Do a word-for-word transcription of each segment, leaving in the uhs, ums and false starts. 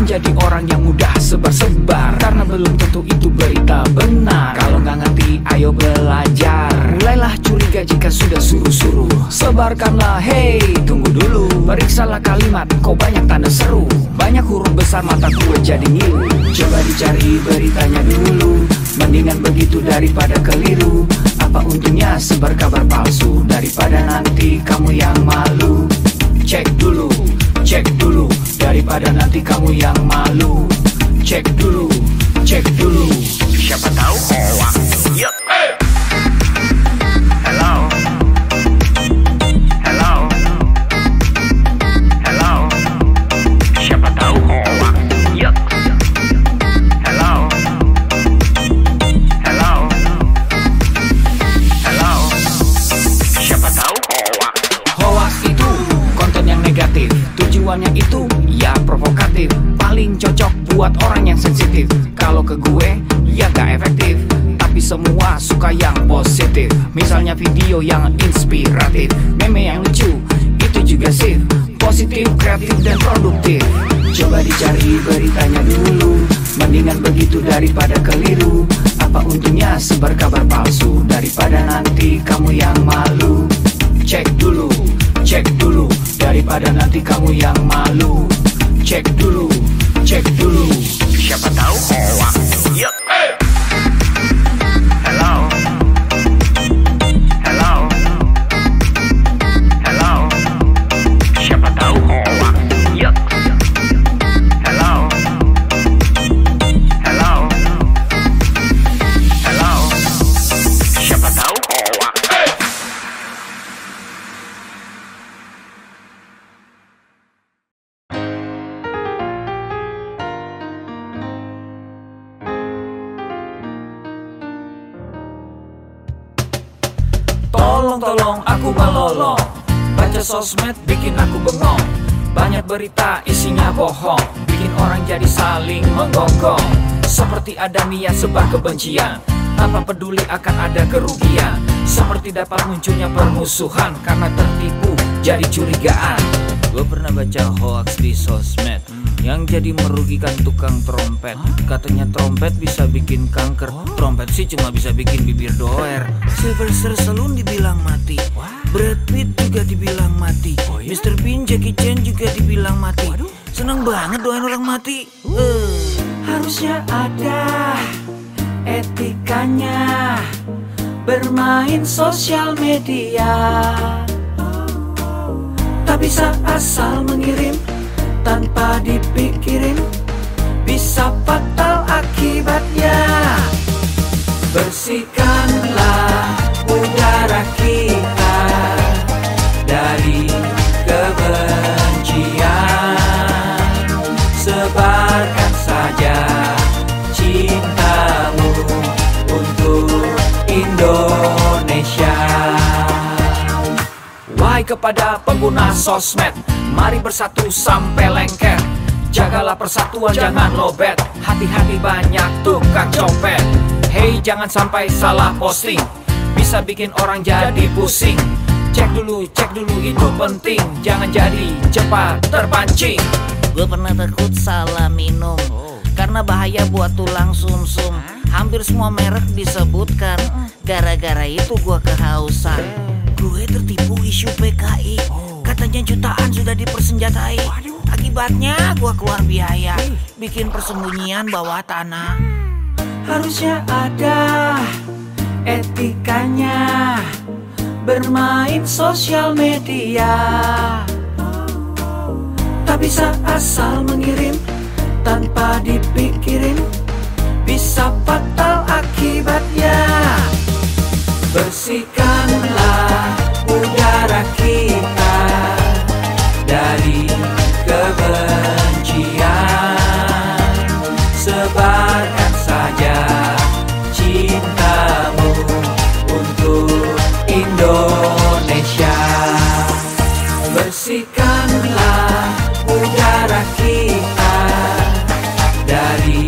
menjadi orang yang mudah sebar-sebar, karena belum tentu itu berita benar. Kalau nggak ngerti, ayo belajar. Mulailah curiga jika sudah suruh-suruh. Sebarkanlah, hey, tunggu dulu. Periksalah kalimat, kok banyak tanda seru. Banyak huruf besar, mata gue jadi ngilu. Coba dicari beritanya dulu. Mendingan begitu daripada keliru. Apa untungnya sebar kabar palsu, daripada nanti kamu yang malu. Cek dulu, cek dulu, daripada nanti kamu yang malu. Cek dulu, cek dulu, siapa tahu hoax. Yuk. Hey. Hello. Hello. Hello. Siapa tahu hoax. Yuk. Hello. Hello. Hello. Siapa tahu hoax. Hoax itu konten yang negatif, tujuannya itu ya provokatif. Paling cocok buat orang yang sensitif. Kalau ke gue ya gak efektif, tapi semua suka yang positif. Misalnya video yang inspiratif, meme yang lucu, itu juga sip. Positif, kreatif, dan produktif. Coba dicari beritanya dulu. Mendingan begitu daripada keliru. Apa untungnya sebar kabar palsu, daripada nanti kamu yang malu. Cek dulu, cek dulu, daripada nanti kamu yang malu. Cek dulu, cek dulu, siapa tahu hoax. Yuk. Hey. Hello. Hello. Hello. Siapa tahu hoax. Yuk. Hello. Hello. Hello. Siapa tahu hoax. Hey. Tolong-tolong aku melolong. Baca sosmed bikin aku bengong. Banyak berita isinya bohong, bikin orang jadi saling menggonggong. Seperti ada niat sebar kebencian, tanpa peduli akan ada kerugian. Seperti dapat munculnya permusuhan, karena tertipu jadi curigaan. Gue pernah baca hoax di sosmed yang jadi merugikan tukang trompet. Katanya trompet bisa bikin kanker, trompet sih cuma bisa bikin bibir doer. Sylvester Stallone dibilang mati, Brad Pitt juga dibilang mati, Mister Bean, Jackie Chan juga dibilang mati. Seneng banget doain orang mati. uh. Harusnya ada etikanya bermain sosial media. Tak bisa asal mengirim tanpa dipikirin, bisa fatal akibatnya. Bersihkanlah udara kita dari kebencian. Sebarkan saja cintamu untuk Indonesia. Wahai kepada pengguna sosmed, mari bersatu sampai lengket. Jagalah persatuan, jangan lobet. Hati-hati banyak tukang copet. Hey, jangan sampai salah posting, bisa bikin orang jadi pusing. Cek dulu, cek dulu, itu penting. Jangan jadi cepat terpancing. Gue pernah takut salah minum, karena bahaya buat tulang sumsum. Hampir semua merek disebutkan, gara-gara itu gue kehausan. Gue tertipu isu P K I, katanya jutaan sudah dipersenjatai. Akibatnya gue keluar biaya, bikin persembunyian bawah tanah. Harusnya ada etikanya bermain sosial media. Tak bisa asal mengirim tanpa dipikirin, bisa fatal akibatnya. Bersihkanlah udara kita dari kebencian. Sebarkan saja cintamu untuk Indonesia. Bersihkanlah udara kita dari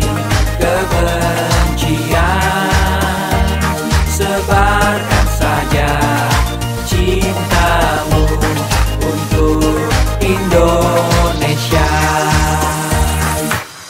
kebencian. Sebarkan saja cintamu untuk Indonesia.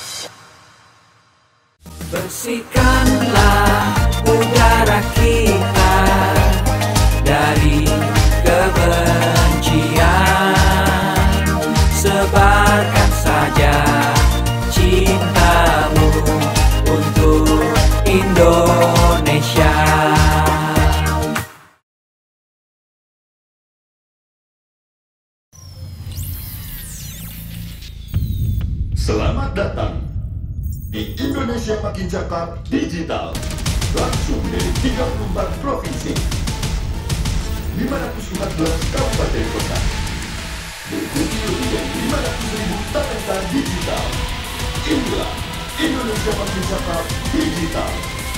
Selamat datang di Indonesia Makin Cakap Digital, langsung dari tiga puluh empat provinsi, lima ratus empat belas kabupaten kota, diikuti lebih dari lima ratus ribu talenta digital. Inilah Indonesia Makin Cakap Digital.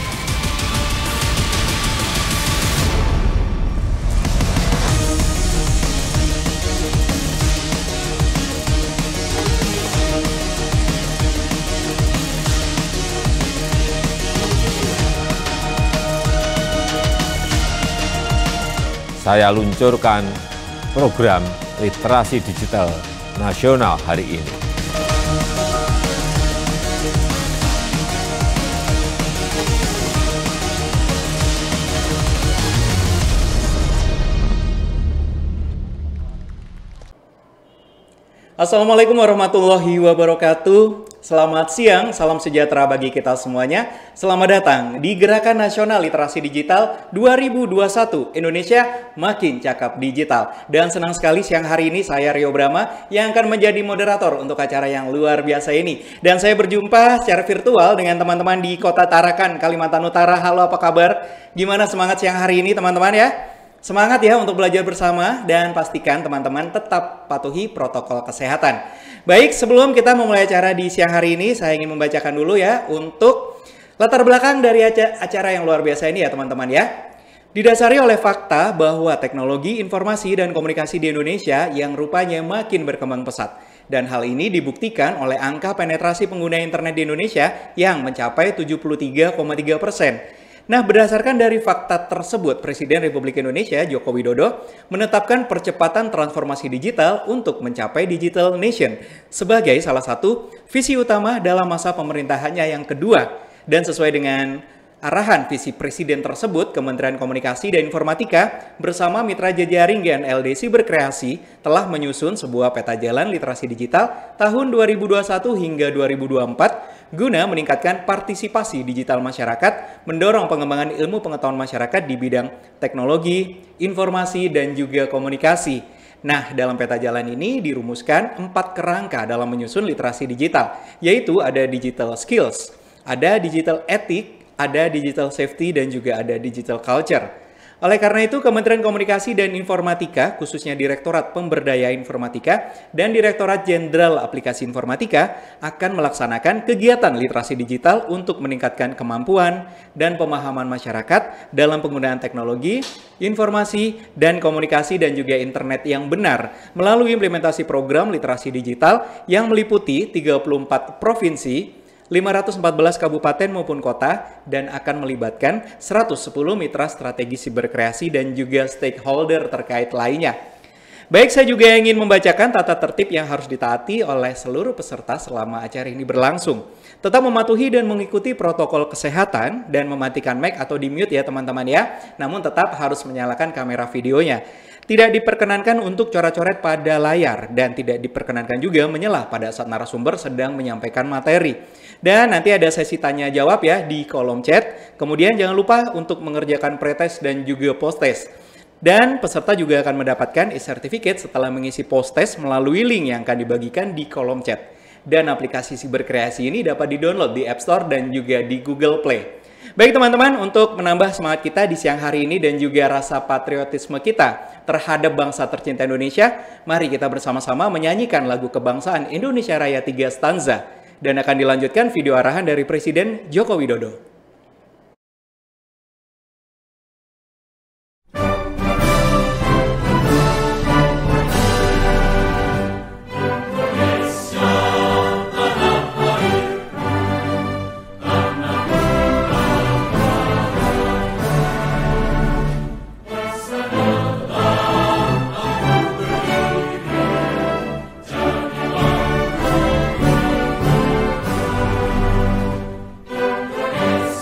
Saya luncurkan program literasi digital nasional hari ini. Assalamualaikum warahmatullahi wabarakatuh. Selamat siang, salam sejahtera bagi kita semuanya. Selamat datang di Gerakan Nasional Literasi Digital dua ribu dua puluh satu Indonesia Makin Cakap Digital. Dan senang sekali siang hari ini saya Rio Brahma yang akan menjadi moderator untuk acara yang luar biasa ini. Dan saya berjumpa secara virtual dengan teman-teman di Kota Tarakan, Kalimantan Utara. Halo, apa kabar? Gimana semangat siang hari ini teman-teman ya? Semangat ya untuk belajar bersama dan pastikan teman-teman tetap patuhi protokol kesehatan. Baik, sebelum kita memulai acara di siang hari ini, saya ingin membacakan dulu ya untuk latar belakang dari acara yang luar biasa ini ya teman-teman ya. Didasari oleh fakta bahwa teknologi informasi dan komunikasi di Indonesia yang rupanya makin berkembang pesat. Dan hal ini dibuktikan oleh angka penetrasi pengguna internet di Indonesia yang mencapai tujuh puluh tiga koma tiga persen. Nah, berdasarkan dari fakta tersebut, Presiden Republik Indonesia Joko Widodo menetapkan percepatan transformasi digital untuk mencapai Digital Nation sebagai salah satu visi utama dalam masa pemerintahannya yang kedua. Dan sesuai dengan arahan visi Presiden tersebut, Kementerian Komunikasi dan Informatika bersama mitra jejaring G N L D Siberkreasi telah menyusun sebuah peta jalan literasi digital tahun dua ribu dua puluh satu hingga dua ribu dua puluh empat guna meningkatkan partisipasi digital masyarakat, mendorong pengembangan ilmu pengetahuan masyarakat di bidang teknologi, informasi, dan juga komunikasi. Nah, dalam peta jalan ini dirumuskan empat kerangka dalam menyusun literasi digital, yaitu ada digital skills, ada digital ethics, ada digital safety, dan juga ada digital culture. Oleh karena itu, Kementerian Komunikasi dan Informatika, khususnya Direktorat Pemberdayaan Informatika dan Direktorat Jenderal Aplikasi Informatika, akan melaksanakan kegiatan literasi digital untuk meningkatkan kemampuan dan pemahaman masyarakat dalam penggunaan teknologi, informasi, dan komunikasi dan juga internet yang benar melalui implementasi program literasi digital yang meliputi tiga puluh empat provinsi, lima ratus empat belas kabupaten maupun kota, dan akan melibatkan seratus sepuluh mitra strategi siberkreasi dan juga stakeholder terkait lainnya. Baik, saya juga ingin membacakan tata tertib yang harus ditaati oleh seluruh peserta selama acara ini berlangsung. Tetap mematuhi dan mengikuti protokol kesehatan dan mematikan mic atau di mute ya teman-teman ya. Namun tetap harus menyalakan kamera videonya. Tidak diperkenankan untuk coret-coret pada layar dan tidak diperkenankan juga menyelah pada saat narasumber sedang menyampaikan materi. Dan nanti ada sesi tanya jawab ya di kolom chat. Kemudian jangan lupa untuk mengerjakan pretest dan juga post-test. Dan peserta juga akan mendapatkan e-certificate setelah mengisi post-test melalui link yang akan dibagikan di kolom chat. Dan aplikasi Siberkreasi ini dapat di-download di App Store dan juga di Google Play. Baik teman-teman, untuk menambah semangat kita di siang hari ini dan juga rasa patriotisme kita terhadap bangsa tercinta Indonesia, mari kita bersama-sama menyanyikan lagu kebangsaan Indonesia Raya tiga stanza. Dan akan dilanjutkan video arahan dari Presiden Joko Widodo. Yes.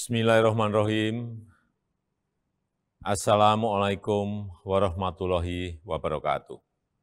Bismillahirrahmanirrahim. Assalamualaikum warahmatullahi wabarakatuh.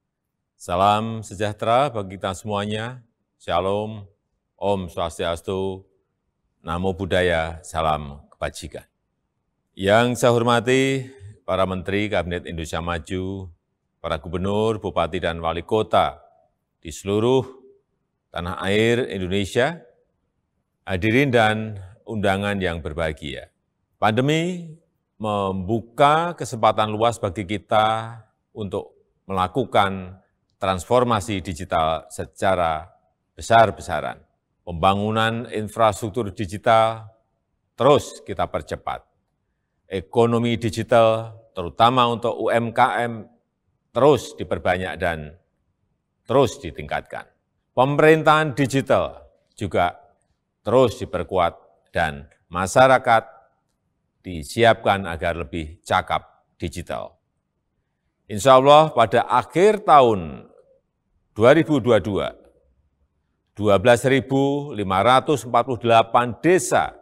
Salam sejahtera bagi kita semuanya. Shalom, Om Swastiastu, Namo Buddhaya, salam kebajikan. Yang saya hormati para Menteri Kabinet Indonesia Maju, para Gubernur, Bupati, dan Wali Kota di seluruh tanah air Indonesia, hadirin dan undangan yang berbahagia. Pandemi membuka kesempatan luas bagi kita untuk melakukan transformasi digital secara besar-besaran. Pembangunan infrastruktur digital terus kita percepat. Ekonomi digital, terutama untuk U M K M, terus diperbanyak dan terus ditingkatkan. Pemerintahan digital juga terus diperkuat dan masyarakat disiapkan agar lebih cakap digital. Insya Allah pada akhir tahun dua ribu dua puluh dua, dua belas ribu lima ratus empat puluh delapan desa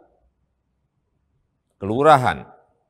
kelurahan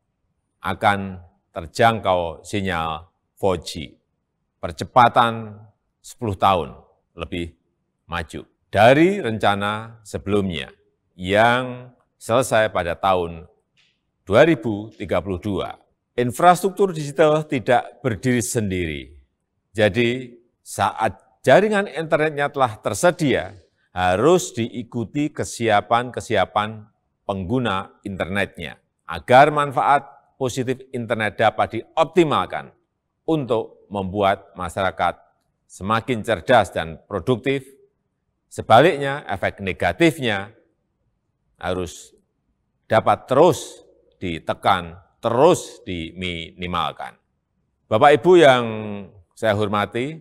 akan terjangkau sinyal empat G. Percepatan sepuluh tahun lebih maju dari rencana sebelumnya yang selesai pada tahun dua ribu tiga puluh dua. Infrastruktur digital tidak berdiri sendiri. Jadi saat jaringan internetnya telah tersedia, harus diikuti kesiapan-kesiapan pengguna internetnya agar manfaat positif internet dapat dioptimalkan untuk membuat masyarakat semakin cerdas dan produktif. Sebaliknya, efek negatifnya harus dapat terus ditekan, terus diminimalkan. Bapak Ibu yang saya hormati,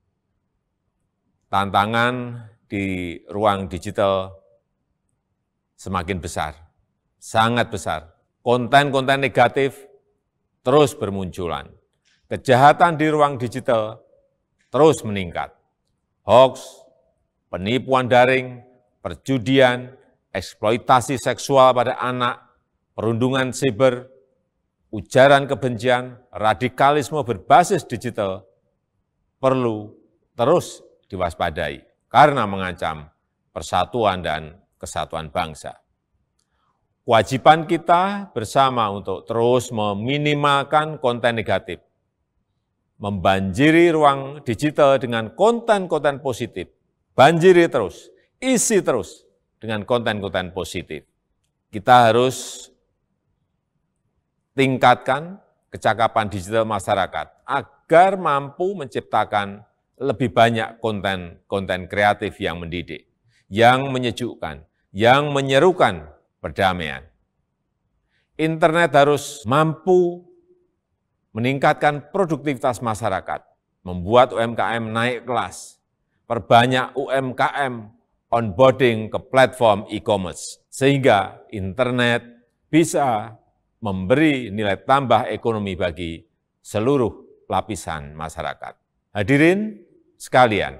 tantangan di ruang digital semakin besar, sangat besar. Konten-konten negatif terus bermunculan. Kejahatan di ruang digital terus meningkat. Hoax, penipuan daring, perjudian, eksploitasi seksual pada anak, perundungan siber, ujaran kebencian, radikalisme berbasis digital perlu terus diwaspadai karena mengancam persatuan dan kesatuan bangsa. Kewajiban kita bersama untuk terus meminimalkan konten negatif, membanjiri ruang digital dengan konten-konten positif, banjiri terus, isi terus dengan konten-konten positif. Kita harus tingkatkan kecakapan digital masyarakat agar mampu menciptakan lebih banyak konten-konten kreatif yang mendidik, yang menyejukkan, yang menyerukan perdamaian. Internet harus mampu meningkatkan produktivitas masyarakat, membuat U M K M naik kelas, perbanyak U M K M onboarding ke platform e-commerce, sehingga internet bisa memberi nilai tambah ekonomi bagi seluruh lapisan masyarakat. Hadirin sekalian,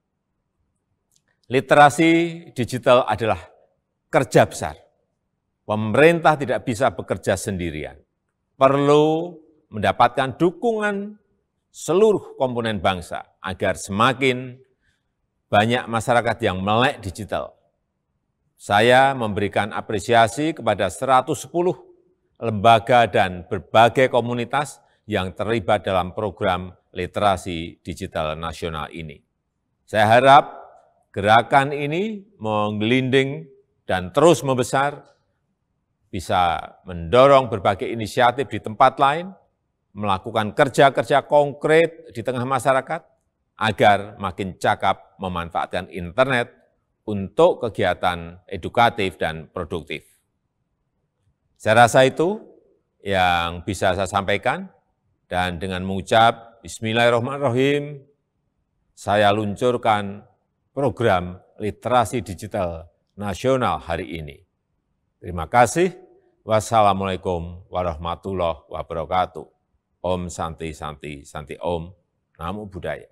literasi digital adalah kerja besar. Pemerintah tidak bisa bekerja sendirian. Perlu mendapatkan dukungan seluruh komponen bangsa agar semakin banyak masyarakat yang melek digital. Saya memberikan apresiasi kepada seratus sepuluh lembaga dan berbagai komunitas yang terlibat dalam program literasi digital nasional ini. Saya harap gerakan ini menggelinding dan terus membesar, bisa mendorong berbagai inisiatif di tempat lain, melakukan kerja-kerja konkret di tengah masyarakat, agar makin cakap memanfaatkan internet untuk kegiatan edukatif dan produktif. Saya rasa itu yang bisa saya sampaikan, dan dengan mengucap Bismillahirrahmanirrahim, saya luncurkan program literasi digital nasional hari ini. Terima kasih. Wassalamualaikum warahmatullahi wabarakatuh. Om Santi Santi Santi Om. Namo Buddhaya.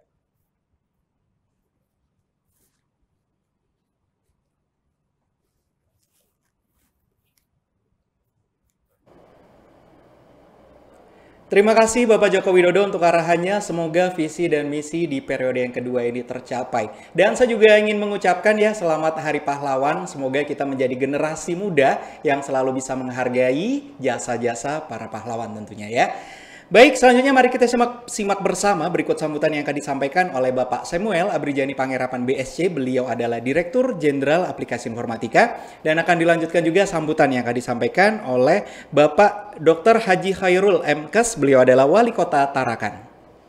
Terima kasih Bapak Joko Widodo untuk arahannya. Semoga visi dan misi di periode yang kedua ini tercapai. Dan saya juga ingin mengucapkan ya selamat Hari Pahlawan. Semoga kita menjadi generasi muda yang selalu bisa menghargai jasa-jasa para pahlawan tentunya ya. Baik, selanjutnya mari kita simak, simak bersama berikut sambutan yang akan disampaikan oleh Bapak Samuel Abrijani Pangerapan B S C. Beliau adalah Direktur Jenderal Aplikasi Informatika. Dan akan dilanjutkan juga sambutan yang akan disampaikan oleh Bapak Doktor Haji Khairul M Kes. Beliau adalah Wali Kota Tarakan.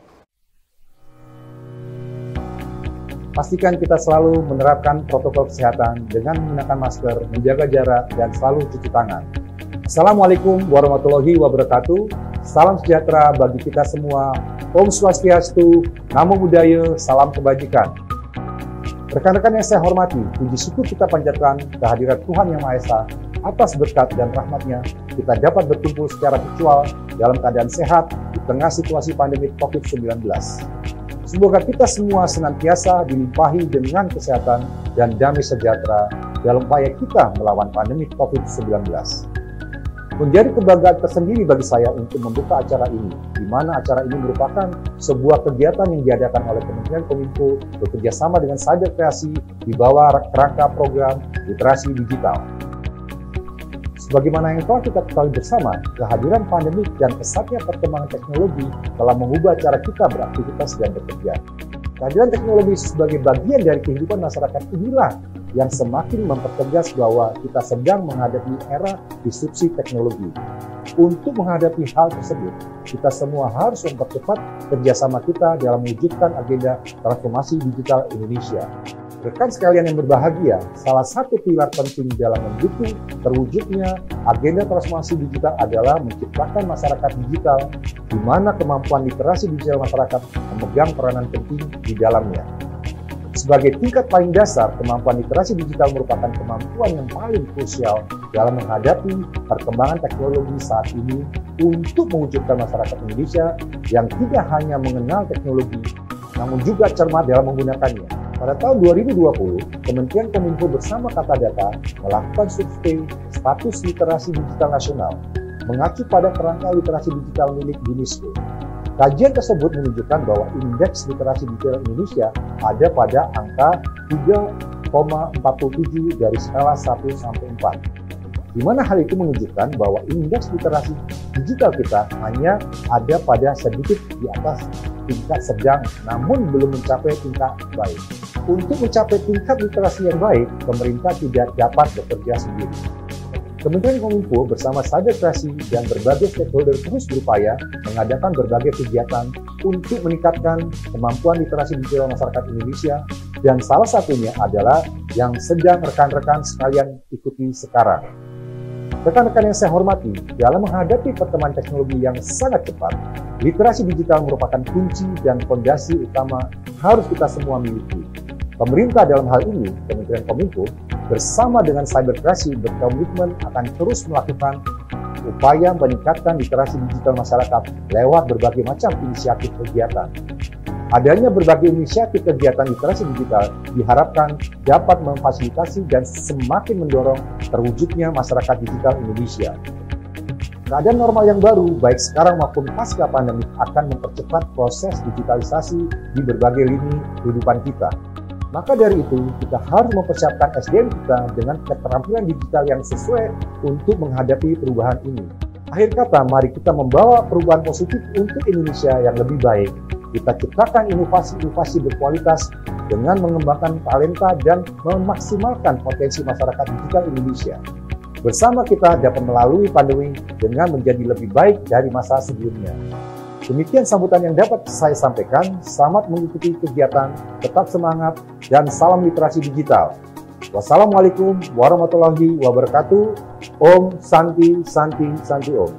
Pastikan kita selalu menerapkan protokol kesehatan dengan menggunakan masker, menjaga jarak, dan selalu cuci tangan. Assalamualaikum warahmatullahi wabarakatuh. Salam sejahtera bagi kita semua. Om Swastiastu, Namo Buddhaya, salam kebajikan. Rekan-rekan yang saya hormati, puji syukur kita panjatkan kehadirat Tuhan Yang Maha Esa atas berkat dan rahmat-Nya kita dapat berkumpul secara virtual dalam keadaan sehat di tengah situasi pandemi covid sembilan belas. Semoga kita semua senantiasa dilimpahi dengan kesehatan dan damai sejahtera dalam upaya kita melawan pandemi covid sembilan belas. Menjadi kebanggaan tersendiri bagi saya untuk membuka acara ini, di mana acara ini merupakan sebuah kegiatan yang diadakan oleh Kementerian Kominfo bekerja sama dengan Cyber Kreasi di bawah kerangka program literasi digital. Sebagaimana yang telah kita ketahui bersama, kehadiran pandemi dan pesatnya perkembangan teknologi telah mengubah cara kita beraktivitas dan bekerja. Kehadiran teknologi sebagai bagian dari kehidupan masyarakat inilah yang semakin mempertegas bahwa kita sedang menghadapi era disrupsi teknologi. Untuk menghadapi hal tersebut, kita semua harus mempercepat kerjasama kita dalam mewujudkan agenda transformasi digital Indonesia. Rekan sekalian yang berbahagia, salah satu pilar penting dalam mendukung terwujudnya agenda transformasi digital adalah menciptakan masyarakat digital, di mana kemampuan literasi digital masyarakat memegang peranan penting di dalamnya. Sebagai tingkat paling dasar, kemampuan literasi digital merupakan kemampuan yang paling krusial dalam menghadapi perkembangan teknologi saat ini untuk mewujudkan masyarakat Indonesia yang tidak hanya mengenal teknologi, namun juga cermat dalam menggunakannya. Pada tahun dua ribu dua puluh, Kementerian Kominfo bersama Kata Data melakukan survei status literasi digital nasional, mengacu pada kerangka literasi digital milik UNESCO. Kajian tersebut menunjukkan bahwa indeks literasi digital Indonesia ada pada angka tiga koma empat tujuh dari skala satu sampai empat. Di mana hal itu menunjukkan bahwa indeks literasi digital kita hanya ada pada sedikit di atas tingkat sedang, namun belum mencapai tingkat baik. Untuk mencapai tingkat literasi yang baik, pemerintah tidak dapat bekerja sendiri. Kementerian Kominfo bersama Cyber Kreasi dan berbagai stakeholder terus berupaya mengadakan berbagai kegiatan untuk meningkatkan kemampuan literasi digital masyarakat Indonesia, dan salah satunya adalah yang sedang rekan-rekan sekalian ikuti sekarang. Rekan-rekan yang saya hormati, dalam menghadapi perkembangan teknologi yang sangat cepat, literasi digital merupakan kunci dan fondasi utama harus kita semua miliki. Pemerintah dalam hal ini, Kementerian Kominfo, bersama dengan Cyber Kreasi berkomitmen akan terus melakukan upaya meningkatkan literasi digital masyarakat lewat berbagai macam inisiatif kegiatan. Adanya berbagai inisiatif kegiatan literasi digital diharapkan dapat memfasilitasi dan semakin mendorong terwujudnya masyarakat digital Indonesia. Keadaan normal yang baru, baik sekarang maupun pasca pandemi, akan mempercepat proses digitalisasi di berbagai lini kehidupan kita. Maka dari itu, kita harus mempersiapkan S D M kita dengan keterampilan digital yang sesuai untuk menghadapi perubahan ini. Akhir kata, mari kita membawa perubahan positif untuk Indonesia yang lebih baik. Kita ciptakan inovasi-inovasi berkualitas dengan mengembangkan talenta dan memaksimalkan potensi masyarakat digital Indonesia. Bersama kita dapat melalui pandemi dengan menjadi lebih baik dari masa sebelumnya. Demikian sambutan yang dapat saya sampaikan. Selamat mengikuti kegiatan, tetap semangat, dan salam literasi digital. Wassalamualaikum warahmatullahi wabarakatuh. Om Santi Santi Santi Om.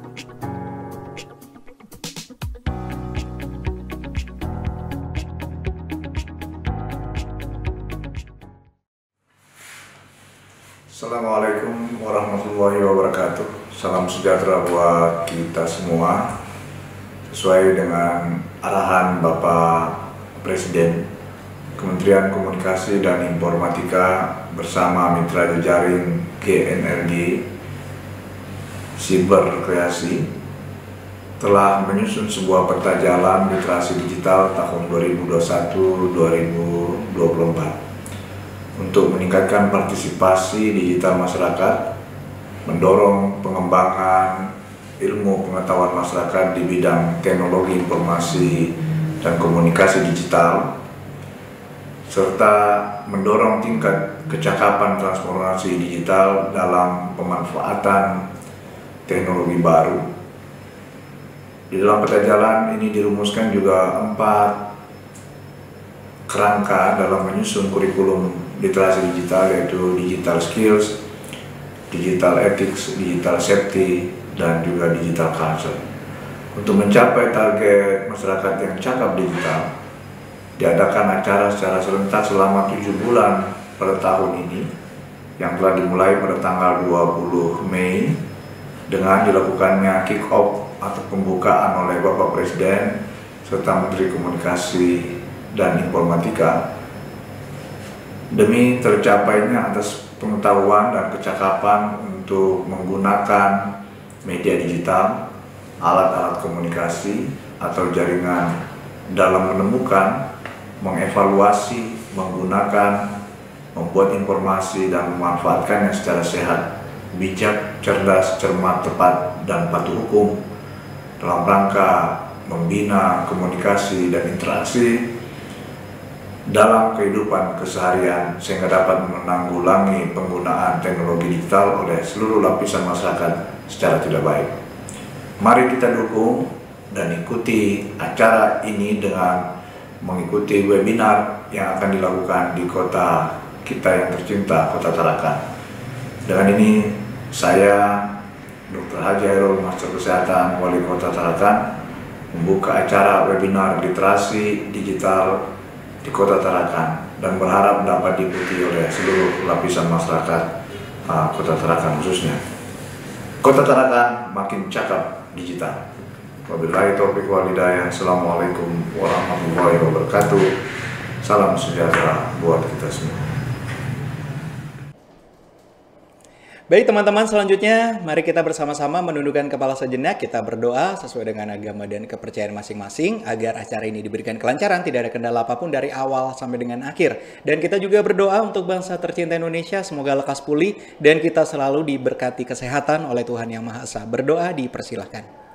Assalamualaikum warahmatullahi wabarakatuh. Salam sejahtera buat kita semua. Sesuai dengan arahan Bapak Presiden, Kementerian Komunikasi dan Informatika bersama mitra jejaring G N R G Cyber Kreasi telah menyusun sebuah peta jalan literasi digital tahun dua ribu dua puluh satu sampai dua ribu dua puluh empat untuk meningkatkan partisipasi digital masyarakat, mendorong pengembangan ilmu pengetahuan masyarakat di bidang teknologi informasi dan komunikasi digital, serta mendorong tingkat kecakapan transformasi digital dalam pemanfaatan teknologi baru. Di dalam peta jalan ini dirumuskan juga empat kerangka dalam menyusun kurikulum literasi digital, yaitu digital skills, digital ethics, digital safety, dan juga digital culture. Untuk mencapai target masyarakat yang cakap digital, diadakan acara secara serentak selama tujuh bulan pada tahun ini, yang telah dimulai pada tanggal dua puluh Mei dengan dilakukannya kick off atau pembukaan oleh Bapak Presiden serta Menteri Komunikasi dan Informatika demi tercapainya atas pengetahuan dan kecakapan untuk menggunakan media digital, alat-alat komunikasi atau jaringan dalam menemukan, mengevaluasi, menggunakan, membuat informasi dan memanfaatkannya secara sehat, bijak, cerdas, cermat, tepat, dan patuh hukum dalam rangka membina komunikasi dan interaksi dalam kehidupan keseharian sehingga dapat menanggulangi penggunaan teknologi digital oleh seluruh lapisan masyarakat secara tidak baik. Mari kita dukung dan ikuti acara ini dengan mengikuti webinar yang akan dilakukan di kota kita yang tercinta, Kota Tarakan. Dengan ini saya Doktor Haji Hairul, Master Kesehatan, Wali Kota Tarakan, membuka acara webinar literasi digital di Kota Tarakan dan berharap dapat diikuti oleh seluruh lapisan masyarakat uh, Kota Tarakan khususnya. Kota Tarakan makin cakap digital. Wabillahi taufiq wal hidayah. Assalamualaikum warahmatullahi wabarakatuh. Salam sejahtera buat kita semua. Baik teman-teman, selanjutnya mari kita bersama-sama menundukkan kepala sejenak, kita berdoa sesuai dengan agama dan kepercayaan masing-masing agar acara ini diberikan kelancaran, tidak ada kendala apapun dari awal sampai dengan akhir. Dan kita juga berdoa untuk bangsa tercinta Indonesia, semoga lekas pulih dan kita selalu diberkati kesehatan oleh Tuhan Yang Maha Esa. Berdoa dipersilahkan.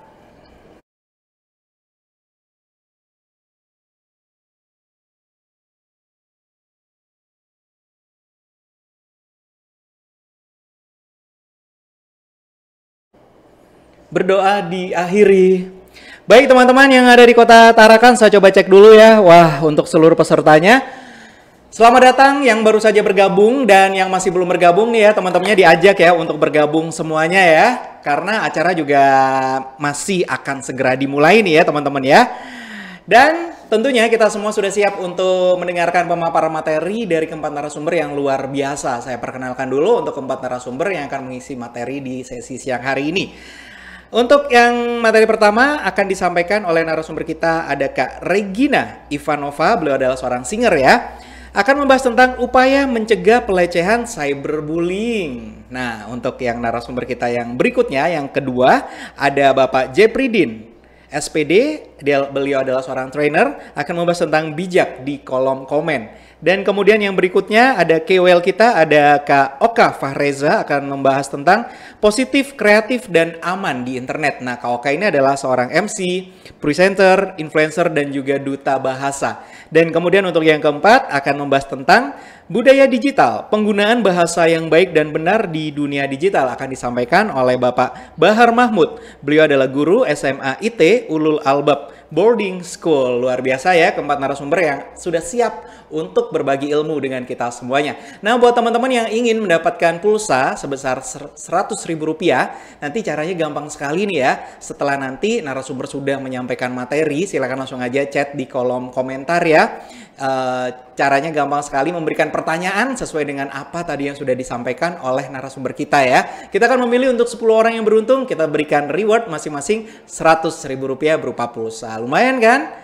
Berdoa diakhiri. Baik teman-teman yang ada di Kota Tarakan, saya coba cek dulu ya. Wah, untuk seluruh pesertanya, selamat datang yang baru saja bergabung dan yang masih belum bergabung nih ya, teman-temannya diajak ya untuk bergabung semuanya ya. Karena acara juga masih akan segera dimulai nih ya teman-teman ya. Dan tentunya kita semua sudah siap untuk mendengarkan pemaparan materi dari keempat narasumber yang luar biasa. Saya perkenalkan dulu untuk keempat narasumber yang akan mengisi materi di sesi siang hari ini. Untuk yang materi pertama akan disampaikan oleh narasumber kita ada Kak Regina Ivanova, beliau adalah seorang singer ya. Akan membahas tentang upaya mencegah pelecehan cyberbullying. Nah, untuk yang narasumber kita yang berikutnya, yang kedua, ada Bapak Jepridin, S P D, dia, beliau adalah seorang trainer, akan membahas tentang bijak di kolom komen. Dan kemudian yang berikutnya ada K O L kita, ada Kak Oka Fahreza akan membahas tentang positif, kreatif, dan aman di internet. Nah, Kak Oka ini adalah seorang M C, presenter, influencer, dan juga duta bahasa. Dan kemudian untuk yang keempat akan membahas tentang budaya digital, penggunaan bahasa yang baik dan benar di dunia digital akan disampaikan oleh Bapak Bahar Mahmud. Beliau adalah guru S M A I T Ulul Albab Boarding School. Luar biasa ya, keempat narasumber yang sudah siap untuk berbagi ilmu dengan kita semuanya. Nah, buat teman-teman yang ingin mendapatkan pulsa sebesar seratus ribu rupiah, nanti caranya gampang sekali nih ya. Setelah nanti narasumber sudah menyampaikan materi, silakan langsung aja chat di kolom komentar ya. E, caranya gampang sekali, memberikan pertanyaan sesuai dengan apa tadi yang sudah disampaikan oleh narasumber kita ya. Kita akan memilih untuk sepuluh orang yang beruntung, kita berikan reward masing-masing seratus ribu rupiah berupa pulsa. Lumayan kan?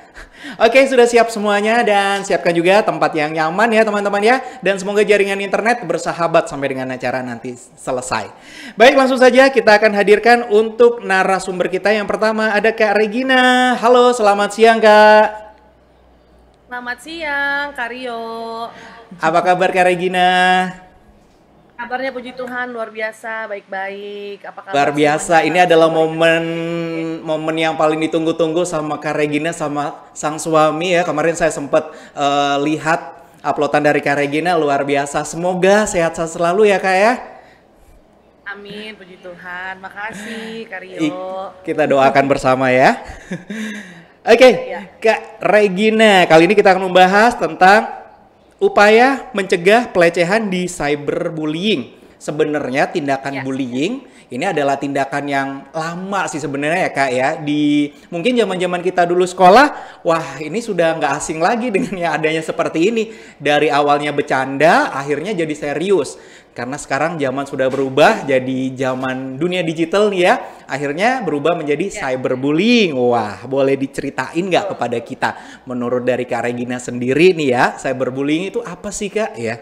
Oke, sudah siap semuanya dan siapkan juga tempat yang nyaman ya teman-teman ya. Dan semoga jaringan internet bersahabat sampai dengan acara nanti selesai. Baik, langsung saja kita akan hadirkan untuk narasumber kita. Yang pertama ada Kak Regina. Halo, selamat siang Kak. Selamat siang, Kak Rio. Apa kabar Kak Regina? Kabarnya puji Tuhan luar biasa, baik-baik. Apa kabar? Luar biasa. semuanya? Ini adalah momen momen yang paling ditunggu-tunggu sama Kak Regina sama sang suami ya. Kemarin saya sempat uh, lihat uploadan dari Kak Regina, luar biasa. Semoga sehat-sehat selalu ya Kak ya. Amin, puji Tuhan. Makasih, Kak Rio. I, kita doakan bersama ya. Oke, okay, Ya. Kak Regina, kali ini kita akan membahas tentang upaya mencegah pelecehan di cyberbullying. Sebenarnya tindakan Ya. bullying ini adalah tindakan yang lama sih sebenarnya ya Kak ya. Di mungkin zaman-zaman kita dulu sekolah, wah ini sudah nggak asing lagi dengan yang adanya seperti ini. Dari awalnya bercanda, akhirnya jadi serius. Karena sekarang zaman sudah berubah, jadi zaman dunia digital nih ya. Akhirnya berubah menjadi cyberbullying. Wah, boleh diceritain nggak kepada kita? Menurut dari Kak Regina sendiri nih ya, cyberbullying itu apa sih Kak ya?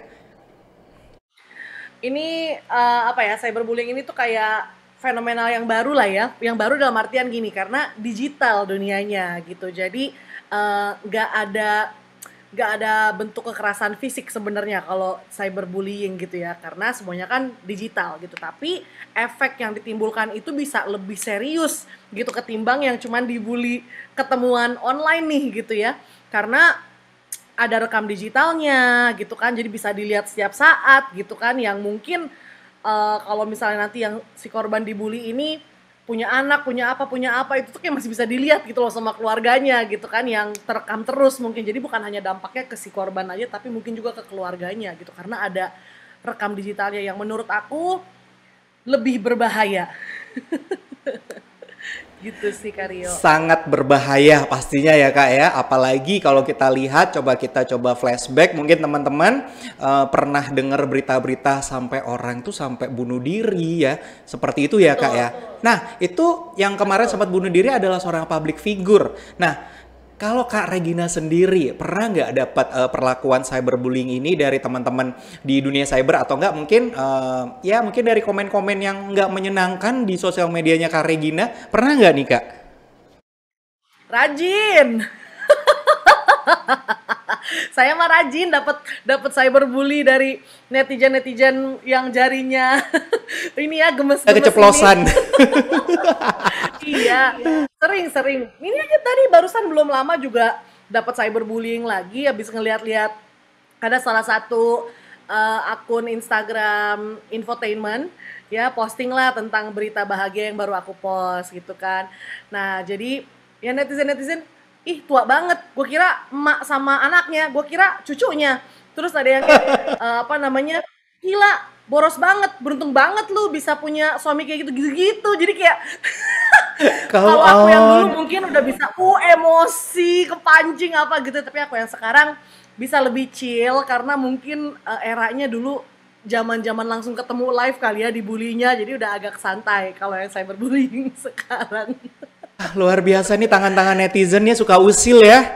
Ini eh, apa ya, cyberbullying ini tuh kayak fenomenal yang baru lah ya. Yang baru dalam artian gini, karena digital dunianya gitu. Jadi eh, nggak ada nggak ada bentuk kekerasan fisik sebenarnya kalau cyberbullying gitu ya, karena semuanya kan digital gitu. Tapi efek yang ditimbulkan itu bisa lebih serius gitu ketimbang yang cuman dibully ketemuan online nih gitu ya, karena ada rekam digitalnya gitu kan, jadi bisa dilihat setiap saat gitu kan, yang mungkin uh, kalau misalnya nanti yang si korban dibully ini punya anak, punya apa, punya apa, itu tuh kayak masih bisa dilihat gitu loh sama keluarganya gitu kan, yang terekam terus mungkin. Jadi bukan hanya dampaknya ke si korban aja, tapi mungkin juga ke keluarganya gitu, karena ada rekam digitalnya yang menurut aku lebih berbahaya. Gitu sih Kak Rio. Sangat berbahaya pastinya ya Kak ya. Apalagi kalau kita lihat, coba kita coba flashback, mungkin teman-teman uh, pernah dengar berita-berita sampai orang tuh sampai bunuh diri ya. Seperti itu ya Kak ya. Nah itu yang kemarin sempat bunuh diri adalah seorang public figure. Nah kalau Kak Regina sendiri pernah nggak dapat uh, perlakuan cyberbullying ini dari teman-teman di dunia cyber, atau enggak mungkin uh, ya mungkin dari komen-komen yang nggak menyenangkan di sosial medianya Kak Regina, pernah nggak nih Kak? Rajin. Saya mah rajin dapat dapat cyberbully dari netizen-netizen yang jarinya ini ya gemes-gemes. Keceplosan. Iya, sering-sering. Ini aja tadi barusan belum lama juga dapat cyberbullying lagi, habis ngeliat-liat ada salah satu uh, akun Instagram infotainment ya, posting lah tentang berita bahagia yang baru aku post gitu kan. Nah jadi ya netizen-netizen, ih tua banget, gue kira emak sama anaknya, gue kira cucunya. Terus ada yang kayak, uh, apa namanya, gila, boros banget, beruntung banget lu bisa punya suami kayak gitu-gitu. Jadi kayak kalau aku yang dulu mungkin udah bisa uh emosi, kepancing apa gitu, tapi aku yang sekarang bisa lebih chill karena mungkin uh, eranya dulu zaman-zaman langsung ketemu live kali ya dibulinya, jadi udah agak santai kalau yang cyberbullying sekarang. Ah, luar biasa nih, tangan-tangan netizennya suka usil ya.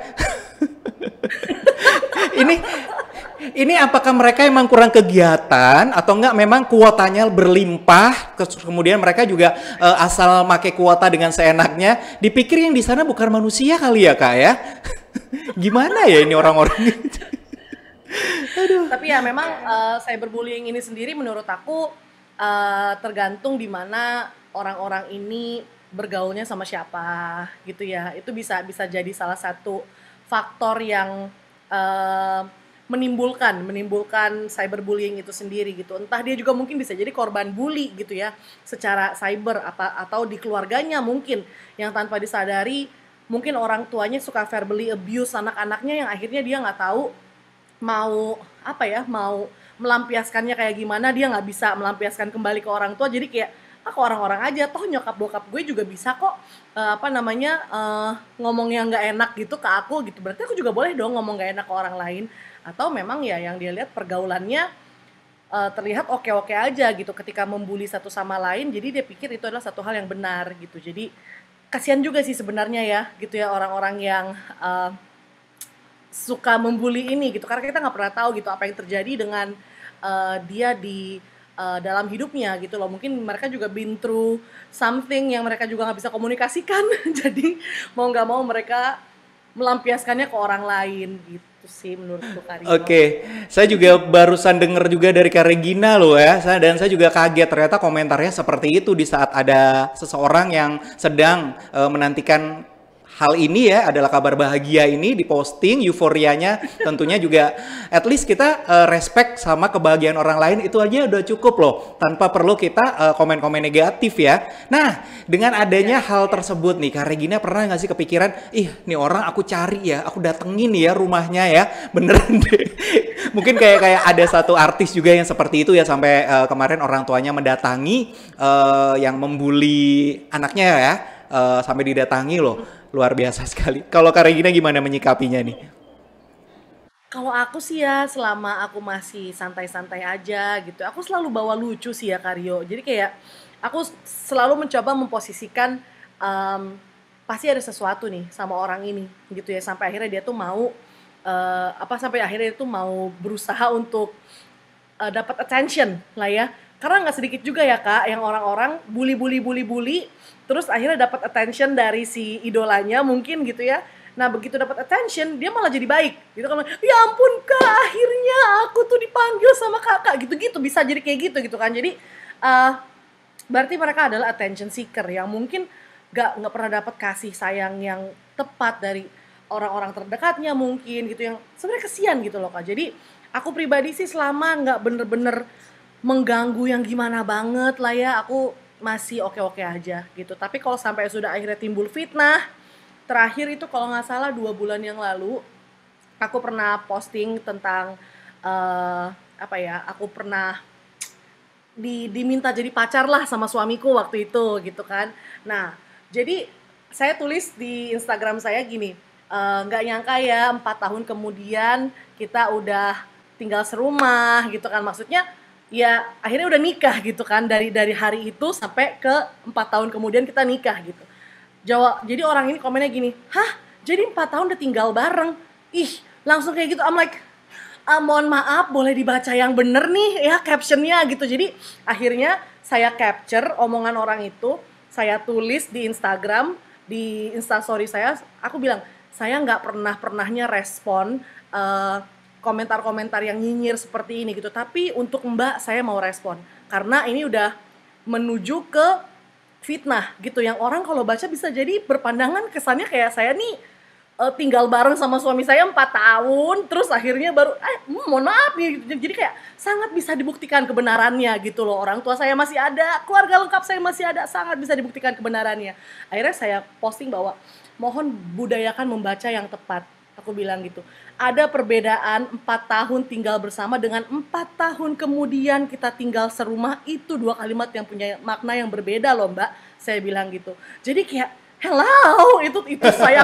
Ini ini apakah mereka emang kurang kegiatan atau enggak memang kuotanya berlimpah, kemudian mereka juga uh, asal make kuota dengan seenaknya, dipikir yang di sana bukan manusia kali ya Kak ya? Gimana ya ini orang-orang itu? Aduh. Tapi ya memang uh, cyberbullying ini sendiri menurut aku uh, tergantung di mana orang-orang ini bergaulnya sama siapa gitu ya. Itu bisa bisa jadi salah satu faktor yang uh, menimbulkan menimbulkan cyberbullying itu sendiri gitu. Entah dia juga mungkin bisa jadi korban bully gitu ya, secara cyber apa atau di keluarganya mungkin yang tanpa disadari mungkin orang tuanya suka verbally abuse anak-anaknya, yang akhirnya dia nggak tahu mau apa ya, mau melampiaskannya kayak gimana, dia nggak bisa melampiaskan kembali ke orang tua. Jadi kayak ah kok orang-orang aja, toh nyokap bokap gue juga bisa kok uh, apa namanya uh, ngomong yang nggak enak gitu ke aku gitu, berarti aku juga boleh dong ngomong nggak enak ke orang lain. Atau memang ya yang dia lihat pergaulannya uh, terlihat oke-oke aja gitu ketika membuli satu sama lain, jadi dia pikir itu adalah satu hal yang benar gitu. Jadi kasihan juga sih sebenarnya ya, gitu ya orang-orang yang uh, suka membuli ini gitu, karena kita nggak pernah tahu gitu apa yang terjadi dengan uh, dia di uh, dalam hidupnya gitu loh. Mungkin mereka juga been through something yang mereka juga nggak bisa komunikasikan, jadi mau nggak mau mereka melampiaskannya ke orang lain gitu sih menurutku Karyo. Oke, okay. Saya juga barusan dengar juga dari Kak Regina loh ya, saya, dan saya juga kaget ternyata komentarnya seperti itu di saat ada seseorang yang sedang uh, menantikan hal ini ya, adalah kabar bahagia ini diposting, euforianya tentunya juga at least kita uh, respect sama kebahagiaan orang lain, itu aja udah cukup loh, tanpa perlu kita uh, komen-komen negatif ya. Nah, dengan adanya hal tersebut nih, Kak Regina pernah nggak sih kepikiran, ih nih orang aku cari ya, aku datengin ya rumahnya ya, beneran deh. Mungkin kayak kayak ada satu artis juga yang seperti itu ya, sampai uh, kemarin orang tuanya mendatangi uh, yang membuli anaknya ya, uh, sampai didatangi loh. Luar biasa sekali. Kalau Kak Regina gimana menyikapinya nih? Kalau aku sih ya selama aku masih santai-santai aja gitu, aku selalu bawa lucu sih ya Karyo. Jadi kayak aku selalu mencoba memposisikan um, pasti ada sesuatu nih sama orang ini gitu ya, sampai akhirnya dia tuh mau uh, apa sampai akhirnya dia tuh mau berusaha untuk uh, dapat attention lah ya. Karena nggak sedikit juga ya Kak yang orang-orang bully-bully bully-bully terus akhirnya dapat attention dari si idolanya mungkin gitu ya. Nah begitu dapat attention dia malah jadi baik gitu kan. Ya ampun Kak, akhirnya aku tuh dipanggil sama kakak gitu-gitu, bisa jadi kayak gitu gitu kan. Jadi uh, berarti mereka adalah attention seeker yang mungkin nggak nggak pernah dapat kasih sayang yang tepat dari orang-orang terdekatnya mungkin gitu, yang sebenarnya kesian gitu loh Kak. Jadi aku pribadi sih selama nggak bener-bener mengganggu yang gimana banget lah ya, aku masih oke-oke aja gitu. Tapi kalau sampai sudah akhirnya timbul fitnah, terakhir itu kalau nggak salah dua bulan yang lalu, aku pernah posting tentang uh, apa ya, aku pernah di, diminta jadi pacar lah sama suamiku waktu itu gitu kan. Nah jadi saya tulis di Instagram saya gini, nggak uh, nyangka ya empat tahun kemudian kita udah tinggal serumah gitu kan, maksudnya ya akhirnya udah nikah gitu kan, dari dari hari itu sampai ke empat tahun kemudian kita nikah gitu. Jawab, jadi orang ini komennya gini, hah jadi empat tahun udah tinggal bareng, ih langsung kayak gitu. I'm like, ah, mohon maaf boleh dibaca yang bener nih ya captionnya gitu. Jadi akhirnya saya capture omongan orang itu, saya tulis di Instagram, di Instastory saya, aku bilang saya nggak pernah pernahnya respon uh, komentar-komentar yang nyinyir seperti ini gitu, tapi untuk Mbak saya mau respon karena ini udah menuju ke fitnah gitu, yang orang kalau baca bisa jadi berpandangan kesannya kayak saya nih uh, tinggal bareng sama suami saya empat tahun terus akhirnya baru eh hmm, mohon maaf nih gitu. Jadi kayak sangat bisa dibuktikan kebenarannya gitu loh, orang tua saya masih ada, keluarga lengkap saya masih ada, sangat bisa dibuktikan kebenarannya. Akhirnya saya posting bahwa mohon budayakan membaca yang tepat. Aku bilang gitu, ada perbedaan empat tahun tinggal bersama dengan empat tahun kemudian kita tinggal serumah, itu dua kalimat yang punya makna yang berbeda loh Mbak, saya bilang gitu. Jadi kayak hello, itu itu saya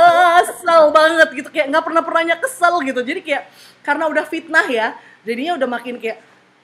kesel banget gitu, kayak nggak pernah pernahnya kesel gitu. Jadi kayak karena udah fitnah ya, jadinya udah makin kayak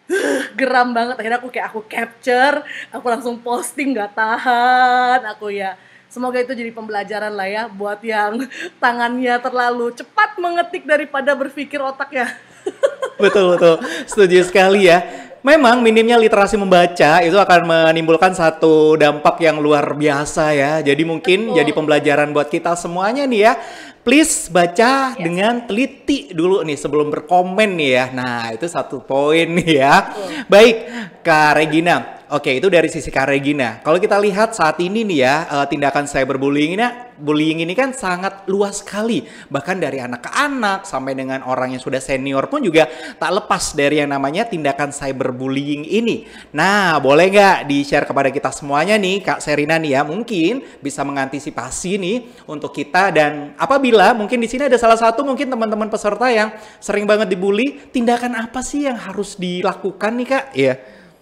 geram banget. Akhirnya aku kayak aku capture, aku langsung posting, nggak tahan aku ya. Semoga itu jadi pembelajaran lah ya buat yang tangannya terlalu cepat mengetik daripada berpikir otaknya. Betul, betul. Setuju sekali ya. Memang minimnya literasi membaca itu akan menimbulkan satu dampak yang luar biasa ya. Jadi mungkin Betul. jadi pembelajaran buat kita semuanya nih ya. Please baca yes. dengan teliti dulu nih sebelum berkomen nih ya. Nah itu satu poin nih ya. Betul. Baik Kak Regina. Oke, itu dari sisi Kak Regina. Kalau kita lihat saat ini nih ya, uh, tindakan cyberbullying ini, bullying ini kan sangat luas sekali. Bahkan dari anak ke anak sampai dengan orang yang sudah senior pun juga tak lepas dari yang namanya tindakan cyberbullying ini. Nah, boleh nggak di-share kepada kita semuanya nih, Kak Sherina nih ya, mungkin bisa mengantisipasi nih untuk kita, dan apabila mungkin di sini ada salah satu mungkin teman-teman peserta yang sering banget dibully, tindakan apa sih yang harus dilakukan nih Kak? Iya.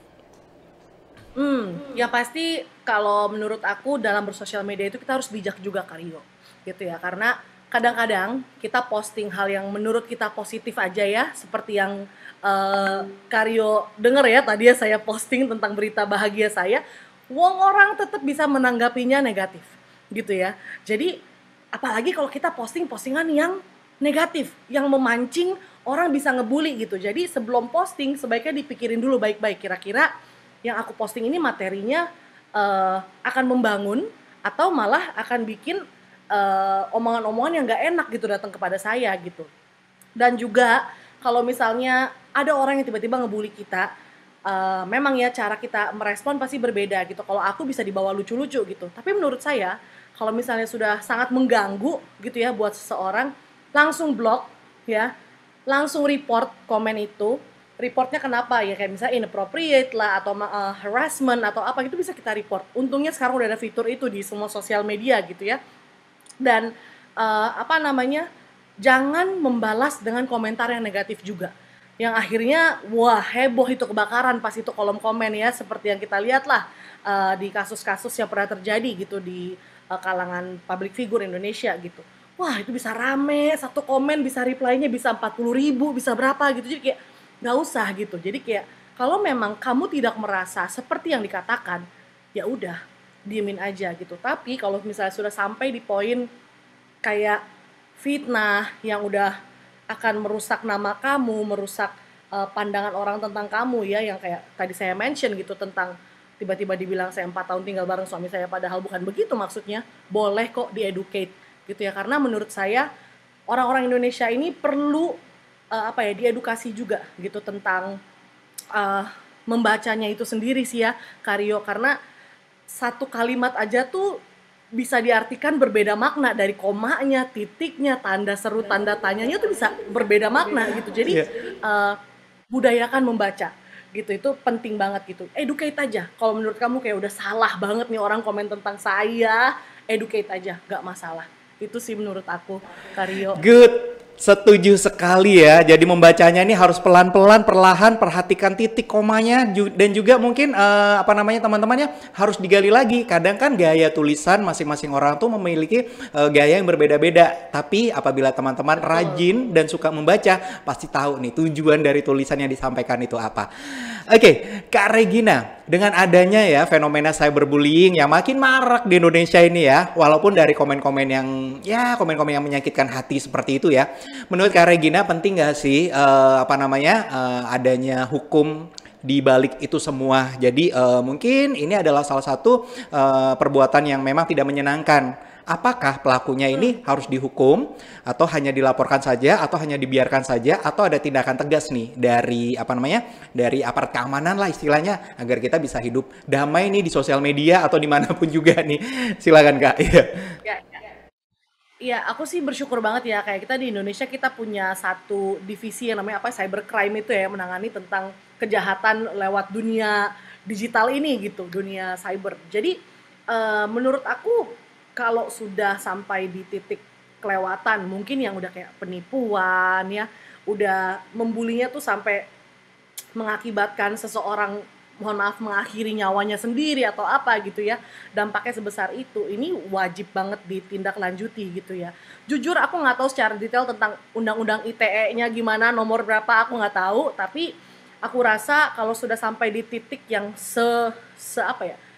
Hmm, ya pasti kalau menurut aku dalam bersosial media itu kita harus bijak juga Karyo, gitu ya. Karena kadang-kadang kita posting hal yang menurut kita positif aja ya, seperti yang uh, Karyo denger ya tadi ya, saya posting tentang berita bahagia saya, wong orang tetap bisa menanggapinya negatif. gitu ya. Jadi apalagi kalau kita posting postingan yang negatif, yang memancing orang bisa ngebully gitu. Jadi sebelum posting sebaiknya dipikirin dulu baik-baik, kira-kira yang aku posting ini materinya uh, akan membangun atau malah akan bikin uh, omongan-omongan yang gak enak gitu datang kepada saya gitu. Dan juga kalau misalnya ada orang yang tiba-tiba ngebully kita, uh, memang ya cara kita merespon pasti berbeda gitu. Kalau aku bisa dibawa lucu-lucu gitu, tapi menurut saya kalau misalnya sudah sangat mengganggu gitu ya buat seseorang, langsung blok ya, langsung report komen itu. Reportnya kenapa ya, kayak misalnya inappropriate lah atau uh, harassment atau apa gitu bisa kita report. Untungnya sekarang udah ada fitur itu di semua sosial media gitu ya. Dan uh, apa namanya, jangan membalas dengan komentar yang negatif juga, yang akhirnya wah heboh itu kebakaran pas itu kolom komen ya, seperti yang kita lihat lah uh, di kasus-kasus yang pernah terjadi gitu di uh, kalangan public figure Indonesia gitu. Wah itu bisa rame, satu komen bisa reply-nya bisa empat puluh ribu, bisa berapa gitu. Jadi kayak nggak usah gitu. Jadi kayak kalau memang kamu tidak merasa seperti yang dikatakan, ya udah diemin aja gitu. Tapi kalau misalnya sudah sampai di poin kayak fitnah yang udah akan merusak nama kamu, merusak uh, pandangan orang tentang kamu ya, yang kayak tadi saya mention gitu, tentang tiba-tiba dibilang saya empat tahun tinggal bareng suami saya, padahal bukan begitu maksudnya. Boleh kok di-educate gitu ya, karena menurut saya orang-orang Indonesia ini perlu uh, apa ya, diedukasi juga gitu tentang uh, membacanya itu sendiri sih ya Karyo, karena satu kalimat aja tuh bisa diartikan berbeda makna, dari komanya, titiknya, tanda seru, tanda tanyanya tuh bisa berbeda makna gitu. Jadi uh, budayakan membaca gitu, itu penting banget gitu. Educate aja. Kalau menurut kamu kayak udah salah banget nih orang komen tentang saya, educate aja, gak masalah. Itu sih menurut aku, Karyo. Good. Setuju sekali ya. Jadi membacanya ini harus pelan-pelan, perlahan, perhatikan titik komanya, ju- dan juga mungkin uh, apa namanya teman-temannya harus digali lagi. Kadang kan gaya tulisan masing-masing orang tuh memiliki uh, gaya yang berbeda-beda. Tapi apabila teman-teman rajin dan suka membaca, pasti tahu nih tujuan dari tulisan yang disampaikan itu apa. Oke, okay, Kak Regina, dengan adanya ya fenomena cyberbullying yang makin marak di Indonesia ini ya, walaupun dari komen-komen yang ya komen-komen yang menyakitkan hati seperti itu ya. Menurut Kak Regina penting nggak sih uh, apa namanya uh, adanya hukum di balik itu semua? Jadi uh, mungkin ini adalah salah satu uh, perbuatan yang memang tidak menyenangkan. Apakah pelakunya ini harus dihukum atau hanya dilaporkan saja atau hanya dibiarkan saja atau ada tindakan tegas nih dari apa namanya dari aparat keamanan lah istilahnya agar kita bisa hidup damai nih di sosial media atau dimanapun juga nih. Silakan Kak. Iya. Ya, Iya, aku sih bersyukur banget ya, kayak kita di Indonesia kita punya satu divisi yang namanya apa, cybercrime itu ya, menangani tentang kejahatan lewat dunia digital ini gitu, dunia cyber. Jadi uh, menurut aku kalau sudah sampai di titik kelewatan, mungkin yang udah kayak penipuan ya, udah membulinya tuh sampai mengakibatkan seseorang, mohon maaf, mengakhiri nyawanya sendiri atau apa gitu ya, dampaknya sebesar itu, ini wajib banget ditindaklanjuti gitu ya. Jujur aku nggak tahu secara detail tentang undang-undang I T E-nya gimana, nomor berapa aku nggak tahu, tapi aku rasa kalau sudah sampai di titik yang se, se apa ya,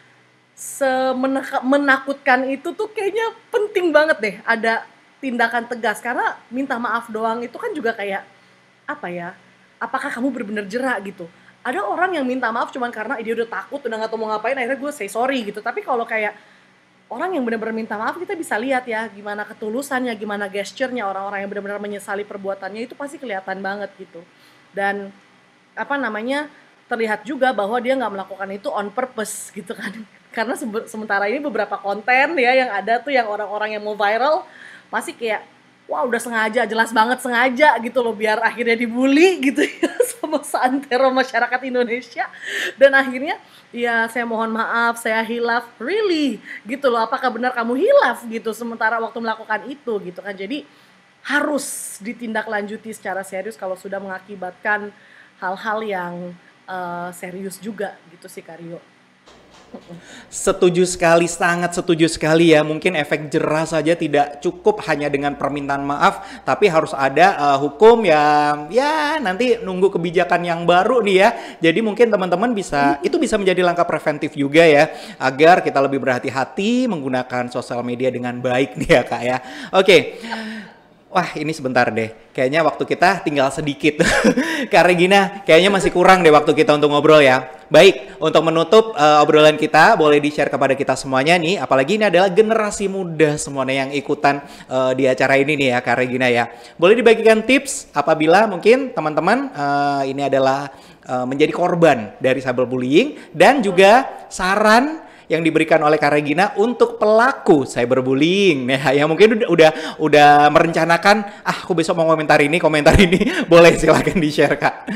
semenakutkan itu tuh kayaknya penting banget deh ada tindakan tegas, karena minta maaf doang itu kan juga kayak apa ya, apakah kamu benar-benar jerak gitu. Ada orang yang minta maaf cuman karena dia udah takut, udah gak tau mau ngapain, akhirnya gue say sorry gitu. Tapi kalau kayak orang yang benar-benar minta maaf, kita bisa lihat ya gimana ketulusannya, gimana gesturnya, orang-orang yang benar-benar menyesali perbuatannya itu pasti kelihatan banget gitu. Dan apa namanya, terlihat juga bahwa dia nggak melakukan itu on purpose gitu kan. Karena se- sementara ini beberapa konten ya yang ada tuh yang orang-orang yang mau viral masih kayak wah udah sengaja, jelas banget sengaja gitu loh, biar akhirnya dibully gitu ya sama seantero masyarakat Indonesia. Dan akhirnya ya saya mohon maaf, saya hilaf, really gitu loh, apakah benar kamu hilaf gitu sementara waktu melakukan itu gitu kan. Jadi harus ditindaklanjuti secara serius kalau sudah mengakibatkan hal-hal yang uh, serius juga gitu sih Karyo. Setuju sekali, sangat setuju sekali ya. Mungkin efek jerah saja tidak cukup hanya dengan permintaan maaf, tapi harus ada uh, hukum yang ya nanti nunggu kebijakan yang baru nih ya. Jadi mungkin teman-teman bisa, itu bisa menjadi langkah preventif juga ya, agar kita lebih berhati-hati menggunakan sosial media dengan baik nih ya Kak ya. Oke. Wah ini sebentar deh, kayaknya waktu kita tinggal sedikit. Kak Regina, kayaknya masih kurang deh waktu kita untuk ngobrol ya. Baik, untuk menutup uh, obrolan kita, boleh di-share kepada kita semuanya nih, apalagi ini adalah generasi muda semuanya yang ikutan uh, di acara ini nih ya Kak Regina ya. Boleh dibagikan tips apabila mungkin teman-teman uh, ini adalah uh, menjadi korban dari cyberbullying, dan juga saran yang diberikan oleh Kak Regina untuk pelaku cyberbullying. Nah, yang mungkin udah udah, udah merencanakan, ah aku besok mau komentar ini, komentar ini, boleh silakan di-share Kak.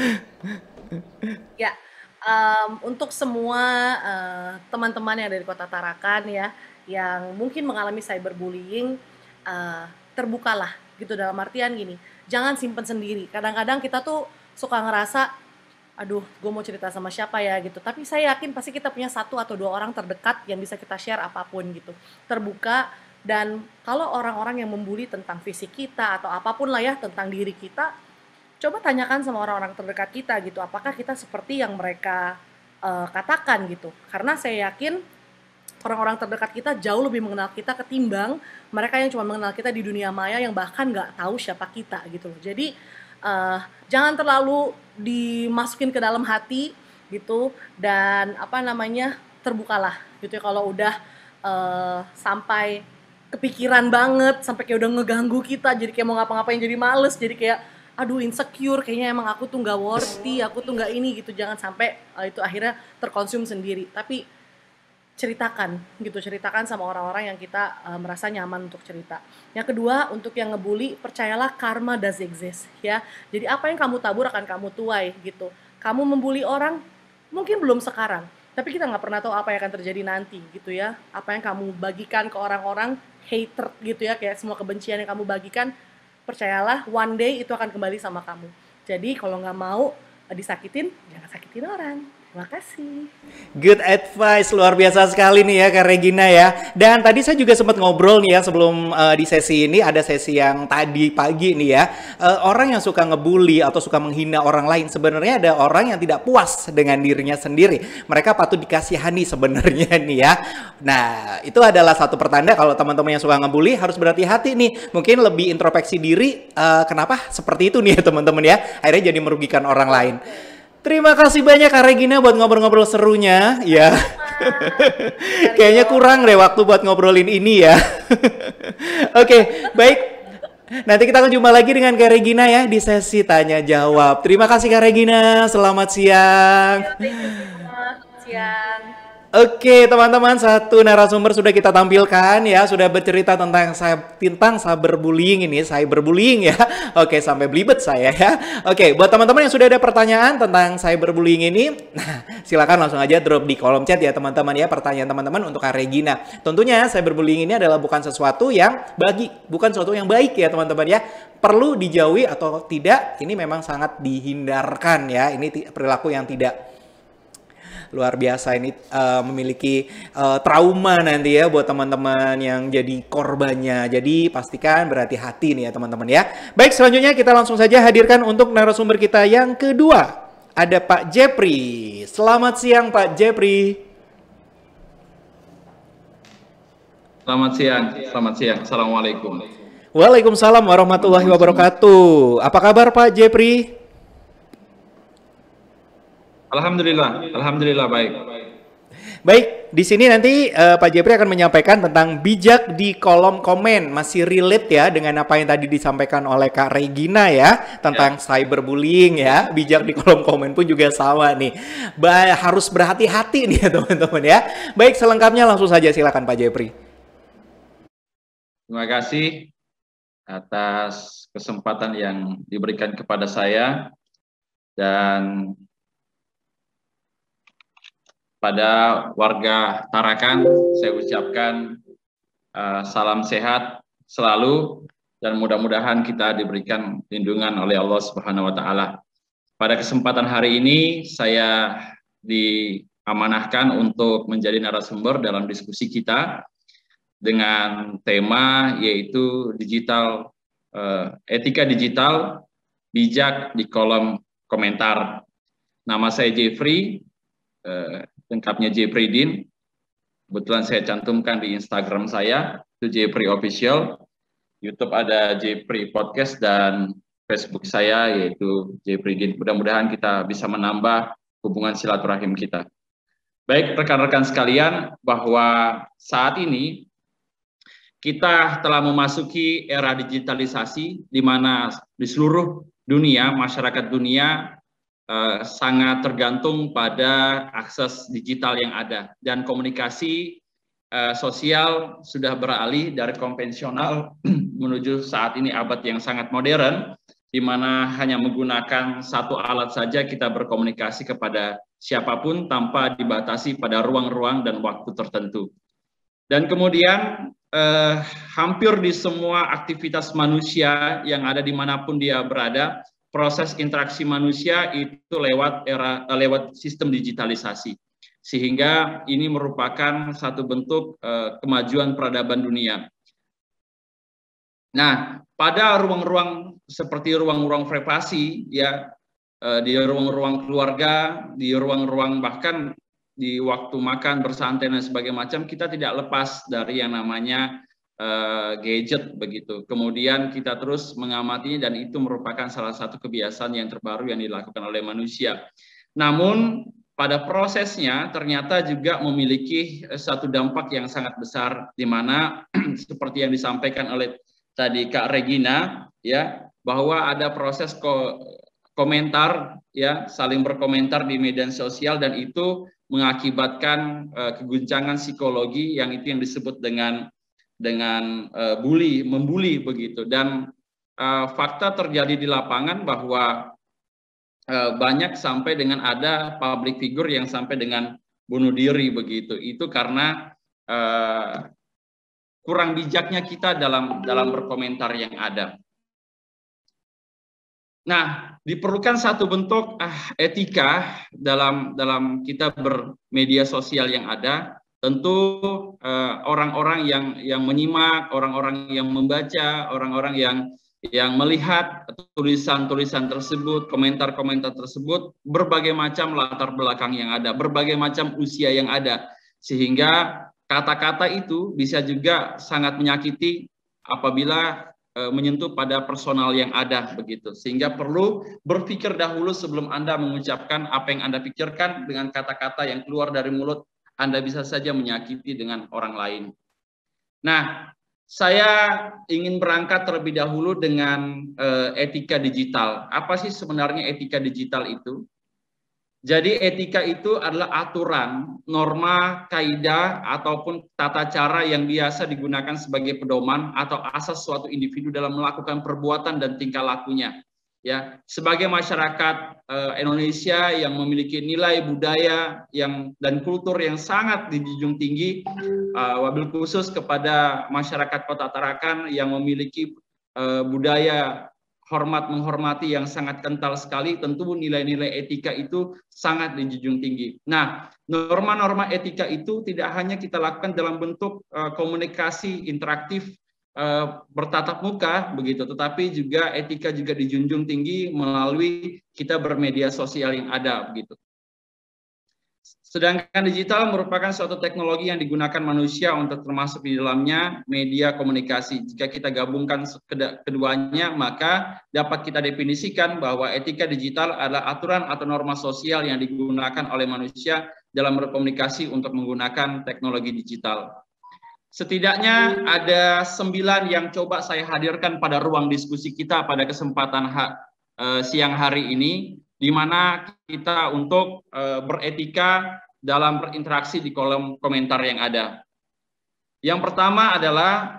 Ya, um, untuk semua uh, teman-teman yang dari Kota Tarakan ya, yang mungkin mengalami cyberbullying, uh, terbukalah gitu, dalam artian gini, jangan simpen sendiri. Kadang-kadang kita tuh suka ngerasa, aduh, gue mau cerita sama siapa ya gitu. Tapi saya yakin pasti kita punya satu atau dua orang terdekat yang bisa kita share apapun gitu. Terbuka, dan kalau orang-orang yang membuli tentang fisik kita atau apapun lah ya tentang diri kita, coba tanyakan sama orang-orang terdekat kita gitu. Apakah kita seperti yang mereka uh, katakan gitu. Karena saya yakin orang-orang terdekat kita jauh lebih mengenal kita ketimbang mereka yang cuma mengenal kita di dunia maya yang bahkan nggak tahu siapa kita gitu loh. Jadi uh, jangan terlalu dimasukin ke dalam hati gitu, dan apa namanya, terbukalah gitu ya. Kalau udah uh, sampai kepikiran banget, sampai kayak udah ngeganggu kita, jadi kayak mau ngapa-ngapain jadi males, jadi kayak aduh insecure, kayaknya emang aku tuh nggak worthy, aku tuh nggak ini gitu. Jangan sampai uh, itu akhirnya terkonsum sendiri, tapi ceritakan gitu, ceritakan sama orang-orang yang kita uh, merasa nyaman untuk cerita. Yang kedua, untuk yang ngebully, percayalah karma does exist ya. Jadi apa yang kamu tabur akan kamu tuai gitu. Kamu membuli orang mungkin belum sekarang, tapi kita nggak pernah tahu apa yang akan terjadi nanti gitu ya. Apa yang kamu bagikan ke orang-orang, hatred gitu ya, kayak semua kebencian yang kamu bagikan, percayalah one day itu akan kembali sama kamu. Jadi kalau nggak mau uh, disakitin, jangan sakitin orang. Terima kasih. Good advice, luar biasa sekali nih ya Kak Regina ya. Dan tadi saya juga sempat ngobrol nih ya sebelum uh, di sesi ini, ada sesi yang tadi pagi nih ya. Uh, orang yang suka ngebully atau suka menghina orang lain, sebenarnya ada orang yang tidak puas dengan dirinya sendiri. Mereka patut dikasihani sebenarnya nih ya. Nah, itu adalah satu pertanda kalau teman-teman yang suka ngebully harus berhati-hati nih. Mungkin lebih introspeksi diri, uh, kenapa seperti itu nih ya teman-teman ya. Akhirnya jadi merugikan orang lain. Terima kasih banyak Kak Regina buat ngobrol-ngobrol serunya ya. Kayaknya kurang deh waktu buat ngobrolin ini ya. Oke, baik. Nanti kita akan jumpa lagi dengan Kak Regina ya di sesi tanya jawab. Terima kasih Kak Regina, selamat siang. Selamat siang. Oke teman-teman, satu narasumber sudah kita tampilkan ya, sudah bercerita tentang tentang cyberbullying ini, cyberbullying ya. Oke, sampai belibet saya ya. Oke, buat teman-teman yang sudah ada pertanyaan tentang cyberbullying ini, nah silakan langsung aja drop di kolom chat ya teman-teman ya, pertanyaan teman-teman untuk Kak Regina. Tentunya cyberbullying ini adalah bukan sesuatu yang bagi, bukan sesuatu yang baik ya teman-teman ya. Perlu dijauhi atau tidak, ini memang sangat dihindarkan ya. Ini perilaku yang tidak luar biasa, ini uh, memiliki uh, trauma nanti ya buat teman-teman yang jadi korbannya. Jadi pastikan berhati-hati nih ya teman-teman ya. Baik, selanjutnya kita langsung saja hadirkan untuk narasumber kita yang kedua. Ada Pak Jepri. Selamat siang Pak Jepri. Selamat siang, selamat siang. Assalamualaikum. Waalaikumsalam warahmatullahi wabarakatuh. Apa kabar Pak Jepri? Alhamdulillah, alhamdulillah baik. Baik, di sini nanti uh, Pak Jepri akan menyampaikan tentang bijak di kolom komen. Masih relate ya dengan apa yang tadi disampaikan oleh Kak Regina ya tentang ya. cyberbullying ya. Bijak di kolom komen pun juga sama nih. Ba harus berhati-hati nih ya teman-teman ya. Baik, selengkapnya langsung saja silakan Pak Jepri. Terima kasih atas kesempatan yang diberikan kepada saya, dan pada warga Tarakan saya ucapkan uh, salam sehat selalu, dan mudah-mudahan kita diberikan lindungan oleh Allah Subhanahu wa taala. Pada kesempatan hari ini saya di amanahkan untuk menjadi narasumber dalam diskusi kita dengan tema yaitu digital uh, etika digital bijak di kolom komentar. Nama saya Jeffrey, uh, lengkapnya Jeffrey Din. Kebetulan saya cantumkan di Instagram saya, itu Jeffrey Official. YouTube ada Jeffrey Podcast dan Facebook saya yaitu Jeffrey Din. Mudah-mudahan kita bisa menambah hubungan silaturahim kita. Baik rekan-rekan sekalian, bahwa saat ini kita telah memasuki era digitalisasi di mana di seluruh dunia, masyarakat dunia eh, sangat tergantung pada akses digital yang ada dan komunikasi eh, sosial sudah beralih dari konvensional menuju saat ini abad yang sangat modern, di mana hanya menggunakan satu alat saja kita berkomunikasi kepada siapapun tanpa dibatasi pada ruang-ruang dan waktu tertentu. Dan kemudian eh, hampir di semua aktivitas manusia yang ada dimanapun dia berada, proses interaksi manusia itu lewat era lewat sistem digitalisasi. Sehingga ini merupakan satu bentuk eh, kemajuan peradaban dunia. Nah, pada ruang-ruang seperti ruang-ruang privasi, ya, eh, di ruang-ruang keluarga, di ruang-ruang bahkan di waktu makan, bersantai dan sebagainya macam, kita tidak lepas dari yang namanya uh, gadget begitu. Kemudian kita terus mengamatinya dan itu merupakan salah satu kebiasaan yang terbaru yang dilakukan oleh manusia. Namun pada prosesnya ternyata juga memiliki satu dampak yang sangat besar, di mana seperti yang disampaikan oleh tadi Kak Regina, ya, bahwa ada proses ko komentar, ya, saling berkomentar di media sosial dan itu mengakibatkan uh, keguncangan psikologi yang itu yang disebut dengan dengan uh, bully, membuli begitu. Dan uh, fakta terjadi di lapangan bahwa uh, banyak sampai dengan ada public figure yang sampai dengan bunuh diri begitu. Itu karena uh, kurang bijaknya kita dalam dalam berkomentar yang ada. Nah, diperlukan satu bentuk ah, etika dalam dalam kita bermedia sosial yang ada. Tentu orang-orang uh, yang yang menyimak, orang-orang yang membaca, orang-orang yang yang melihat tulisan-tulisan tersebut, komentar-komentar tersebut, berbagai macam latar belakang yang ada, berbagai macam usia yang ada, sehingga kata-kata itu bisa juga sangat menyakiti apabila menyentuh pada personal yang ada begitu, sehingga perlu berpikir dahulu sebelum Anda mengucapkan apa yang Anda pikirkan. Dengan kata-kata yang keluar dari mulut Anda bisa saja menyakiti dengan orang lain. Nah, saya ingin berangkat terlebih dahulu dengan uh, etika digital. Apa sih sebenarnya etika digital itu? Jadi etika itu adalah aturan, norma, kaidah, ataupun tata cara yang biasa digunakan sebagai pedoman atau asas suatu individu dalam melakukan perbuatan dan tingkah lakunya. Ya, sebagai masyarakat eh, Indonesia yang memiliki nilai budaya yang dan kultur yang sangat dijunjung tinggi, eh, wabil khusus kepada masyarakat Kota Tarakan yang memiliki eh, budaya hormat menghormati yang sangat kental sekali, tentu nilai-nilai etika itu sangat dijunjung tinggi. Nah, norma-norma etika itu tidak hanya kita lakukan dalam bentuk uh, komunikasi interaktif uh, bertatap muka begitu, tetapi juga etika juga dijunjung tinggi melalui kita bermedia sosial yang ada begitu. Sedangkan digital merupakan suatu teknologi yang digunakan manusia untuk termasuk di dalamnya media komunikasi. Jika kita gabungkan keduanya, maka dapat kita definisikan bahwa etika digital adalah aturan atau norma sosial yang digunakan oleh manusia dalam berkomunikasi untuk menggunakan teknologi digital. Setidaknya ada sembilan yang coba saya hadirkan pada ruang diskusi kita pada kesempatan ha, eh, siang hari ini, di mana kita untuk eh, beretika dalam berinteraksi di kolom komentar yang ada. Yang pertama adalah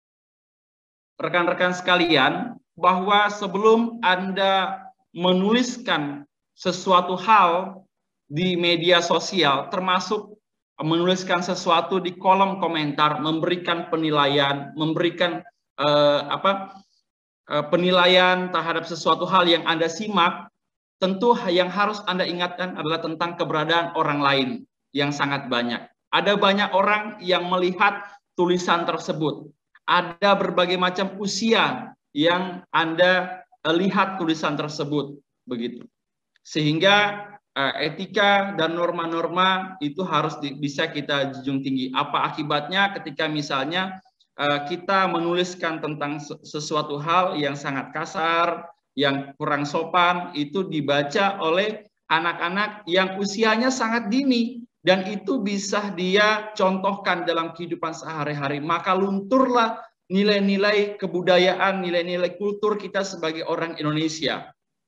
rekan-rekan sekalian, bahwa sebelum Anda menuliskan sesuatu hal di media sosial, termasuk menuliskan sesuatu di kolom komentar, memberikan penilaian, memberikan eh, apa eh, penilaian terhadap sesuatu hal yang Anda simak, tentu yang harus Anda ingatkan adalah tentang keberadaan orang lain. yang sangat banyak. Ada banyak orang yang melihat tulisan tersebut. Ada berbagai macam usia yang Anda lihat tulisan tersebut, begitu. Sehingga uh, etika dan norma-norma itu harus di, bisa kita junjung tinggi. Apa akibatnya ketika misalnya uh, kita menuliskan tentang sesuatu hal yang sangat kasar, yang kurang sopan, itu dibaca oleh anak-anak yang usianya sangat dini, dan itu bisa dia contohkan dalam kehidupan sehari-hari. Maka lunturlah nilai-nilai kebudayaan, nilai-nilai kultur kita sebagai orang Indonesia.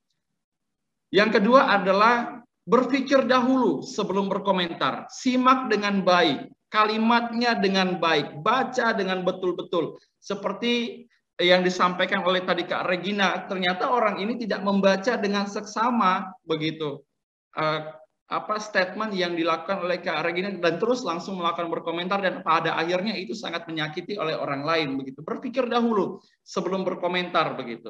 Yang kedua adalah berpikir dahulu sebelum berkomentar. Simak dengan baik, kalimatnya dengan baik, baca dengan betul-betul. Seperti yang disampaikan oleh tadi Kak Regina, ternyata orang ini tidak membaca dengan seksama, begitu. Uh, apa statement yang dilakukan oleh Kak Regina, dan terus langsung melakukan berkomentar, dan pada akhirnya itu sangat menyakiti oleh orang lain, begitu. Berpikir dahulu sebelum berkomentar, begitu.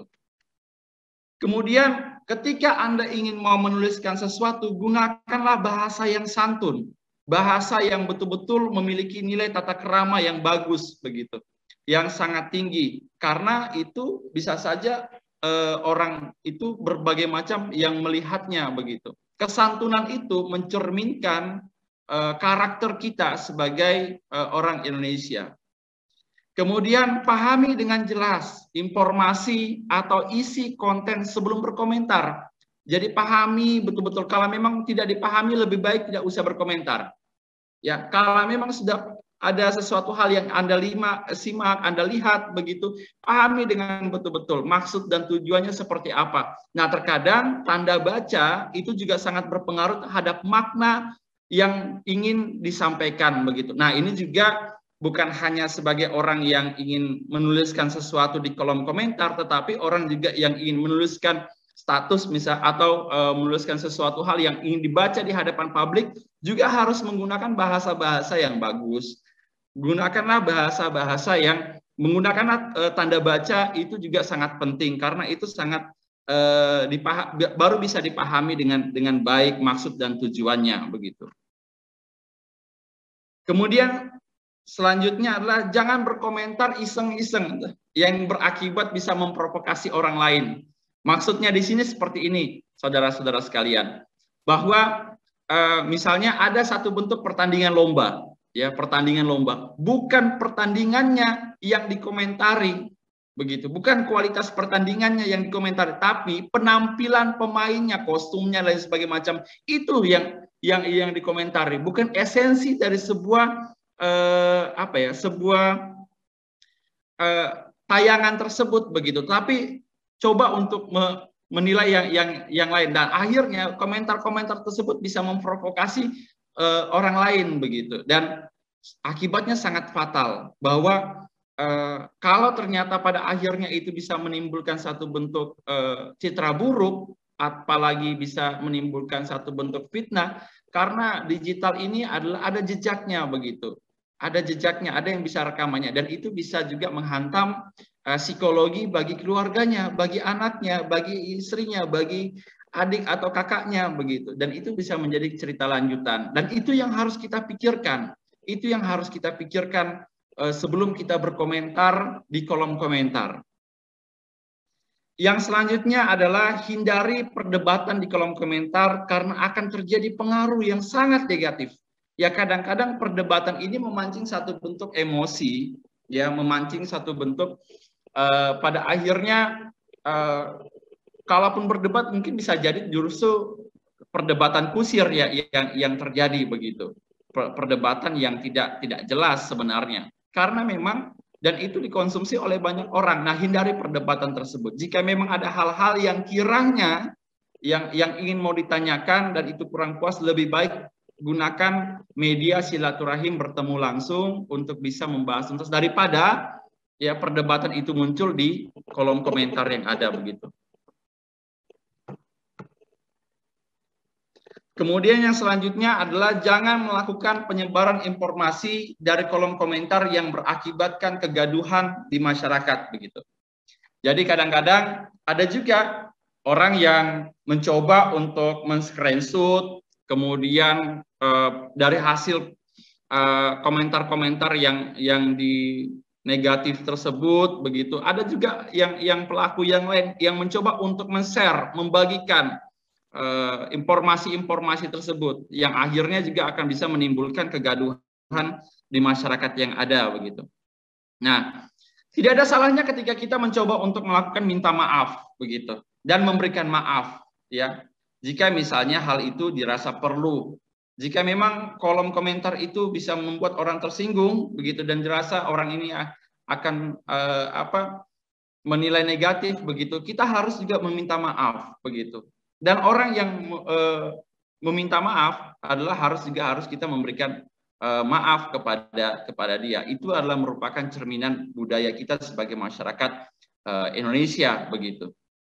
Kemudian ketika Anda ingin mau menuliskan sesuatu, gunakanlah bahasa yang santun, bahasa yang betul-betul memiliki nilai tata krama yang bagus, begitu, yang sangat tinggi, karena itu bisa saja eh, orang itu berbagai macam yang melihatnya, begitu. Kesantunan itu mencerminkan uh, karakter kita sebagai uh, orang Indonesia. Kemudian pahami dengan jelas informasi atau isi konten sebelum berkomentar. Jadi pahami betul-betul. Kalau memang tidak dipahami, lebih baik tidak usah berkomentar. Ya, kalau memang sudah ada sesuatu hal yang Anda lima, simak, Anda lihat, begitu, pahami dengan betul-betul maksud dan tujuannya seperti apa. Nah, terkadang tanda baca itu juga sangat berpengaruh terhadap makna yang ingin disampaikan, begitu. Nah, ini juga bukan hanya sebagai orang yang ingin menuliskan sesuatu di kolom komentar, tetapi orang juga yang ingin menuliskan status misal atau e, menuliskan sesuatu hal yang ingin dibaca di hadapan publik, juga harus menggunakan bahasa-bahasa yang bagus. Gunakanlah bahasa-bahasa yang menggunakan e, tanda baca, itu juga sangat penting, karena itu sangat e, dipaham, baru bisa dipahami dengan dengan baik maksud dan tujuannya, begitu. Kemudian selanjutnya adalah jangan berkomentar iseng-iseng yang berakibat bisa memprovokasi orang lain. Maksudnya di sini seperti ini, saudara-saudara sekalian, bahwa e, misalnya ada satu bentuk pertandingan lomba, ya, pertandingan lomba, bukan pertandingannya yang dikomentari, begitu, bukan kualitas pertandingannya yang dikomentari, tapi penampilan pemainnya, kostumnya, lain sebagainya macam, itu yang yang yang dikomentari, bukan esensi dari sebuah eh, apa ya, sebuah eh, tayangan tersebut, begitu. Tapi coba untuk me menilai yang yang yang lain, dan akhirnya komentar-komentar tersebut bisa memprovokasi uh, orang lain, begitu, dan akibatnya sangat fatal, bahwa uh, kalau ternyata pada akhirnya itu bisa menimbulkan satu bentuk uh, citra buruk, apalagi bisa menimbulkan satu bentuk fitnah, karena digital ini adalah ada jejaknya, begitu, ada jejaknya, ada yang bisa rekamannya, dan itu bisa juga menghantam uh, psikologi bagi keluarganya, bagi anaknya, bagi istrinya, bagi adik atau kakaknya, begitu, dan itu bisa menjadi cerita lanjutan, dan itu yang harus kita pikirkan, itu yang harus kita pikirkan uh, sebelum kita berkomentar di kolom komentar. Yang selanjutnya adalah hindari perdebatan di kolom komentar karena akan terjadi pengaruh yang sangat negatif. Ya, kadang-kadang perdebatan ini memancing satu bentuk emosi, ya, memancing satu bentuk uh, pada akhirnya uh, kalaupun berdebat mungkin bisa jadi justru perdebatan kusir, ya, yang yang terjadi, begitu. Perdebatan yang tidak tidak jelas sebenarnya. Karena memang, dan itu dikonsumsi oleh banyak orang. Nah, hindari perdebatan tersebut. Jika memang ada hal-hal yang kiranya yang yang ingin mau ditanyakan dan itu kurang puas, lebih baik gunakan media silaturahim, bertemu langsung untuk bisa membahas tuntas, daripada ya perdebatan itu muncul di kolom komentar yang ada, begitu. Kemudian yang selanjutnya adalah jangan melakukan penyebaran informasi dari kolom komentar yang berakibatkan kegaduhan di masyarakat, begitu. Jadi kadang-kadang ada juga orang yang mencoba untuk men-screenshot, kemudian uh, dari hasil komentar-komentar uh, yang yang di negatif tersebut begitu, ada juga yang yang pelaku yang lain yang mencoba untuk men-share, membagikan informasi-informasi uh, tersebut yang akhirnya juga akan bisa menimbulkan kegaduhan di masyarakat yang ada begitu. Nah, tidak ada salahnya ketika kita mencoba untuk melakukan minta maaf begitu dan memberikan maaf ya. Jika misalnya hal itu dirasa perlu. Jika memang kolom komentar itu bisa membuat orang tersinggung begitu dan dirasa orang ini akan uh, apa menilai negatif begitu, kita harus juga meminta maaf begitu. Dan orang yang uh, meminta maaf adalah harus juga harus kita memberikan uh, maaf kepada kepada dia. Itu adalah merupakan cerminan budaya kita sebagai masyarakat uh, Indonesia begitu.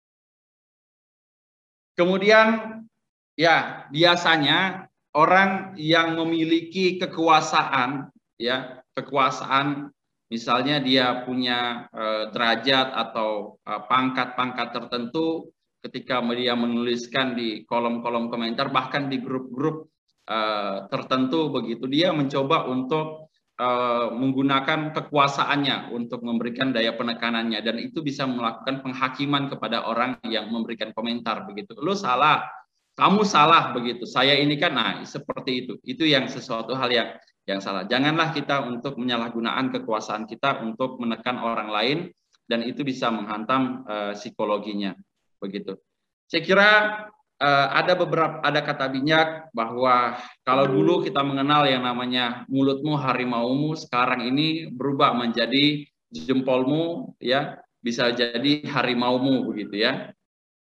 Kemudian ya biasanya orang yang memiliki kekuasaan ya, kekuasaan misalnya dia punya uh, derajat atau pangkat-pangkat uh, tertentu, ketika dia menuliskan di kolom-kolom komentar, bahkan di grup-grup uh, tertentu begitu, dia mencoba untuk uh, menggunakan kekuasaannya untuk memberikan daya penekanannya, dan itu bisa melakukan penghakiman kepada orang yang memberikan komentar begitu. Lu salah, kamu salah begitu, saya ini kan, nah seperti itu. Itu yang sesuatu hal yang yang salah. Janganlah kita untuk menyalahgunakan kekuasaan kita untuk menekan orang lain, dan itu bisa menghantam uh, psikologinya. Begitu. Saya kira uh, ada beberapa ada kata bijak bahwa kalau dulu kita mengenal yang namanya mulutmu harimaumu, sekarang ini berubah menjadi jempolmu, ya bisa jadi harimaumu begitu ya.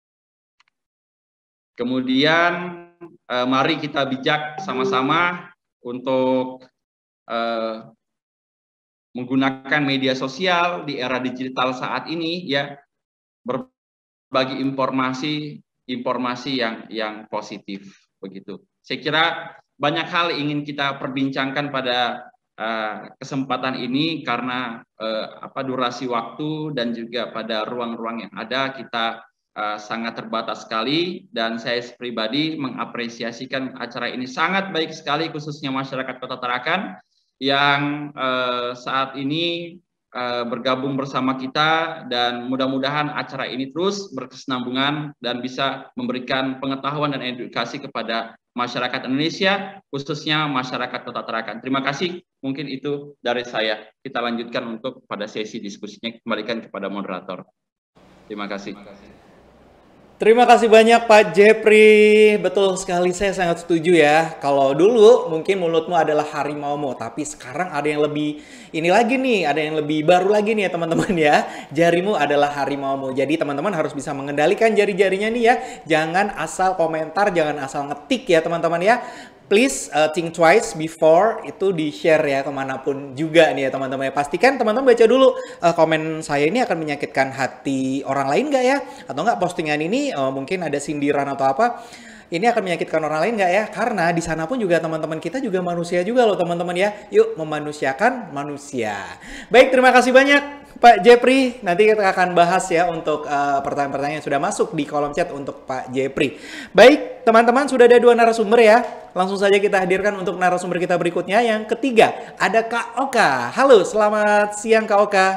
Kemudian uh, mari kita bijak sama-sama untuk uh, menggunakan media sosial di era digital saat ini ya. Ber bagi informasi informasi yang yang positif begitu. Saya kira banyak hal ingin kita perbincangkan pada uh, kesempatan ini karena uh, apa durasi waktu dan juga pada ruang-ruang yang ada kita uh, sangat terbatas sekali, dan saya pribadi mengapresiasikan acara ini sangat baik sekali, khususnya masyarakat Kota Tarakan yang uh, saat ini Uh, bergabung bersama kita, dan mudah-mudahan acara ini terus berkesinambungan dan bisa memberikan pengetahuan dan edukasi kepada masyarakat Indonesia, khususnya masyarakat Kota Tarakan. Terima kasih, mungkin itu dari saya. Kita lanjutkan untuk pada sesi diskusinya, kembalikan kepada moderator. Terima kasih. Terima kasih. Terima kasih banyak Pak Jepri. Betul sekali, saya sangat setuju ya. Kalau dulu mungkin mulutmu adalah harimaumu, tapi sekarang ada yang lebih ini lagi nih, ada yang lebih baru lagi nih ya teman-teman ya. Jarimu adalah harimaumu. Jadi teman-teman harus bisa mengendalikan jari-jarinya nih ya. Jangan asal komentar, jangan asal ngetik ya teman-teman ya. Please uh, think twice before itu di-share ya kemanapun juga nih ya teman-teman ya. Pastikan teman-teman baca dulu uh, komen saya ini akan menyakitkan hati orang lain nggak ya? Atau nggak postingan ini uh, mungkin ada sindiran atau apa, ini akan menyakitkan orang lain nggak ya? Karena di sana pun juga teman-teman kita juga manusia juga loh teman-teman ya. Yuk memanusiakan manusia. Baik, terima kasih banyak Pak Jepri. Nanti kita akan bahas ya untuk pertanyaan-pertanyaan uh, yang sudah masuk di kolom chat untuk Pak Jepri. Baik, teman-teman, sudah ada dua narasumber ya. Langsung saja kita hadirkan untuk narasumber kita berikutnya. Yang ketiga, ada Kak Oka. Halo, selamat siang Kak Oka.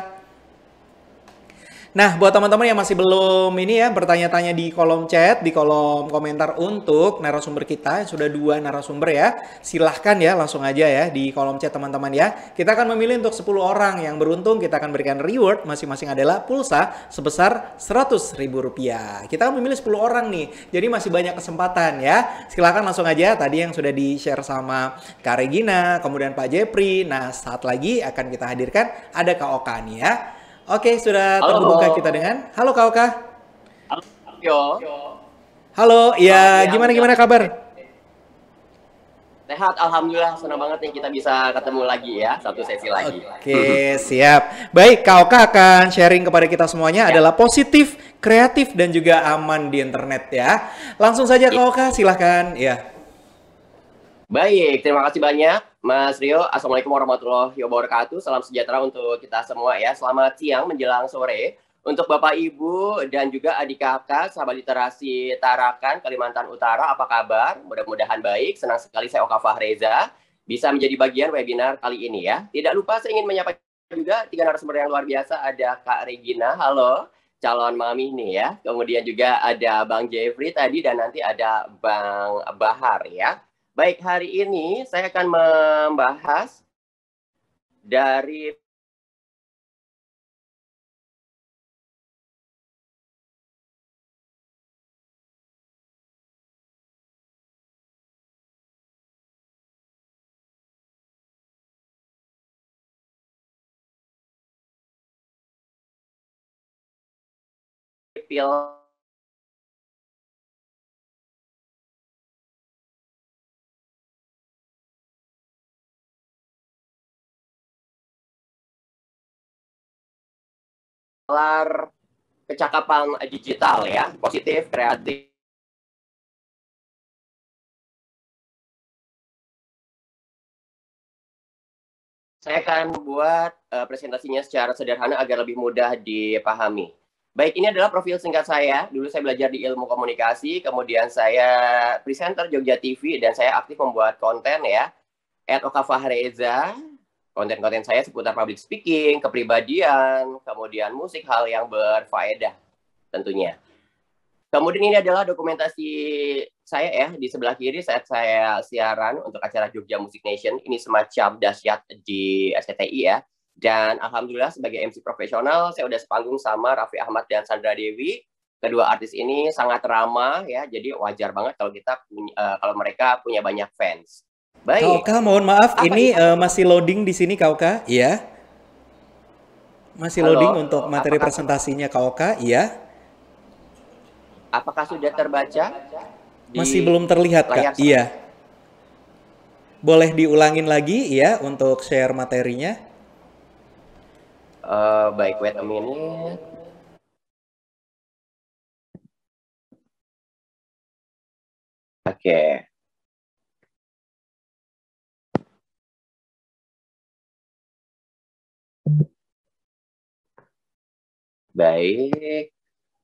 Nah, buat teman-teman yang masih belum ini ya, bertanya-tanya di kolom chat, di kolom komentar untuk narasumber kita, sudah dua narasumber ya, silahkan ya, langsung aja ya di kolom chat teman-teman ya. Kita akan memilih untuk sepuluh orang yang beruntung, kita akan berikan reward, masing-masing adalah pulsa sebesar seratus ribu rupiah. Kita akan memilih sepuluh orang nih, jadi masih banyak kesempatan ya. Silahkan langsung aja, tadi yang sudah di-share sama Kak Regina, kemudian Pak Jepri. Nah, saat lagi akan kita hadirkan, ada Kak Oka nih ya. Oke, sudah terbuka kita dengan halo Kak Oka. Halo. Yo. Halo, ya gimana gimana kabar? Sehat, alhamdulillah, senang banget nih kita bisa ketemu lagi ya, satu sesi lagi. Oke, siap. Baik, Kak Oka akan sharing kepada kita semuanya ya. Adalah positif, kreatif, dan juga aman di internet ya. Langsung saja Kak Oka, silahkan ya. Baik, terima kasih banyak Mas Rio. Assalamualaikum warahmatullahi wabarakatuh. Salam sejahtera untuk kita semua ya. Selamat siang menjelang sore Untuk Bapak Ibu dan juga adik kakak, sahabat literasi Tarakan, Kalimantan Utara, apa kabar? Mudah-mudahan baik. Senang sekali saya Oka Fahreza bisa menjadi bagian webinar kali ini ya. Tidak lupa saya ingin menyapa juga tiga narasumber yang luar biasa. Ada Kak Regina, halo, calon mami nih ya. Kemudian juga ada Bang Jeffrey tadi dan nanti ada Bang Bahar ya. Baik, hari ini saya akan membahas dari film kecakapan digital ya, positif, kreatif. Saya akan membuat uh, presentasinya secara sederhana agar lebih mudah dipahami. Baik, ini adalah profil singkat saya. Dulu saya belajar di ilmu komunikasi, kemudian saya presenter Jogja T V, dan saya aktif membuat konten ya. at Oka Fahreza. Konten-konten saya seputar public speaking, kepribadian, kemudian musik, hal yang berfaedah tentunya. Kemudian ini adalah dokumentasi saya ya, di sebelah kiri saat saya siaran untuk acara Jogja Music Nation. Ini semacam dahsyat di S C T I ya. Dan alhamdulillah sebagai M C profesional, saya udah sepanggung sama Raffi Ahmad dan Sandra Dewi. Kedua artis ini sangat ramah ya, jadi wajar banget kalau kita punya, uh, kalau mereka punya banyak fans. Baik. Kak Oka, mohon maaf, Apa ini itu? uh, masih loading di sini Kak Oka, iya. Masih Halo, loading untuk materi apakah- presentasinya Kak Oka, iya. Apakah sudah terbaca? di Masih belum terlihat layar Kak, iya. Boleh diulangin lagi ya untuk share materinya. Uh, baik, wait a minute. Oke. Baik.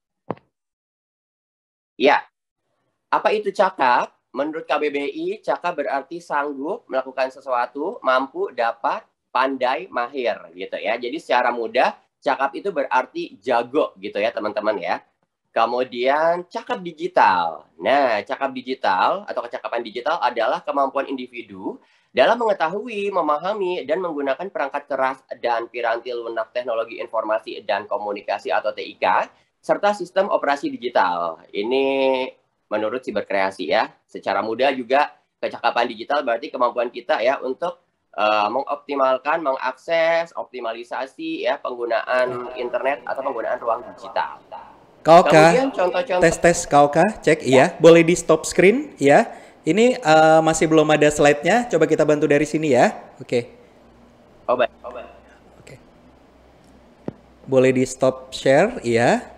Ya, apa itu cakap? Menurut K B B I, cakap berarti sanggup melakukan sesuatu, mampu, dapat, pandai, mahir gitu ya. Jadi secara mudah, cakap itu berarti jago gitu ya teman-teman ya. Kemudian cakap digital. Nah, cakap digital atau kecakapan digital adalah kemampuan individu dalam mengetahui, memahami, dan menggunakan perangkat keras dan piranti lunak teknologi informasi dan komunikasi atau T I K, serta sistem operasi digital. Ini menurut Siberkreasi ya. Secara mudah juga kecakapan digital berarti kemampuan kita ya untuk uh, mengoptimalkan, mengakses, optimalisasi ya penggunaan internet atau penggunaan ruang digital. Kak Oka, Kemudian contoh-contoh tes-tes Kak Oka, cek iya. Boleh di stop screen ya. Ini uh, masih belum ada slide-nya, coba kita bantu dari sini ya. Oke. Oh, baik. Oh, baik. Oke. Boleh di stop share, iya.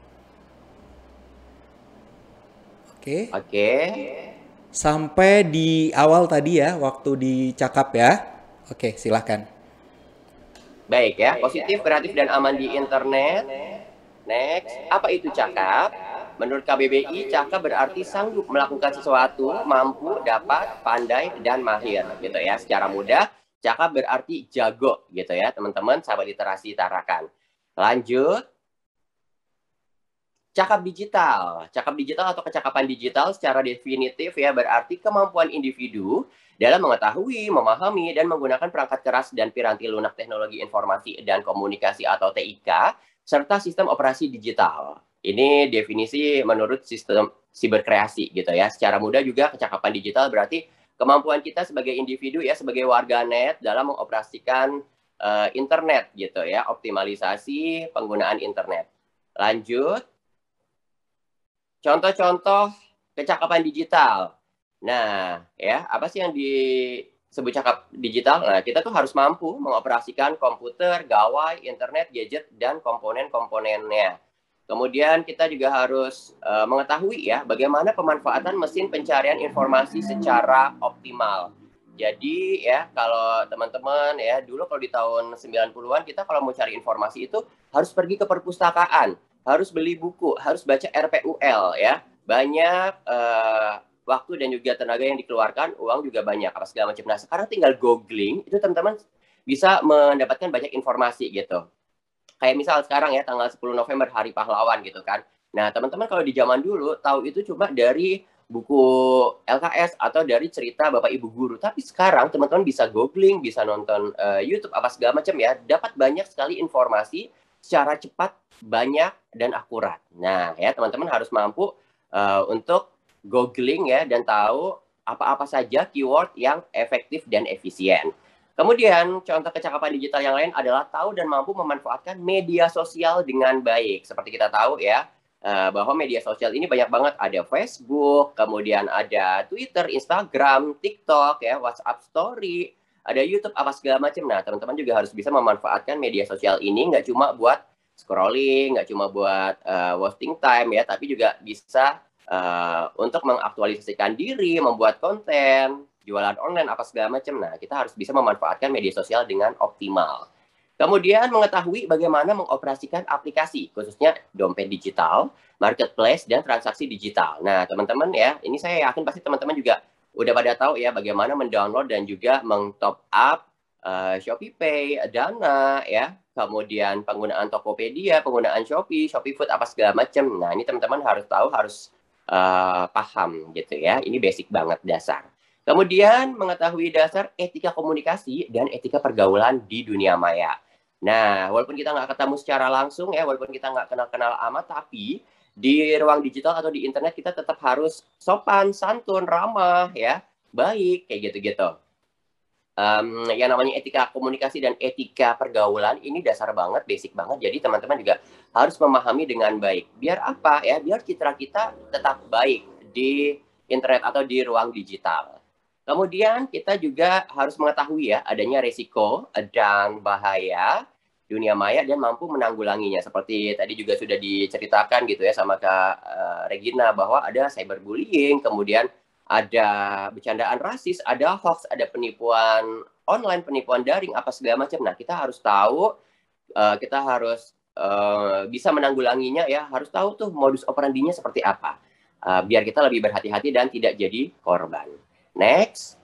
Oke. Oke. Sampai di awal tadi ya, waktu dicakap ya. Oke, silahkan. Baik ya, positif, kreatif, dan aman di internet. Next, apa itu cakap? Menurut K B B I, cakap berarti sanggup melakukan sesuatu, mampu, dapat, pandai, dan mahir gitu ya. Secara mudah, cakap berarti jago gitu ya teman-teman, sahabat literasi Tarakan. Lanjut. Cakap digital. Cakap digital atau kecakapan digital secara definitif ya berarti kemampuan individu dalam mengetahui, memahami, dan menggunakan perangkat keras dan piranti lunak teknologi informasi dan komunikasi atau T I K, serta sistem operasi digital. Ini definisi menurut sistem Siberkreasi gitu ya. Secara mudah juga kecakapan digital berarti kemampuan kita sebagai individu ya, sebagai warganet dalam mengoperasikan uh, internet gitu ya, optimalisasi penggunaan internet. Lanjut. Contoh-contoh kecakapan digital. Nah, ya, apa sih yang disebut cakap digital? Nah, kita tuh harus mampu mengoperasikan komputer, gawai, internet, gadget, dan komponen-komponennya. Kemudian kita juga harus uh, mengetahui ya bagaimana pemanfaatan mesin pencarian informasi secara optimal. Jadi ya kalau teman-teman ya dulu kalau di tahun sembilan puluhan kita kalau mau cari informasi itu harus pergi ke perpustakaan, harus beli buku, harus baca R P U L ya. Banyak uh, waktu dan juga tenaga yang dikeluarkan, uang juga banyak apa segala macam. Nah, sekarang tinggal googling itu teman-teman bisa mendapatkan banyak informasi gitu. Kayak misal sekarang ya tanggal sepuluh November Hari Pahlawan gitu kan. Nah, teman-teman kalau di zaman dulu tahu itu cuma dari buku L K S atau dari cerita Bapak Ibu guru. Tapi sekarang teman-teman bisa googling, bisa nonton uh, YouTube apa segala macam ya, dapat banyak sekali informasi secara cepat, banyak dan akurat. Nah, ya teman-teman harus mampu uh, untuk googling ya dan tahu apa-apa saja keyword yang efektif dan efisien. Kemudian contoh kecakapan digital yang lain adalah tahu dan mampu memanfaatkan media sosial dengan baik. Seperti kita tahu ya, Uh, bahwa media sosial ini banyak banget, ada Facebook, kemudian ada Twitter, Instagram, TikTok, ya, WhatsApp Story, ada YouTube, apa segala macam. Nah, teman-teman juga harus bisa memanfaatkan media sosial ini, nggak cuma buat scrolling, nggak cuma buat uh, wasting time, ya, tapi juga bisa uh, untuk mengaktualisasikan diri, membuat konten, jualan online, apa segala macam. Nah, kita harus bisa memanfaatkan media sosial dengan optimal. Kemudian mengetahui bagaimana mengoperasikan aplikasi, khususnya dompet digital, marketplace, dan transaksi digital. Nah, teman-teman ya, ini saya yakin pasti teman-teman juga udah pada tahu ya bagaimana mendownload dan juga meng-top up uh, Shopee Pay, Dana, ya, kemudian penggunaan Tokopedia, penggunaan Shopee, Shopee Food, apa segala macam. Nah, ini teman-teman harus tahu, harus uh, paham gitu ya. Ini basic banget, dasar. Kemudian mengetahui dasar etika komunikasi dan etika pergaulan di dunia maya. Nah, walaupun kita nggak ketemu secara langsung ya, walaupun kita nggak kenal-kenal amat, tapi di ruang digital atau di internet kita tetap harus sopan, santun, ramah, ya, baik, kayak gitu-gitu. Um, yang namanya etika komunikasi dan etika pergaulan ini dasar banget, basic banget. Jadi teman-teman juga harus memahami dengan baik. Biar apa ya? Biar citra kita tetap baik di internet atau di ruang digital. Kemudian kita juga harus mengetahui ya adanya resiko dan bahaya dunia maya dan mampu menanggulanginya. Seperti tadi juga sudah diceritakan gitu ya sama Kak uh, Regina bahwa ada cyberbullying, kemudian ada bercandaan rasis, ada hoax, ada penipuan online, penipuan daring, apa segala macam. Nah, kita harus tahu, uh, kita harus uh, bisa menanggulanginya ya, harus tahu tuh modus operandinya seperti apa. Uh, biar kita lebih berhati-hati dan tidak jadi korban. Next.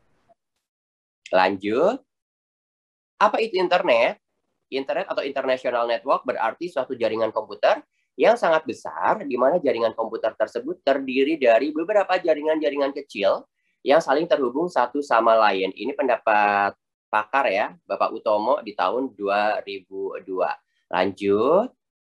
Lanjut. Apa itu internet? Internet atau international network berarti suatu jaringan komputer yang sangat besar, di mana jaringan komputer tersebut terdiri dari beberapa jaringan-jaringan kecil yang saling terhubung satu sama lain. Ini pendapat pakar ya, Bapak Utomo di tahun dua ribu dua. Lanjut.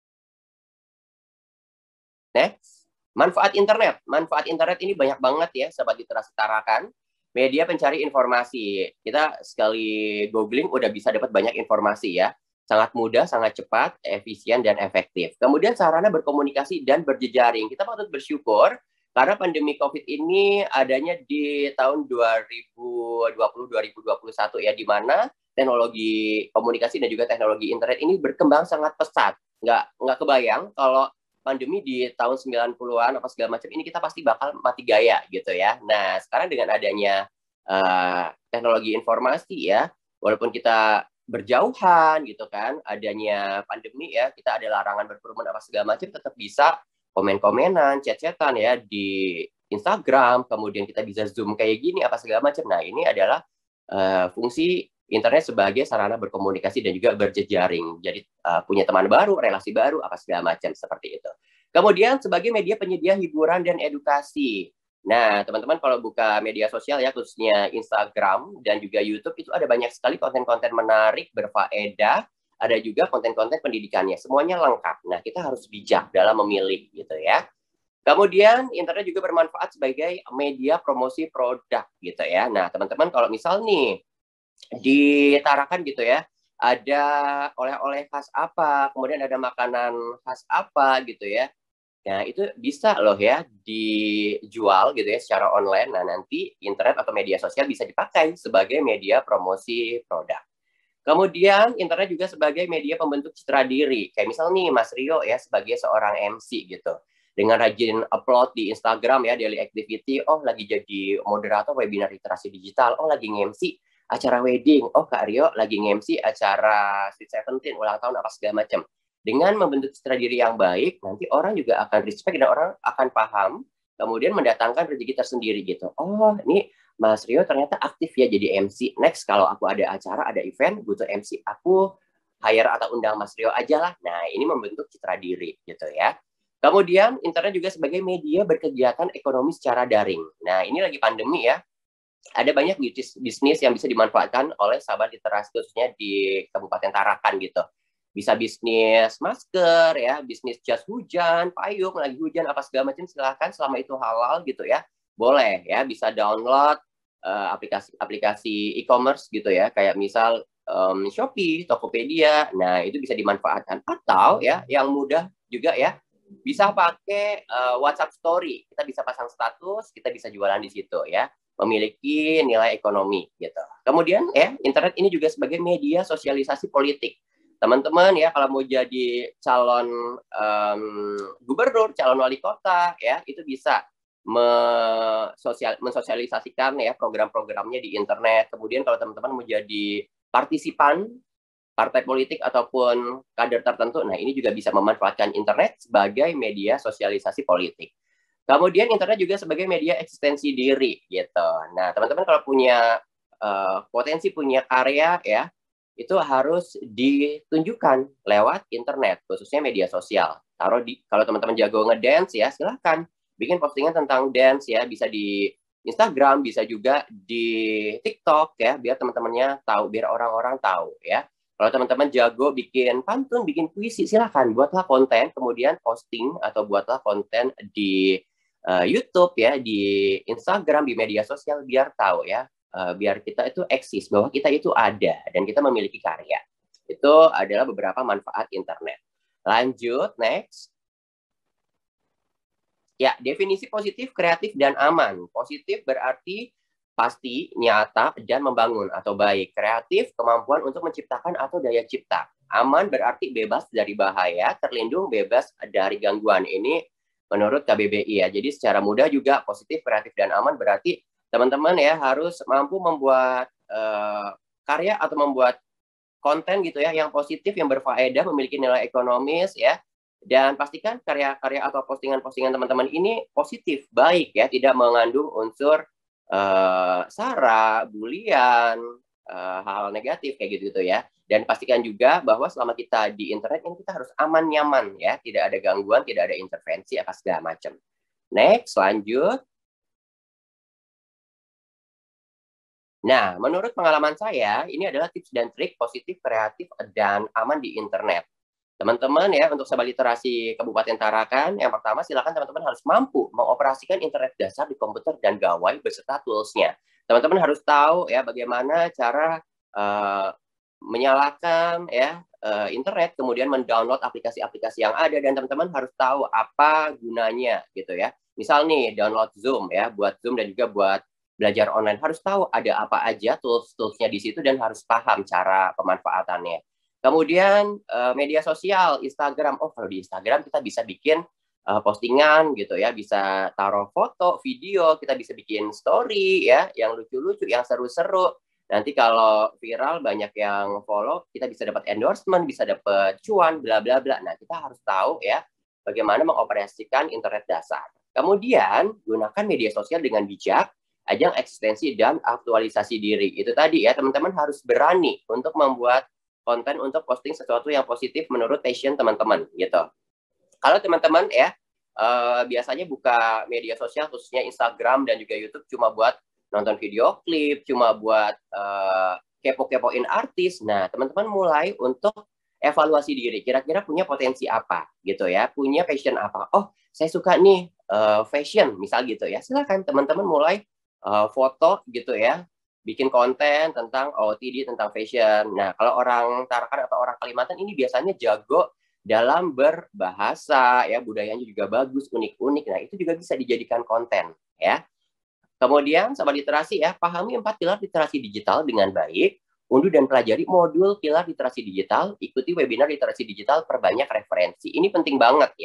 Next. Manfaat internet. Manfaat internet ini banyak banget ya, sobat literasi tarakan. Media pencari informasi. Kita sekali googling udah bisa dapat banyak informasi ya. Sangat mudah, sangat cepat, efisien, dan efektif. Kemudian sarana berkomunikasi dan berjejaring. Kita patut bersyukur karena pandemi COVID ini adanya di tahun dua ribu dua puluh dua ribu dua puluh satu ya, di mana teknologi komunikasi dan juga teknologi internet ini berkembang sangat pesat. Nggak, nggak kebayang kalau pandemi di tahun sembilan puluhan apa segala macam ini kita pasti bakal mati gaya gitu ya. Nah, sekarang dengan adanya uh, teknologi informasi ya, walaupun kita berjauhan gitu kan, adanya pandemi ya, kita ada larangan berkerumun apa segala macam, tetap bisa komen-komenan, chat-chatan ya di Instagram, kemudian kita bisa Zoom kayak gini apa segala macam. Nah, ini adalah uh, fungsi internet sebagai sarana berkomunikasi dan juga berjejaring. Jadi uh, punya teman baru, relasi baru, apa segala macam seperti itu. Kemudian sebagai media penyedia hiburan dan edukasi. Nah, teman-teman kalau buka media sosial ya, khususnya Instagram dan juga YouTube, itu ada banyak sekali konten-konten menarik, berfaedah, ada juga konten-konten pendidikannya. Semuanya lengkap. Nah, kita harus bijak dalam memilih gitu ya. Kemudian internet juga bermanfaat sebagai media promosi produk gitu ya. Nah, teman-teman kalau misal nih, di Tarakan gitu ya, ada oleh-oleh khas apa, kemudian ada makanan khas apa gitu ya. Nah, itu bisa loh ya dijual gitu ya secara online. Nah, nanti internet atau media sosial bisa dipakai sebagai media promosi produk. Kemudian internet juga sebagai media pembentuk citra diri. Kayak misal nih Mas Rio ya sebagai seorang M C gitu. dengan rajin upload di Instagram ya, daily activity, oh lagi jadi moderator webinar literasi digital, oh lagi nge-M C acara wedding, oh Kak Rio lagi nge-M C acara Sweet Seventeen, ulang tahun apa segala macam. Dengan membentuk citra diri yang baik, nanti orang juga akan respect dan orang akan paham, kemudian mendatangkan rezeki tersendiri gitu. Oh ini Mas Rio ternyata aktif ya jadi M C. Next kalau aku ada acara, ada event, butuh M C, aku hire atau undang Mas Rio aja lah. Nah ini membentuk citra diri gitu ya. Kemudian internet juga sebagai media berkegiatan ekonomi secara daring. Nah ini lagi pandemi ya, ada banyak bisnis yang bisa dimanfaatkan oleh sahabat literasi khususnya di Kabupaten Tarakan gitu. Bisa bisnis masker ya, bisnis jas hujan, payung, lagi hujan apa segala macam, silahkan selama itu halal gitu ya. Boleh ya, bisa download aplikasi-aplikasi uh, e-commerce gitu ya, kayak misal um, Shopee, Tokopedia. Nah itu bisa dimanfaatkan. Atau ya yang mudah juga ya, bisa pakai uh, WhatsApp Story. Kita bisa pasang status, kita bisa jualan di situ ya. Memiliki nilai ekonomi gitu. Kemudian ya, internet ini juga sebagai media sosialisasi politik. Teman-teman ya, kalau mau jadi calon um, gubernur, calon wali kota ya, itu bisa mesosial, mensosialisasikan ya program-programnya di internet. Kemudian kalau teman-teman mau jadi partisipan partai politik ataupun kader tertentu, nah ini juga bisa memanfaatkan internet sebagai media sosialisasi politik. Kemudian internet juga sebagai media eksistensi diri gitu. Nah teman-teman kalau punya uh, potensi, punya karya ya, itu harus ditunjukkan lewat internet, khususnya media sosial. Taruh di, kalau teman-teman jago ngedance ya, silahkan bikin postingan tentang dance ya, bisa di Instagram, bisa juga di TikTok ya, biar teman-temannya tahu, biar orang-orang tahu ya. Kalau teman-teman jago bikin pantun, bikin puisi, silahkan buatlah konten, kemudian posting atau buatlah konten di uh, YouTube ya, di Instagram, di media sosial, biar tahu ya, uh, biar kita itu eksis, bahwa kita itu ada dan kita memiliki karya. Itu adalah beberapa manfaat internet. Lanjut, next. Ya, definisi positif, kreatif, dan aman. Positif berarti pasti, nyata, dan membangun atau baik. Kreatif, kemampuan untuk menciptakan atau daya cipta. Aman berarti bebas dari bahaya, terlindung, bebas dari gangguan. Ini menurut K B B I ya. Jadi secara mudah juga positif, kreatif, dan aman berarti teman-teman ya harus mampu membuat uh, karya atau membuat konten gitu ya yang positif, yang berfaedah, memiliki nilai ekonomis ya. Dan pastikan karya-karya atau postingan-postingan teman-teman ini positif, baik ya, tidak mengandung unsur Uh, sara, bulian, uh, hal negatif kayak gitu-gitu ya. Dan pastikan juga bahwa selama kita di internet ini kita harus aman, nyaman ya, tidak ada gangguan, tidak ada intervensi apa segala macam. Next, lanjut. Nah, menurut pengalaman saya, ini adalah tips dan trik positif, kreatif, dan aman di internet. Teman-teman ya, untuk sahabat literasi Kabupaten Tarakan, yang pertama silakan teman-teman harus mampu mengoperasikan internet dasar di komputer dan gawai beserta tools-nya. Teman-teman harus tahu ya bagaimana cara uh, menyalakan ya uh, internet, kemudian mendownload aplikasi-aplikasi yang ada, dan teman-teman harus tahu apa gunanya gitu ya. Misal nih download Zoom ya, buat Zoom dan juga buat belajar online, harus tahu ada apa aja tools-toolsnya di situ dan harus paham cara pemanfaatannya. Kemudian uh, media sosial, Instagram. Oh, kalau di Instagram kita bisa bikin uh, postingan gitu ya, bisa taruh foto, video, kita bisa bikin story ya, yang lucu-lucu, yang seru-seru. Nanti kalau viral banyak yang follow, kita bisa dapat endorsement, bisa dapat cuan, bla bla bla. Nah, kita harus tahu ya bagaimana mengoperasikan internet dasar. Kemudian gunakan media sosial dengan bijak, ajang eksistensi dan aktualisasi diri. Itu tadi ya, teman-teman harus berani untuk membuat konten untuk posting sesuatu yang positif menurut passion teman-teman gitu. Kalau teman-teman ya uh, biasanya buka media sosial khususnya Instagram dan juga YouTube cuma buat nonton video klip, cuma buat uh, kepo-kepoin artis. Nah, teman-teman mulai untuk evaluasi diri. Kira-kira punya potensi apa gitu ya? Punya passion apa? Oh, saya suka nih uh, fashion misal gitu ya. Silakan teman-teman mulai uh, foto gitu ya. Bikin konten tentang O O T D, tentang fashion. Nah, kalau orang Tarakan atau orang Kalimantan ini biasanya jago dalam berbahasa, ya budayanya juga bagus, unik-unik. Nah, itu juga bisa dijadikan konten, ya. Kemudian, sahabat literasi ya, pahami empat pilar literasi digital dengan baik, unduh dan pelajari modul pilar literasi digital, ikuti webinar literasi digital, perbanyak referensi. Ini penting banget ya.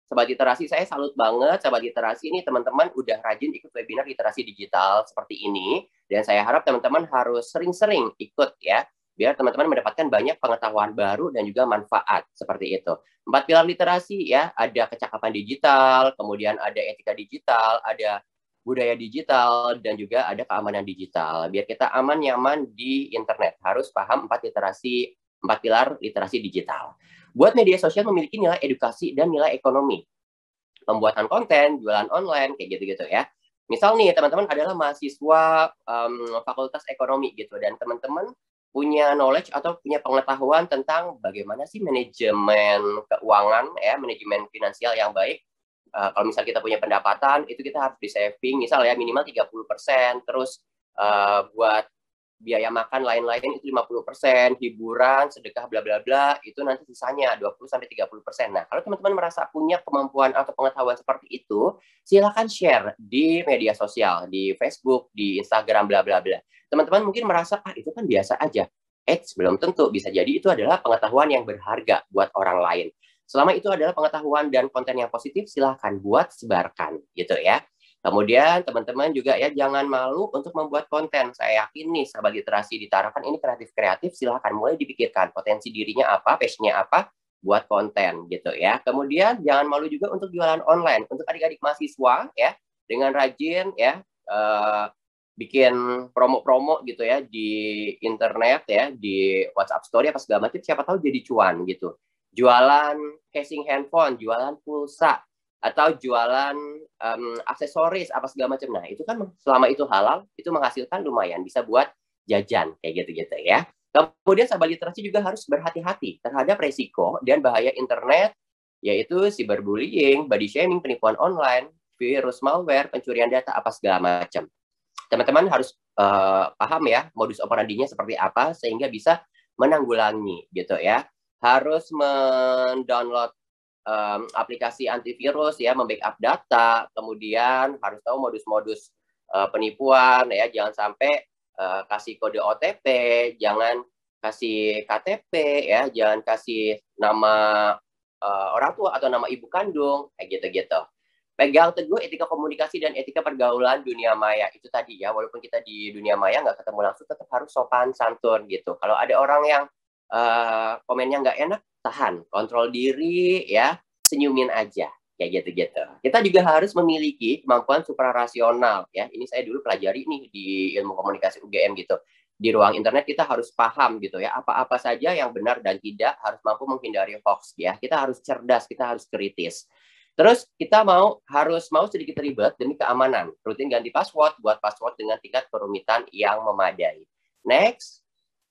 Sobat Literasi, saya salut banget Sobat Literasi ini teman-teman udah rajin ikut webinar literasi digital seperti ini. Dan saya harap teman-teman harus sering-sering ikut ya, biar teman-teman mendapatkan banyak pengetahuan baru dan juga manfaat seperti itu. Empat pilar literasi ya, ada kecakapan digital, kemudian ada etika digital, ada budaya digital, dan juga ada keamanan digital. Biar kita aman nyaman di internet, harus paham empat literasi, empat pilar literasi digital. Buat media sosial memiliki nilai edukasi dan nilai ekonomi. Pembuatan konten, jualan online, kayak gitu-gitu ya. Misal nih, teman-teman adalah mahasiswa um, fakultas ekonomi gitu, dan teman-teman punya knowledge atau punya pengetahuan tentang bagaimana sih manajemen keuangan, ya, manajemen finansial yang baik. Uh, kalau misal kita punya pendapatan, itu kita harus di-saving, misal ya minimal tiga puluh persen, terus uh, buat biaya makan lain-lain itu lima puluh persen, hiburan, sedekah, bla bla bla, itu nanti sisanya dua puluh sampai tiga puluh persen. Nah, kalau teman-teman merasa punya kemampuan atau pengetahuan seperti itu, silakan share di media sosial, di Facebook, di Instagram, bla bla bla. Teman-teman mungkin merasa, ah itu kan biasa aja. Eh, belum tentu, bisa jadi itu adalah pengetahuan yang berharga buat orang lain. Selama itu adalah pengetahuan dan konten yang positif, silakan buat sebarkan, gitu ya. Kemudian teman-teman juga ya jangan malu untuk membuat konten. Saya yakin nih sahabat literasi di Tarakan ini kreatif-kreatif, silahkan mulai dipikirkan potensi dirinya apa, passion-nya apa buat konten gitu ya. Kemudian jangan malu juga untuk jualan online. Untuk adik-adik mahasiswa ya, dengan rajin ya uh, bikin promo-promo gitu ya di internet ya, di WhatsApp story apa segala macam, siapa tahu jadi cuan gitu. Jualan casing handphone, jualan pulsa, atau jualan um, aksesoris apa segala macam. Nah, itu kan selama itu halal, itu menghasilkan lumayan, bisa buat jajan kayak gitu-gitu ya. Kemudian sahabat literasi juga harus berhati-hati terhadap resiko dan bahaya internet, yaitu cyberbullying, body shaming, penipuan online, virus malware, pencurian data apa segala macam. Teman-teman harus uh, paham ya modus operandinya seperti apa sehingga bisa menanggulangi gitu ya. Harus mendownload Um, aplikasi antivirus ya, membackup data, kemudian harus tahu modus-modus uh, penipuan ya, jangan sampai uh, kasih kode O T P, jangan kasih K T P ya, jangan kasih nama uh, orang tua atau nama ibu kandung kayak gitu-gitu. Pegang teguh etika komunikasi dan etika pergaulan dunia maya itu tadi ya, walaupun kita di dunia maya nggak ketemu langsung, tetap harus sopan santun gitu. Kalau ada orang yang uh, komennya nggak enak, tahan, kontrol diri ya, senyumin aja kayak gitu-gitu. Kita juga harus memiliki kemampuan suprarasional ya. Ini saya dulu pelajari nih di ilmu komunikasi U G M gitu. Di ruang internet kita harus paham gitu ya, apa-apa saja yang benar dan tidak, harus mampu menghindari hoax ya. Kita harus cerdas, kita harus kritis. Terus kita mau harus mau sedikit ribet demi keamanan. Rutin ganti password, buat password dengan tingkat kerumitan yang memadai. Next.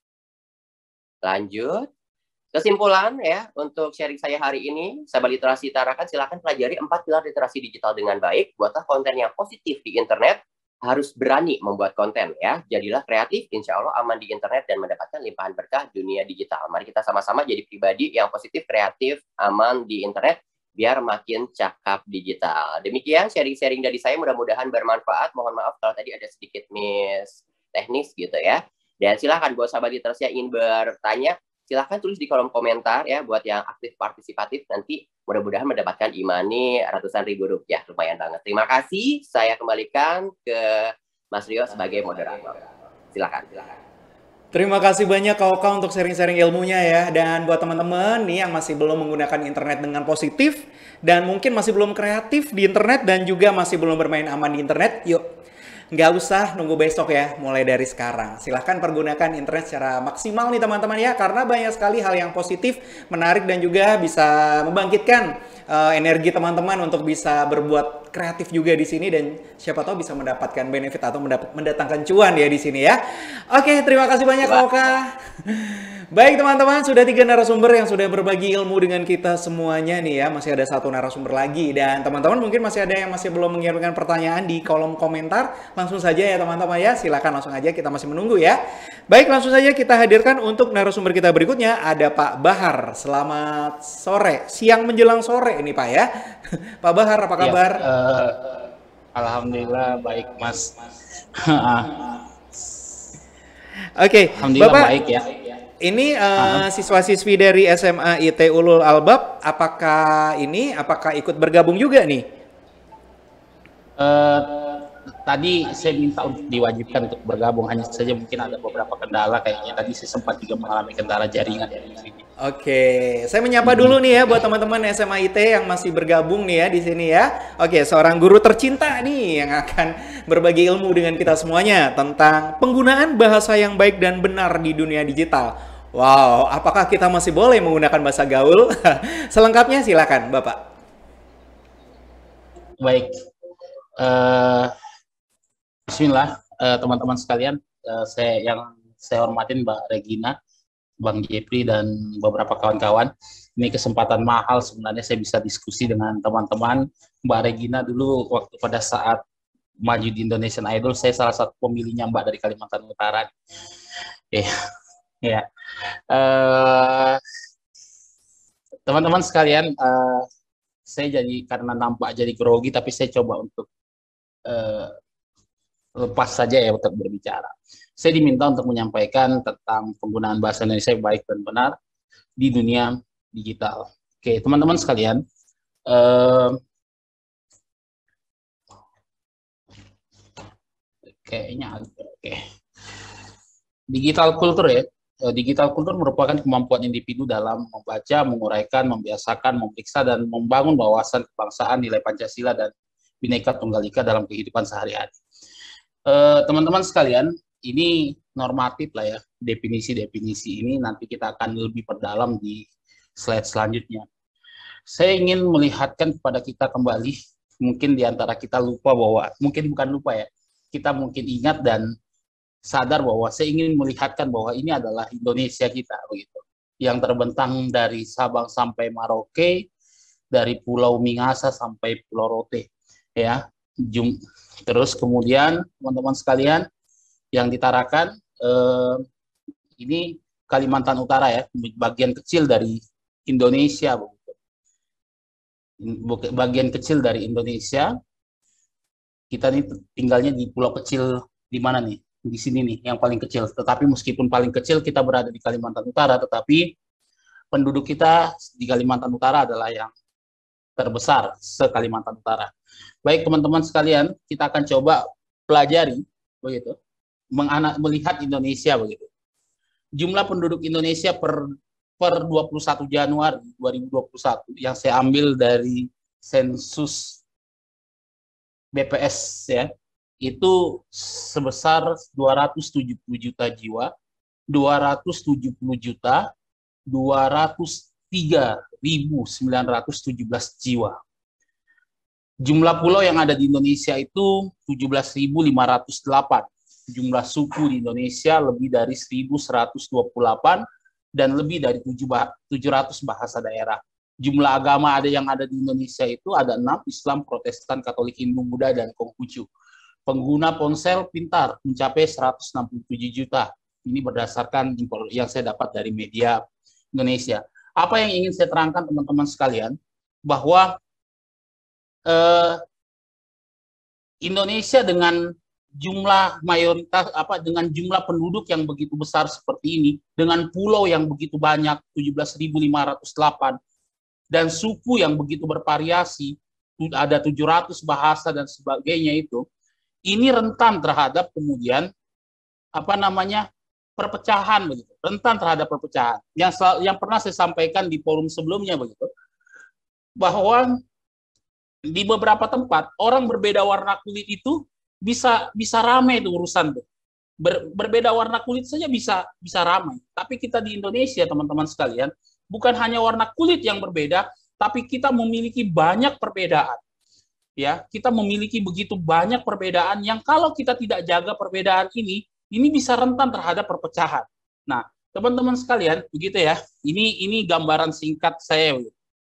Lanjut. Kesimpulan ya, untuk sharing saya hari ini, sahabat literasi Tarakan, silakan pelajari empat pilar literasi digital dengan baik, buatlah konten yang positif di internet, harus berani membuat konten ya, jadilah kreatif, insya Allah aman di internet dan mendapatkan limpahan berkah dunia digital. Mari kita sama-sama jadi pribadi yang positif, kreatif, aman di internet, biar makin cakap digital. Demikian sharing-sharing dari saya, mudah-mudahan bermanfaat. Mohon maaf kalau tadi ada sedikit miss teknis gitu ya. Dan silakan buat sahabat literasi yang ingin bertanya, silahkan tulis di kolom komentar ya, buat yang aktif partisipatif nanti mudah-mudahan mendapatkan imani ratusan ribu rupiah, lumayan banget. Terima kasih, saya kembalikan ke Mas Rio sebagai moderator. Silakan, silakan. Terima kasih banyak Kak Oka untuk sharing-sharing ilmunya ya. Dan buat teman-teman nih yang masih belum menggunakan internet dengan positif dan mungkin masih belum kreatif di internet dan juga masih belum bermain aman di internet, yuk nggak usah nunggu besok ya, mulai dari sekarang. Silahkan pergunakan internet secara maksimal nih teman-teman ya, karena banyak sekali hal yang positif, menarik dan juga bisa membangkitkan uh, energi teman-teman untuk bisa berbuat kreatif juga di sini dan siapa tahu bisa mendapatkan benefit atau mendapat, mendatangkan cuan ya di sini ya. Oke, terima kasih banyak Kak Oka. Baik teman-teman, sudah tiga narasumber yang sudah berbagi ilmu dengan kita semuanya nih ya. Masih ada satu narasumber lagi dan teman-teman mungkin masih ada yang masih belum mengirimkan pertanyaan di kolom komentar. Langsung saja ya teman-teman ya, silakan langsung aja, kita masih menunggu ya. Baik, langsung saja kita hadirkan untuk narasumber kita berikutnya, ada Pak Bahar. Selamat sore, siang menjelang sore ini Pak ya. Pak Bahar, apa kabar? Ya, uh, Alhamdulillah baik Mas. Oke, Alhamdulillah Bapak, baik ya. Ini uh, siswa-siswi dari S M A I T Ulul Albab, apakah ini, apakah ikut bergabung juga nih? Uh, tadi saya minta untuk diwajibkan untuk bergabung, hanya saja mungkin ada beberapa kendala kayaknya. Tadi saya sempat juga mengalami kendala jaringan di sini. Oke, saya menyapa dulu nih ya buat teman-teman S M A I T yang masih bergabung nih ya di sini ya. Oke, seorang guru tercinta nih yang akan berbagi ilmu dengan kita semuanya tentang penggunaan bahasa yang baik dan benar di dunia digital. Wow, apakah kita masih boleh menggunakan bahasa gaul? Selengkapnya silakan, Bapak. Baik, uh, Bismillah, teman-teman uh, sekalian, uh, saya yang saya hormatin Mbak Regina, Bang Jepri, dan beberapa kawan-kawan. Ini kesempatan mahal sebenarnya saya bisa diskusi dengan teman-teman. Mbak Regina dulu waktu pada saat maju di Indonesian Idol, saya salah satu pemilihnya Mbak dari Kalimantan Utara. Ya, ya. Uh, teman-teman sekalian, uh, saya jadi karena nampak jadi grogi, tapi saya coba untuk uh, lepas saja ya untuk berbicara. Saya diminta untuk menyampaikan tentang penggunaan bahasa Indonesia yang baik dan benar di dunia digital. Oke, teman-teman sekalian, uh, kayaknya oke. Digital culture ya. Digital culture merupakan kemampuan individu dalam membaca, menguraikan, membiasakan, memeriksa, dan membangun wawasan kebangsaan, nilai Pancasila, dan Bhinneka Tunggal Ika dalam kehidupan sehari-hari. Teman-teman sekalian, ini normatif lah ya, definisi-definisi ini nanti kita akan lebih perdalam di slide selanjutnya. Saya ingin melihatkan kepada kita kembali, mungkin di antara kita lupa bahwa, mungkin bukan lupa ya, kita mungkin ingat dan sadar bahwa saya ingin melihatkan bahwa ini adalah Indonesia kita, begitu, yang terbentang dari Sabang sampai Merauke, dari Pulau Minahasa sampai Pulau Rote, ya. Jum, terus kemudian teman-teman sekalian yang ditarakan, eh, ini Kalimantan Utara ya, bagian kecil dari Indonesia, begitu. Bagian kecil dari Indonesia. Kita nih tinggalnya di pulau kecil di mana nih? Di sini nih, yang paling kecil. Tetapi meskipun paling kecil, kita berada di Kalimantan Utara, tetapi penduduk kita di Kalimantan Utara adalah yang terbesar se-Kalimantan Utara. Baik teman-teman sekalian, kita akan coba pelajari, begitu, melihat Indonesia, begitu. Jumlah penduduk Indonesia per, per dua puluh satu Januari dua ribu dua puluh satu, yang saya ambil dari sensus B P S ya, itu sebesar dua ratus tujuh puluh juta jiwa, dua ratus tujuh puluh juta dua ratus tiga ribu sembilan ratus tujuh belas jiwa. Jumlah pulau yang ada di Indonesia itu tujuh belas ribu lima ratus delapan. Jumlah suku di Indonesia lebih dari seribu seratus dua puluh delapan dan lebih dari tujuh ratus bahasa daerah. Jumlah agama ada yang ada di Indonesia itu ada enam, Islam, Protestan, Katolik, Hindu, Buddha, dan Konghucu. Pengguna ponsel pintar mencapai seratus enam puluh tujuh juta. Ini berdasarkan yang saya dapat dari media Indonesia. Apa yang ingin saya terangkan teman-teman sekalian, bahwa eh, Indonesia dengan jumlah mayoritas, apa dengan jumlah penduduk yang begitu besar seperti ini, dengan pulau yang begitu banyak, tujuh belas ribu lima ratus delapan, dan suku yang begitu bervariasi, ada tujuh ratus bahasa dan sebagainya itu, ini rentan terhadap kemudian apa namanya perpecahan, begitu, rentan terhadap perpecahan. Yang yang pernah saya sampaikan di forum sebelumnya, begitu, bahwa di beberapa tempat orang berbeda warna kulit itu bisa bisa ramai itu urusan tuh. Ber, berbeda warna kulit saja bisa bisa ramai. Tapi kita di Indonesia, teman-teman sekalian, bukan hanya warna kulit yang berbeda, tapi kita memiliki banyak perbedaan. Ya, kita memiliki begitu banyak perbedaan yang kalau kita tidak jaga perbedaan ini, ini bisa rentan terhadap perpecahan. Nah, teman-teman sekalian, begitu ya. Ini ini gambaran singkat saya.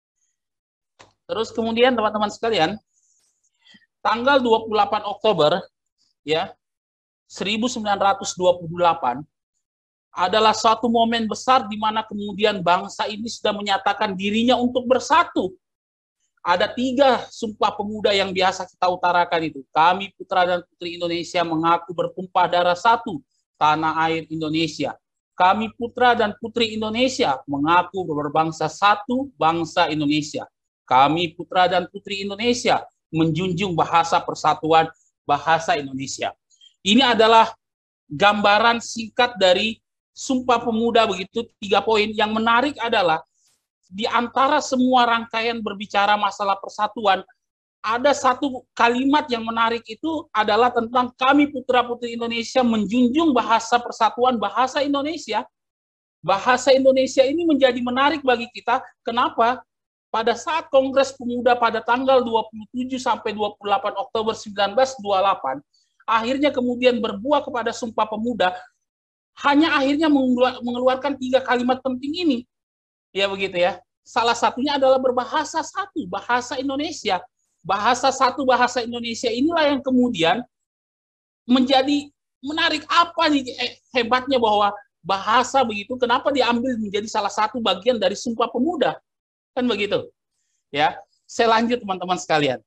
Terus kemudian teman-teman sekalian, tanggal dua puluh delapan Oktober ya, seribu sembilan ratus dua puluh delapan adalah suatu momen besar di mana kemudian bangsa ini sudah menyatakan dirinya untuk bersatu. Ada tiga sumpah pemuda yang biasa kita utarakan itu. Kami putra dan putri Indonesia mengaku bertumpah darah satu tanah air Indonesia. Kami putra dan putri Indonesia mengaku berbangsa satu, bangsa Indonesia. Kami putra dan putri Indonesia menjunjung bahasa persatuan, bahasa Indonesia. Ini adalah gambaran singkat dari Sumpah Pemuda, begitu, tiga poin. Yang menarik adalah di antara semua rangkaian berbicara masalah persatuan, ada satu kalimat yang menarik, itu adalah tentang kami putra-putri Indonesia menjunjung bahasa persatuan, bahasa Indonesia. Bahasa Indonesia ini menjadi menarik bagi kita. Kenapa? Pada saat Kongres Pemuda pada tanggal dua puluh tujuh sampai dua puluh delapan Oktober seribu sembilan ratus dua puluh delapan, akhirnya kemudian berbuah kepada Sumpah Pemuda, hanya akhirnya mengeluarkan tiga kalimat penting ini. Ya begitu ya. Salah satunya adalah berbahasa satu, bahasa Indonesia. Bahasa satu, bahasa Indonesia inilah yang kemudian menjadi menarik. Apa nih hebatnya bahwa bahasa begitu, kenapa diambil menjadi salah satu bagian dari Sumpah Pemuda? Kan begitu. Ya, saya lanjut teman-teman sekalian.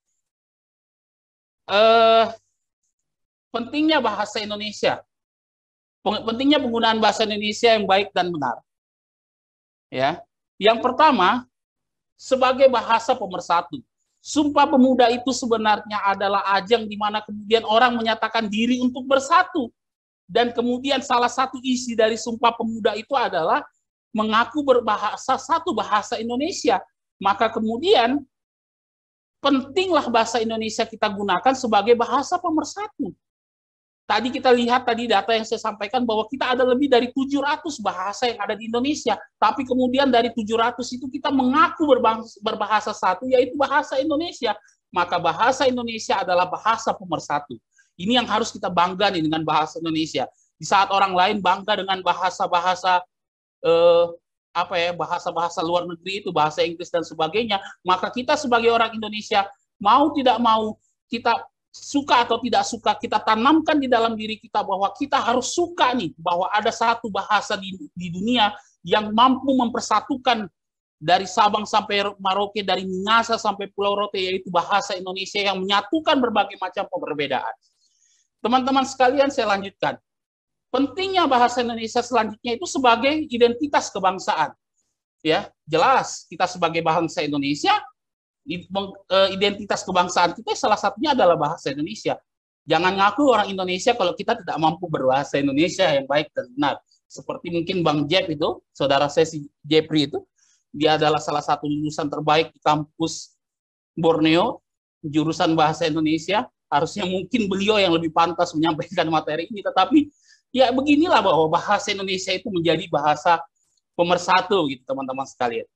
Eh, pentingnya bahasa Indonesia. Pentingnya penggunaan bahasa Indonesia yang baik dan benar. Ya. Yang pertama, sebagai bahasa pemersatu. Sumpah Pemuda itu sebenarnya adalah ajang di mana kemudian orang menyatakan diri untuk bersatu. Dan kemudian salah satu isi dari Sumpah Pemuda itu adalah mengaku berbahasa satu, bahasa Indonesia. Maka kemudian pentinglah bahasa Indonesia kita gunakan sebagai bahasa pemersatu. Tadi kita lihat tadi data yang saya sampaikan bahwa kita ada lebih dari tujuh ratus bahasa yang ada di Indonesia. Tapi kemudian dari tujuh ratus itu kita mengaku berbahasa, berbahasa satu, yaitu bahasa Indonesia. Maka bahasa Indonesia adalah bahasa pemersatu. Ini yang harus kita bangga nih dengan bahasa Indonesia. Di saat orang lain bangga dengan bahasa-bahasa eh, apa ya, bahasa-bahasa luar negeri itu, bahasa Inggris dan sebagainya, maka kita sebagai orang Indonesia mau tidak mau, kita suka atau tidak suka, kita tanamkan di dalam diri kita bahwa kita harus suka nih, bahwa ada satu bahasa di, di dunia yang mampu mempersatukan dari Sabang sampai Merauke, dari Minahasa sampai Pulau Rote, yaitu bahasa Indonesia yang menyatukan berbagai macam perbedaan. Teman-teman sekalian, saya lanjutkan. Pentingnya bahasa Indonesia selanjutnya itu sebagai identitas kebangsaan. Ya, jelas kita sebagai bangsa Indonesia, identitas kebangsaan kita salah satunya adalah bahasa Indonesia. Jangan ngaku orang Indonesia kalau kita tidak mampu berbahasa Indonesia yang baik dan benar. Seperti mungkin Bang Jep itu, saudara saya si Jepri itu, dia adalah salah satu lulusan terbaik di kampus Borneo, jurusan bahasa Indonesia. Harusnya mungkin beliau yang lebih pantas menyampaikan materi ini, tetapi ya beginilah bahwa bahasa Indonesia itu menjadi bahasa pemersatu gitu teman-teman sekalian.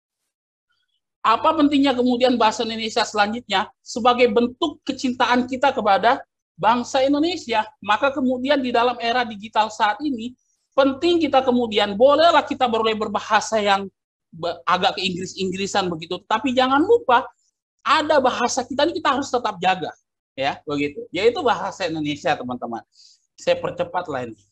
Apa pentingnya kemudian bahasa Indonesia selanjutnya? Sebagai bentuk kecintaan kita kepada bangsa Indonesia. Maka kemudian di dalam era digital saat ini, penting kita kemudian, bolehlah kita boleh berbahasa yang agak ke Inggris-Inggrisan begitu, tapi jangan lupa ada bahasa kita ini kita harus tetap jaga. Ya, begitu. Yaitu bahasa Indonesia, teman-teman. Saya percepat lah ini.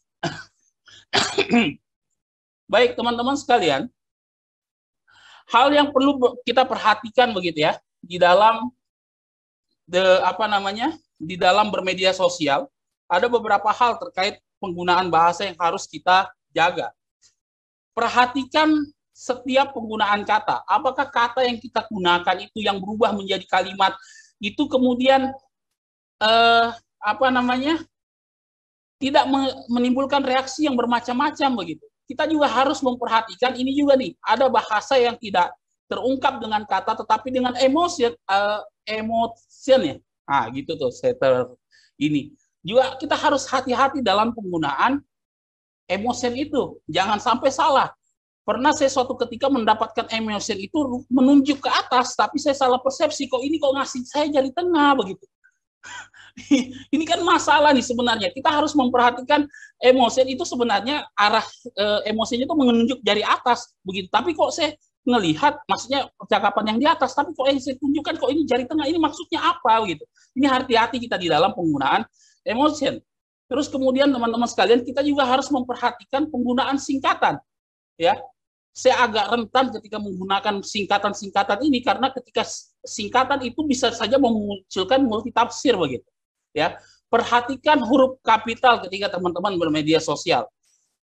Baik, teman-teman sekalian, hal yang perlu kita perhatikan begitu ya di dalam the, apa namanya di dalam bermedia sosial, ada beberapa hal terkait penggunaan bahasa yang harus kita jaga. Perhatikan setiap penggunaan kata. Apakah kata yang kita gunakan itu yang berubah menjadi kalimat itu kemudian eh, apa namanya tidak menimbulkan reaksi yang bermacam-macam begitu. Kita juga harus memperhatikan ini juga nih, ada bahasa yang tidak terungkap dengan kata tetapi dengan emosi, uh, emotion ya. Ah, gitu tuh saya ter ini. Juga kita harus hati-hati dalam penggunaan emotion itu. Jangan sampai salah. Pernah saya suatu ketika mendapatkan emotion itu menunjuk ke atas, tapi saya salah persepsi, kok ini kok ngasih saya jari tengah begitu. Ini kan masalah nih sebenarnya. Kita harus memperhatikan emosi itu sebenarnya arah e, emosinya itu menunjuk dari atas begitu. Tapi kok saya ngelihat maksudnya percakapan yang di atas, tapi kok yang saya tunjukkan kok ini jari tengah, ini maksudnya apa gitu. Ini hati-hati kita di dalam penggunaan emotion. Terus kemudian teman-teman sekalian, kita juga harus memperhatikan penggunaan singkatan. Ya. Saya agak rentan ketika menggunakan singkatan-singkatan ini karena ketika singkatan itu bisa saja memunculkan multitafsir begitu. Ya, perhatikan huruf kapital ketika teman-teman bermedia sosial.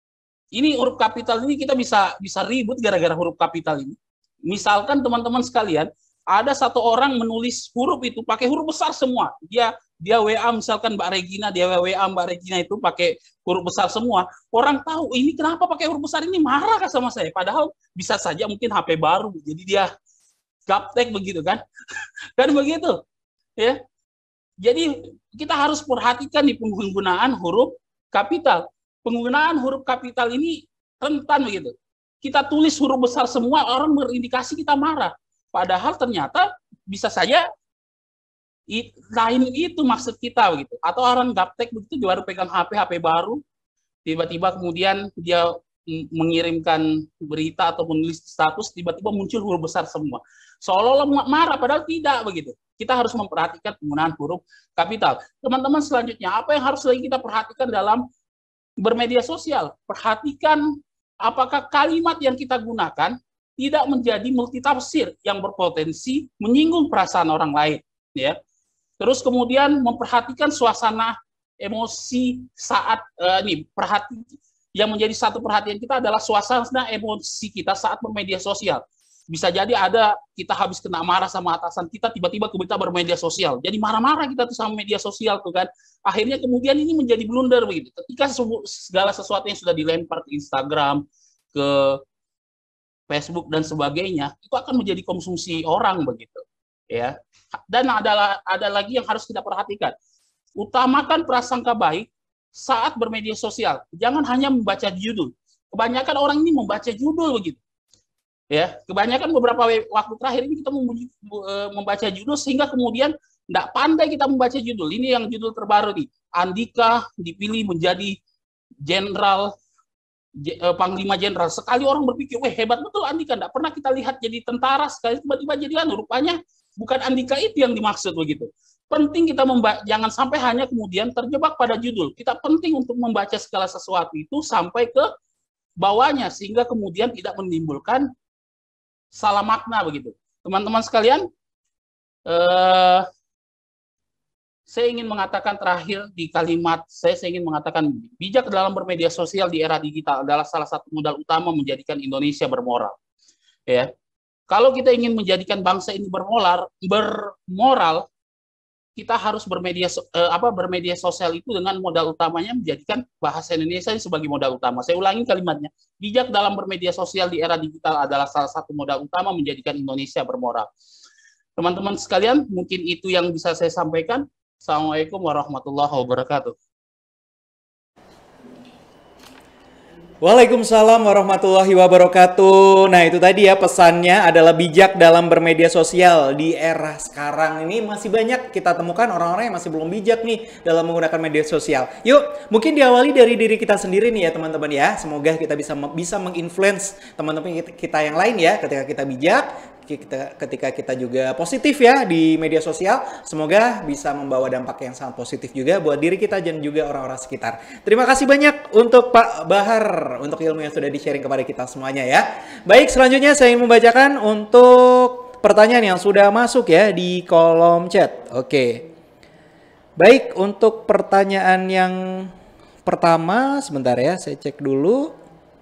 Ini huruf kapital ini kita bisa bisa ribut gara-gara huruf kapital ini. Misalkan teman-teman sekalian, ada satu orang menulis huruf itu pakai huruf besar semua. Dia dia W A misalkan Mbak Regina, dia W A Mbak Regina itu pakai huruf besar semua. Orang tahu ini kenapa pakai huruf besar, ini marah kah sama saya? Padahal bisa saja mungkin H P baru, jadi dia gaptek begitu kan? Kan begitu, ya. Jadi kita harus perhatikan di penggunaan huruf kapital. Penggunaan huruf kapital ini rentan begitu. Kita tulis huruf besar semua, orang berindikasi kita marah. Padahal ternyata bisa saja it, lain itu maksud kita begitu. Atau orang gaptek begitu baru pegang H P H P baru, tiba-tiba kemudian dia mengirimkan berita atau menulis status, tiba-tiba muncul huruf besar semua. Seolah-olah marah, padahal tidak begitu. Kita harus memperhatikan penggunaan huruf kapital. Teman-teman selanjutnya, apa yang harus lagi kita perhatikan dalam bermedia sosial? Perhatikan apakah kalimat yang kita gunakan tidak menjadi multitafsir yang berpotensi menyinggung perasaan orang lain, ya. Terus kemudian memperhatikan suasana emosi saat uh, ini perhati yang menjadi satu perhatian kita adalah suasana emosi kita saat bermedia sosial. Bisa jadi ada kita habis kena marah sama atasan kita, tiba-tiba kita bermedia sosial. Jadi marah-marah kita tuh sama media sosial tuh kan. Akhirnya kemudian ini menjadi blunder begitu. Ketika segala sesuatu yang sudah dilempar ke Instagram, ke Facebook dan sebagainya, itu akan menjadi konsumsi orang begitu, ya. Dan ada ada lagi yang harus kita perhatikan. Utamakan prasangka baik saat bermedia sosial. Jangan hanya membaca judul. Kebanyakan orang ini membaca judul begitu. Ya, kebanyakan beberapa waktu terakhir ini kita membaca judul sehingga kemudian tidak pandai kita membaca judul. Ini yang judul terbaru nih. Andika dipilih menjadi jenderal Panglima Jenderal. Sekali orang berpikir, wah hebat betul Andika, tidak pernah kita lihat jadi tentara, sekali tiba-tiba jadi anu. Rupanya bukan Andika itu yang dimaksud begitu. Penting kita membaca, jangan sampai hanya kemudian terjebak pada judul. Kita penting untuk membaca segala sesuatu itu sampai ke bawahnya, sehingga kemudian tidak menimbulkan salah makna begitu. Teman-teman sekalian, eh, saya ingin mengatakan terakhir di kalimat saya, saya ingin mengatakan bijak dalam bermedia sosial di era digital adalah salah satu modal utama menjadikan Indonesia bermoral. Ya, kalau kita ingin menjadikan bangsa ini bermoral, bermoral, kita harus bermedia eh, apa bermedia sosial itu dengan modal utamanya menjadikan bahasa Indonesia ini sebagai modal utama. Saya ulangi kalimatnya, bijak dalam bermedia sosial di era digital adalah salah satu modal utama menjadikan Indonesia bermoral. Teman-teman sekalian, mungkin itu yang bisa saya sampaikan. Assalamualaikum warahmatullahi wabarakatuh. Waalaikumsalam warahmatullahi wabarakatuh. Nah, itu tadi ya pesannya adalah bijak dalam bermedia sosial. Di era sekarang ini masih banyak kita temukan orang-orang yang masih belum bijak nih dalam menggunakan media sosial. Yuk, mungkin diawali dari diri kita sendiri nih ya teman-teman ya. Semoga kita bisa bisa menginfluence teman-teman kita yang lain ya ketika kita bijak. Kita, ketika kita juga positif ya di media sosial, semoga bisa membawa dampak yang sangat positif juga buat diri kita dan juga orang-orang sekitar. Terima kasih banyak untuk Pak Bahar untuk ilmu yang sudah di-sharing kepada kita semuanya ya. Baik, selanjutnya saya ingin membacakan untuk pertanyaan yang sudah masuk ya di kolom chat. Oke. Baik, untuk pertanyaan yang pertama, sebentar ya, saya cek dulu.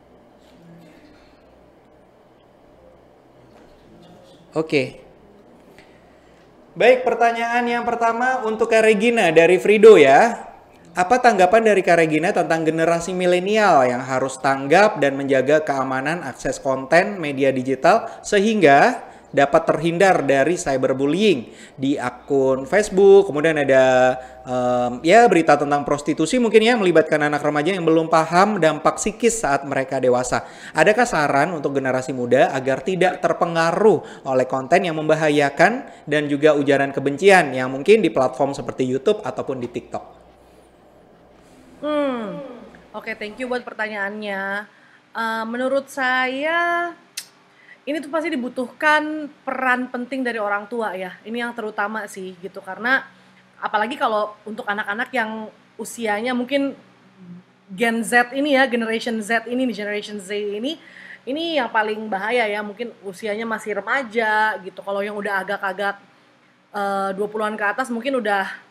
Oke. Baik, pertanyaan yang pertama untuk Kak Regina dari Frido ya. Apa tanggapan dari Kak Regina tentang generasi milenial yang harus tanggap dan menjaga keamanan akses konten media digital sehingga dapat terhindar dari cyberbullying di akun Facebook, kemudian ada um, ya berita tentang prostitusi mungkin ya melibatkan anak remaja yang belum paham dampak psikis saat mereka dewasa. Adakah saran untuk generasi muda agar tidak terpengaruh oleh konten yang membahayakan dan juga ujaran kebencian yang mungkin di platform seperti YouTube ataupun di TikTok? Hmm, oke, okay, thank you buat pertanyaannya. Uh, menurut saya ini tuh pasti dibutuhkan peran penting dari orang tua ya. Ini yang terutama sih gitu, karena apalagi kalau untuk anak-anak yang usianya mungkin Gen Z ini ya, Generation Z ini, Generation Z ini, ini yang paling bahaya ya. Mungkin usianya masih remaja gitu. Kalau yang udah agak-agak uh, dua puluhan ke atas mungkin udah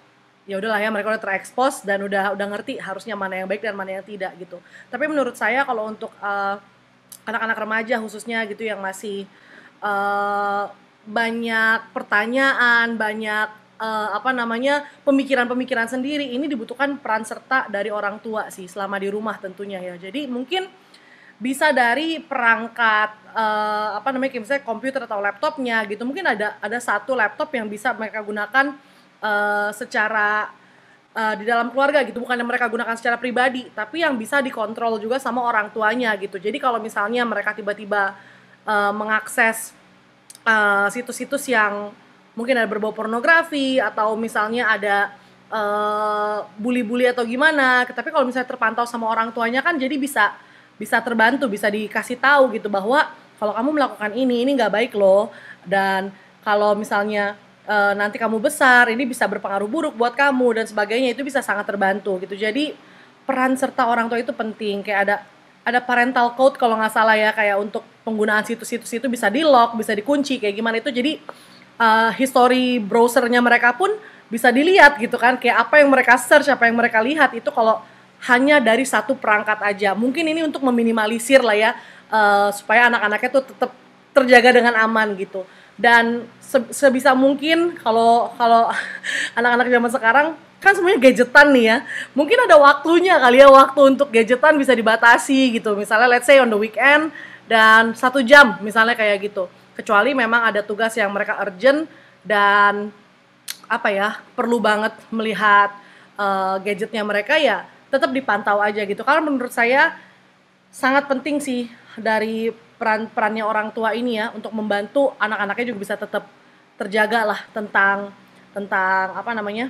ya udahlah ya, mereka udah terekspos dan udah udah ngerti harusnya mana yang baik dan mana yang tidak gitu. Tapi menurut saya kalau untuk uh, anak-anak remaja khususnya gitu yang masih uh, banyak pertanyaan, banyak uh, apa namanya pemikiran-pemikiran sendiri, ini dibutuhkan peran serta dari orang tua sih selama di rumah tentunya ya. Jadi mungkin bisa dari perangkat uh, apa namanya kayak misalnya komputer atau laptopnya gitu, mungkin ada ada satu laptop yang bisa mereka gunakan uh, secara uh, di dalam keluarga gitu, bukan yang mereka gunakan secara pribadi, tapi yang bisa dikontrol juga sama orang tuanya gitu. Jadi kalau misalnya mereka tiba-tiba uh, mengakses uh, situs-situs yang mungkin ada berbau pornografi atau misalnya ada uh, bully-bully atau gimana, tapi kalau misalnya terpantau sama orang tuanya kan jadi bisa bisa terbantu, bisa dikasih tahu gitu bahwa kalau kamu melakukan ini, ini nggak baik loh, dan kalau misalnya e, nanti kamu besar, ini bisa berpengaruh buruk buat kamu dan sebagainya, itu bisa sangat terbantu gitu. Jadi peran serta orang tua itu penting, kayak ada ada parental code kalau nggak salah ya, kayak untuk penggunaan situs-situs itu bisa di lock, bisa dikunci kayak gimana itu, jadi uh, history browsernya mereka pun bisa dilihat gitu kan, kayak apa yang mereka search, apa yang mereka lihat itu kalau hanya dari satu perangkat aja. Mungkin ini untuk meminimalisir lah ya, uh, supaya anak-anaknya tuh tetap terjaga dengan aman gitu. Dan se sebisa mungkin kalau kalau anak-anak zaman sekarang kan semuanya gadgetan nih ya, mungkin ada waktunya kali ya, waktu untuk gadgetan bisa dibatasi gitu. Misalnya let's say on the weekend dan satu jam misalnya kayak gitu. Kecuali memang ada tugas yang mereka urgent dan apa ya, perlu banget melihat uh, gadgetnya mereka, ya tetap dipantau aja gitu. Karena menurut saya sangat penting sih dari peran-perannya orang tua ini ya, untuk membantu anak-anaknya juga bisa tetap terjaga lah tentang tentang apa namanya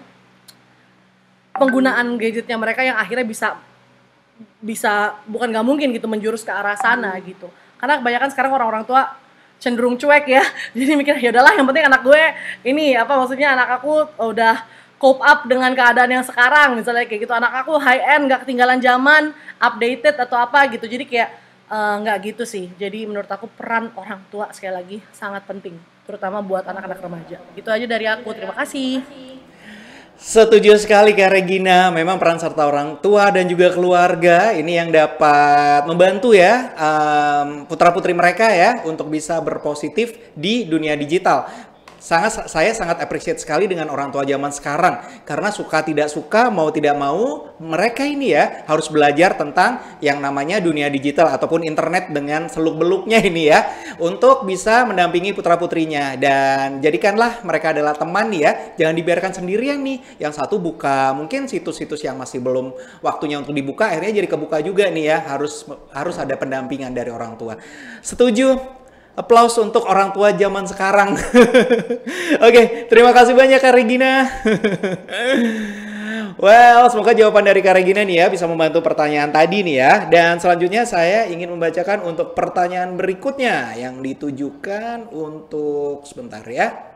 penggunaan gadgetnya mereka yang akhirnya bisa bisa bukan nggak mungkin gitu menjurus ke arah sana gitu. Karena kebanyakan sekarang orang-orang tua cenderung cuek ya, jadi mikir ya udahlah yang penting anak gue ini apa maksudnya anak aku udah cope up dengan keadaan yang sekarang, misalnya kayak gitu, anak aku high end, nggak ketinggalan zaman, updated atau apa gitu. Jadi kayak uh, nggak gitu sih. Jadi menurut aku peran orang tua sekali lagi sangat penting, terutama buat anak-anak remaja. Gitu aja dari aku, terima kasih. Setuju sekali Kak Regina, memang peran serta orang tua dan juga keluarga ini yang dapat membantu ya um, putra-putri mereka ya untuk bisa berpositif di dunia digital. Sangat, saya sangat appreciate sekali dengan orang tua zaman sekarang, karena suka tidak suka, mau tidak mau, mereka ini ya harus belajar tentang yang namanya dunia digital ataupun internet dengan seluk-beluknya ini ya, untuk bisa mendampingi putra-putrinya. Dan jadikanlah mereka adalah teman nih ya, jangan dibiarkan sendirian nih. Yang satu buka mungkin situs-situs yang masih belum waktunya untuk dibuka, akhirnya jadi kebuka juga nih ya, harus harus ada pendampingan dari orang tua. Setuju? Aplaus untuk orang tua zaman sekarang. Oke, terima kasih banyak Kak Regina. Well, semoga jawaban dari Kak Regina nih ya bisa membantu pertanyaan tadi nih ya. Dan selanjutnya saya ingin membacakan untuk pertanyaan berikutnya yang ditujukan untuk sebentar ya.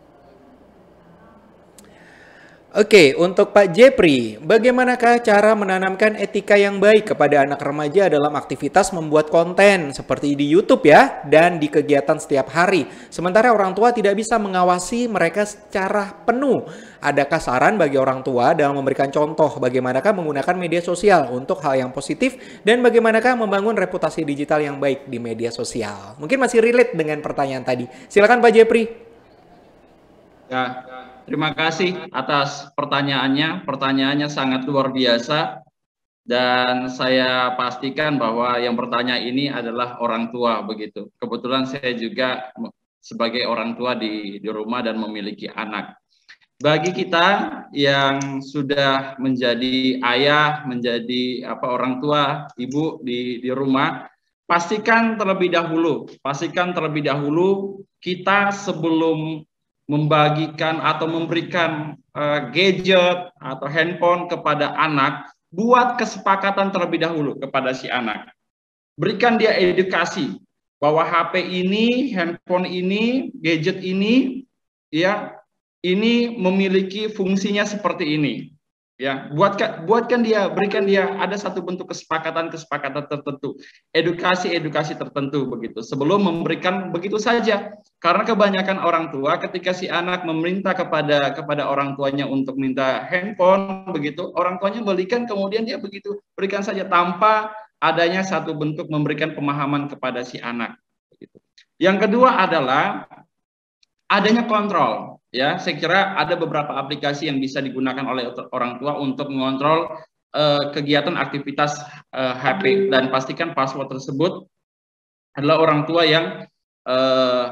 Oke, untuk Pak Jepri, bagaimanakah cara menanamkan etika yang baik kepada anak remaja dalam aktivitas membuat konten seperti di YouTube ya, dan di kegiatan setiap hari, sementara orang tua tidak bisa mengawasi mereka secara penuh? Adakah saran bagi orang tua dalam memberikan contoh bagaimanakah menggunakan media sosial untuk hal yang positif, dan bagaimanakah membangun reputasi digital yang baik di media sosial? Mungkin masih relate dengan pertanyaan tadi. Silakan Pak Jepri. Ya. Terima kasih atas pertanyaannya. Pertanyaannya sangat luar biasa. Dan saya pastikan bahwa yang bertanya ini adalah orang tua begitu. Kebetulan saya juga sebagai orang tua di, di rumah dan memiliki anak. Bagi kita yang sudah menjadi ayah, menjadi apa orang tua, ibu di, di rumah, pastikan terlebih dahulu, pastikan terlebih dahulu kita sebelum membagikan atau memberikan uh, gadget atau handphone kepada anak, buat kesepakatan terlebih dahulu kepada si anak. Berikan dia edukasi bahwa H P ini, handphone ini, gadget ini, ya, ini memiliki fungsinya seperti ini. Ya, buatkan buatkan dia, berikan dia ada satu bentuk kesepakatan-kesepakatan tertentu, edukasi-edukasi tertentu begitu. Sebelum memberikan begitu saja. Karena kebanyakan orang tua ketika si anak meminta kepada kepada orang tuanya untuk minta handphone begitu, orang tuanya belikan kemudian dia begitu berikan saja tanpa adanya satu bentuk memberikan pemahaman kepada si anak begitu. Yang kedua adalah adanya kontrol. Ya, saya kira ada beberapa aplikasi yang bisa digunakan oleh orang tua untuk mengontrol uh, kegiatan aktivitas uh, H P dan pastikan password tersebut adalah orang tua yang uh,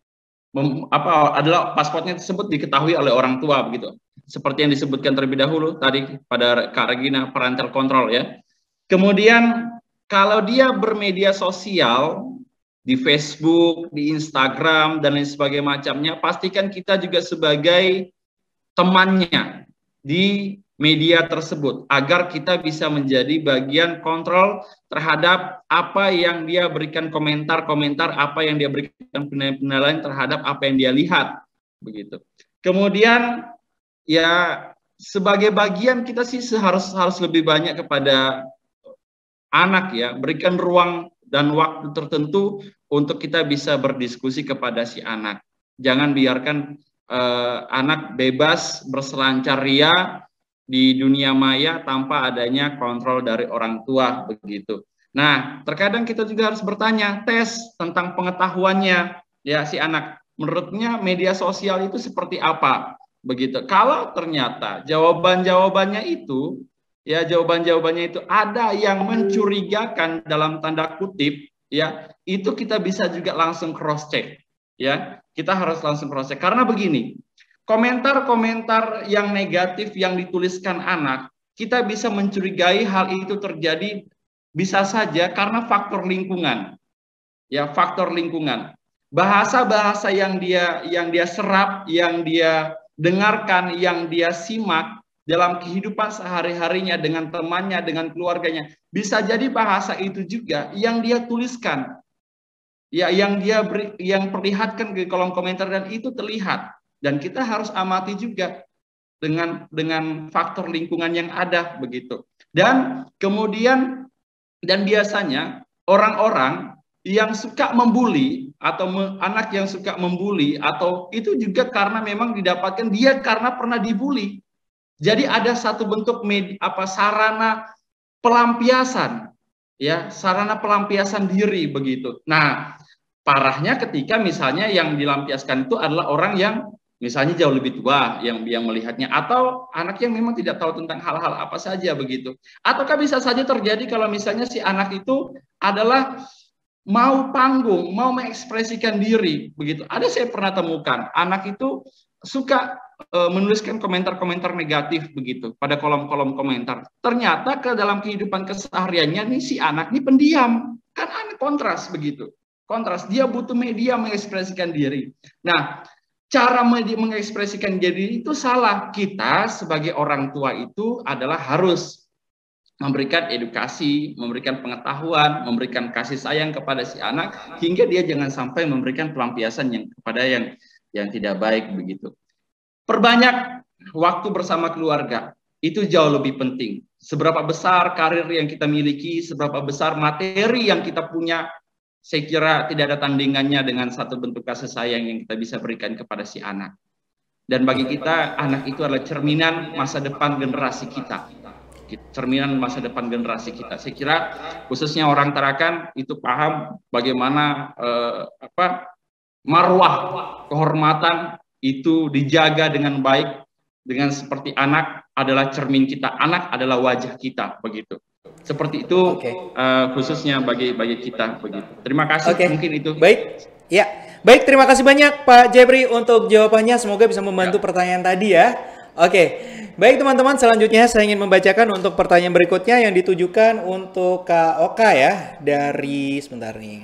mem, apa adalah passwordnya tersebut diketahui oleh orang tua begitu. Seperti yang disebutkan terlebih dahulu tadi pada Kak Regina, parental control ya. Kemudian kalau dia bermedia sosial di Facebook, di Instagram, dan lain sebagainya macamnya, pastikan kita juga sebagai temannya di media tersebut, agar kita bisa menjadi bagian kontrol terhadap apa yang dia berikan komentar-komentar, apa yang dia berikan penilaian terhadap apa yang dia lihat, begitu. Kemudian, ya sebagai bagian kita sih harus harus lebih banyak kepada anak ya, berikan ruang dan waktu tertentu untuk kita bisa berdiskusi kepada si anak. Jangan biarkan uh, anak bebas berselancar ria di dunia maya tanpa adanya kontrol dari orang tua begitu. Nah, terkadang kita juga harus bertanya, tes tentang pengetahuannya ya si anak. Menurutnya media sosial itu seperti apa? Begitu. Kalau ternyata jawaban-jawabannya itu ya jawaban-jawabannya itu ada yang mencurigakan dalam tanda kutip ya, itu kita bisa juga langsung cross check ya. Kita harus langsung cross check karena begini, komentar-komentar yang negatif yang dituliskan anak, kita bisa mencurigai hal itu terjadi bisa saja karena faktor lingkungan. Ya, faktor lingkungan. Bahasa-bahasa yang dia yang dia serap, yang dia dengarkan, yang dia simak dalam kehidupan sehari-harinya dengan temannya, dengan keluarganya, bisa jadi bahasa itu juga yang dia tuliskan, ya, yang dia beri, yang perlihatkan ke kolom komentar dan itu terlihat. Dan kita harus amati juga dengan dengan faktor lingkungan yang ada begitu. Dan kemudian dan biasanya orang-orang yang suka membuli atau me, anak yang suka membuli atau itu juga karena memang didapatkan dia karena pernah dibully. Jadi ada satu bentuk media, apa sarana pelampiasan, ya sarana pelampiasan diri begitu. Nah, parahnya ketika misalnya yang dilampiaskan itu adalah orang yang misalnya jauh lebih tua yang yang melihatnya atau anak yang memang tidak tahu tentang hal-hal apa saja begitu. Ataukah bisa saja terjadi kalau misalnya si anak itu adalah mau panggung, mau mengekspresikan diri begitu. Ada saya pernah temukan anak itu suka menuliskan komentar-komentar negatif begitu pada kolom-kolom komentar. Ternyata ke dalam kehidupan kesehariannya nih si anak ini pendiam. Kan aneh, kontras begitu. Kontras, dia butuh media mengekspresikan diri. Nah, cara media mengekspresikan diri itu salah. Kita sebagai orang tua itu adalah harus memberikan edukasi, memberikan pengetahuan, memberikan kasih sayang kepada si anak hingga dia jangan sampai memberikan pelampiasan yang kepada yang yang tidak baik begitu. Perbanyak waktu bersama keluarga, itu jauh lebih penting. Seberapa besar karir yang kita miliki, seberapa besar materi yang kita punya, saya kira tidak ada tandingannya dengan satu bentuk kasih sayang yang kita bisa berikan kepada si anak. Dan bagi kita, anak itu adalah cerminan masa depan generasi kita. Cerminan masa depan generasi kita. Saya kira khususnya orang Tarakan itu paham bagaimana eh, apa marwah kehormatan itu dijaga dengan baik, dengan seperti anak adalah cermin kita, anak adalah wajah kita begitu. Seperti itu okay. uh, khususnya bagi bagi kita begitu. Terima kasih okay. Mungkin itu. Baik, ya, baik terima kasih banyak Pak Jebri untuk jawabannya. Semoga bisa membantu ya. Pertanyaan tadi ya. Oke, okay. Baik teman-teman, selanjutnya saya ingin membacakan untuk pertanyaan berikutnya yang ditujukan untuk Kak Oka ya dari sebentar nih,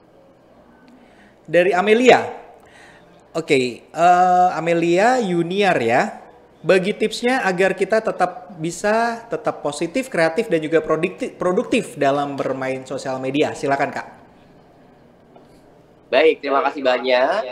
dari Amelia. Oke, okay, uh, Amelia Yuniar ya. Bagi tipsnya agar kita tetap bisa tetap positif, kreatif dan juga produktif, produktif dalam bermain sosial media. Silakan Kak. Baik, terima kasih banyak.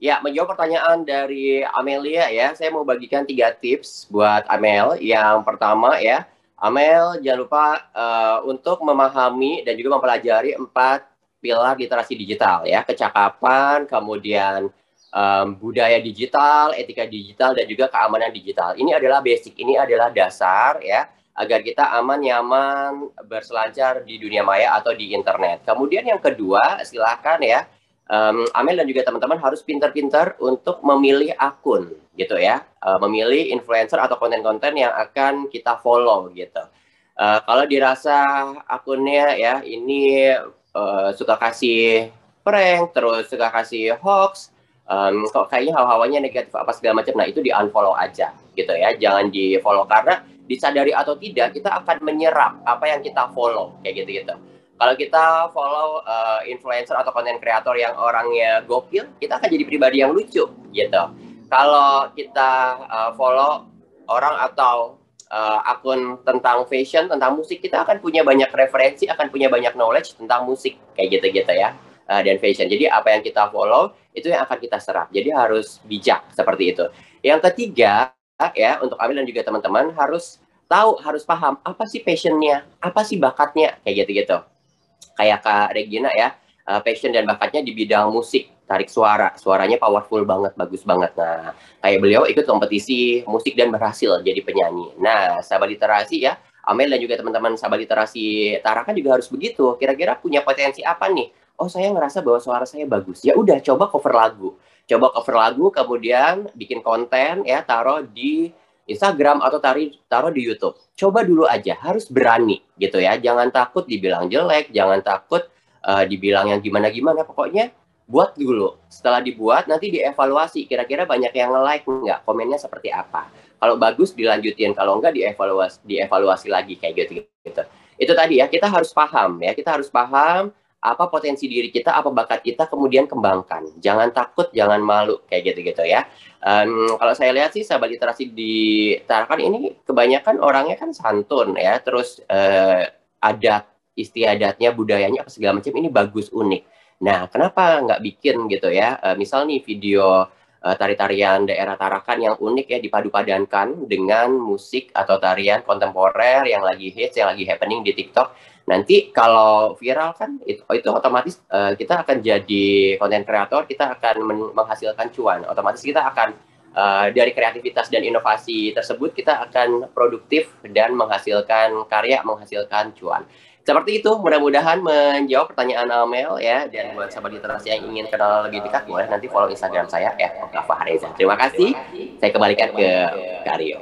Ya, menjawab pertanyaan dari Amelia ya, saya mau bagikan tiga tips buat Amel. Yang pertama ya, Amel jangan lupa uh, untuk memahami dan juga mempelajari empat pilar literasi digital ya, kecakapan, kemudian um, budaya digital, etika digital, dan juga keamanan digital. Ini adalah basic, ini adalah dasar ya, agar kita aman, nyaman, berselancar di dunia maya atau di internet. Kemudian yang kedua, silakan ya, Um, Amel dan juga teman-teman harus pintar-pintar untuk memilih akun gitu ya, uh, memilih influencer atau konten-konten yang akan kita follow gitu. Uh, kalau dirasa akunnya ya ini uh, suka kasih prank, terus suka kasih hoax, um, kok kayaknya hawa-hawanya negatif apa segala macam, nah itu di unfollow aja gitu ya, jangan di follow karena disadari atau tidak kita akan menyerap apa yang kita follow kayak gitu-gitu. Kalau kita follow uh, influencer atau konten kreator yang orangnya gokil, kita akan jadi pribadi yang lucu, gitu. Kalau kita uh, follow orang atau uh, akun tentang fashion, tentang musik, kita akan punya banyak referensi, akan punya banyak knowledge tentang musik, kayak gitu-gitu ya, uh, dan fashion. Jadi apa yang kita follow, itu yang akan kita serap. Jadi harus bijak, seperti itu. Yang ketiga, ya, untuk Amel dan juga teman-teman, harus tahu, harus paham, apa sih passionnya, apa sih bakatnya, kayak gitu-gitu. Kayak Kak Regina ya, uh, passion dan bakatnya di bidang musik, tarik suara, suaranya powerful banget, bagus banget. Nah, kayak beliau ikut kompetisi musik dan berhasil jadi penyanyi. Nah, sahabat literasi ya, Amel dan juga teman-teman sahabat literasi Tarakan juga harus begitu. Kira-kira punya potensi apa nih? Oh, saya ngerasa bahwa suara saya bagus. Ya udah, coba cover lagu. Coba cover lagu, kemudian bikin konten ya, taruh di Instagram atau tari, taruh di YouTube. Coba dulu aja, harus berani gitu ya. Jangan takut dibilang jelek, jangan takut uh, dibilang yang gimana-gimana. Pokoknya buat dulu. Setelah dibuat, nanti dievaluasi. Kira-kira banyak yang nge-like nggak? Komennya seperti apa? Kalau bagus, dilanjutin. Kalau nggak, dievaluasi, dievaluasi lagi kayak gitu, gitu. Itu tadi ya, kita harus paham ya. Kita harus paham apa potensi diri kita, apa bakat kita, kemudian kembangkan. Jangan takut, jangan malu, kayak gitu-gitu ya. Um, kalau saya lihat sih, sahabat literasi di Tarakan ini kebanyakan orangnya kan santun ya, terus uh, adat, istiadatnya, budayanya, apa segala macam, ini bagus, unik. Nah, kenapa nggak bikin gitu ya, uh, misal nih video uh, tari-tarian daerah Tarakan yang unik ya, dipadu-padankan dengan musik atau tarian kontemporer yang lagi hits, yang lagi happening di TikTok. Nanti kalau viral kan itu, itu otomatis uh, kita akan jadi konten kreator, kita akan menghasilkan cuan. Otomatis kita akan uh, dari kreativitas dan inovasi tersebut kita akan produktif dan menghasilkan karya, menghasilkan cuan. Seperti itu, mudah-mudahan menjawab pertanyaan Amel ya. Dan buat sahabat literasi yang ingin kenal lebih dekat, boleh nanti follow Instagram saya et oka fahreza. Terima kasih. Saya kembalikan ke Karyo.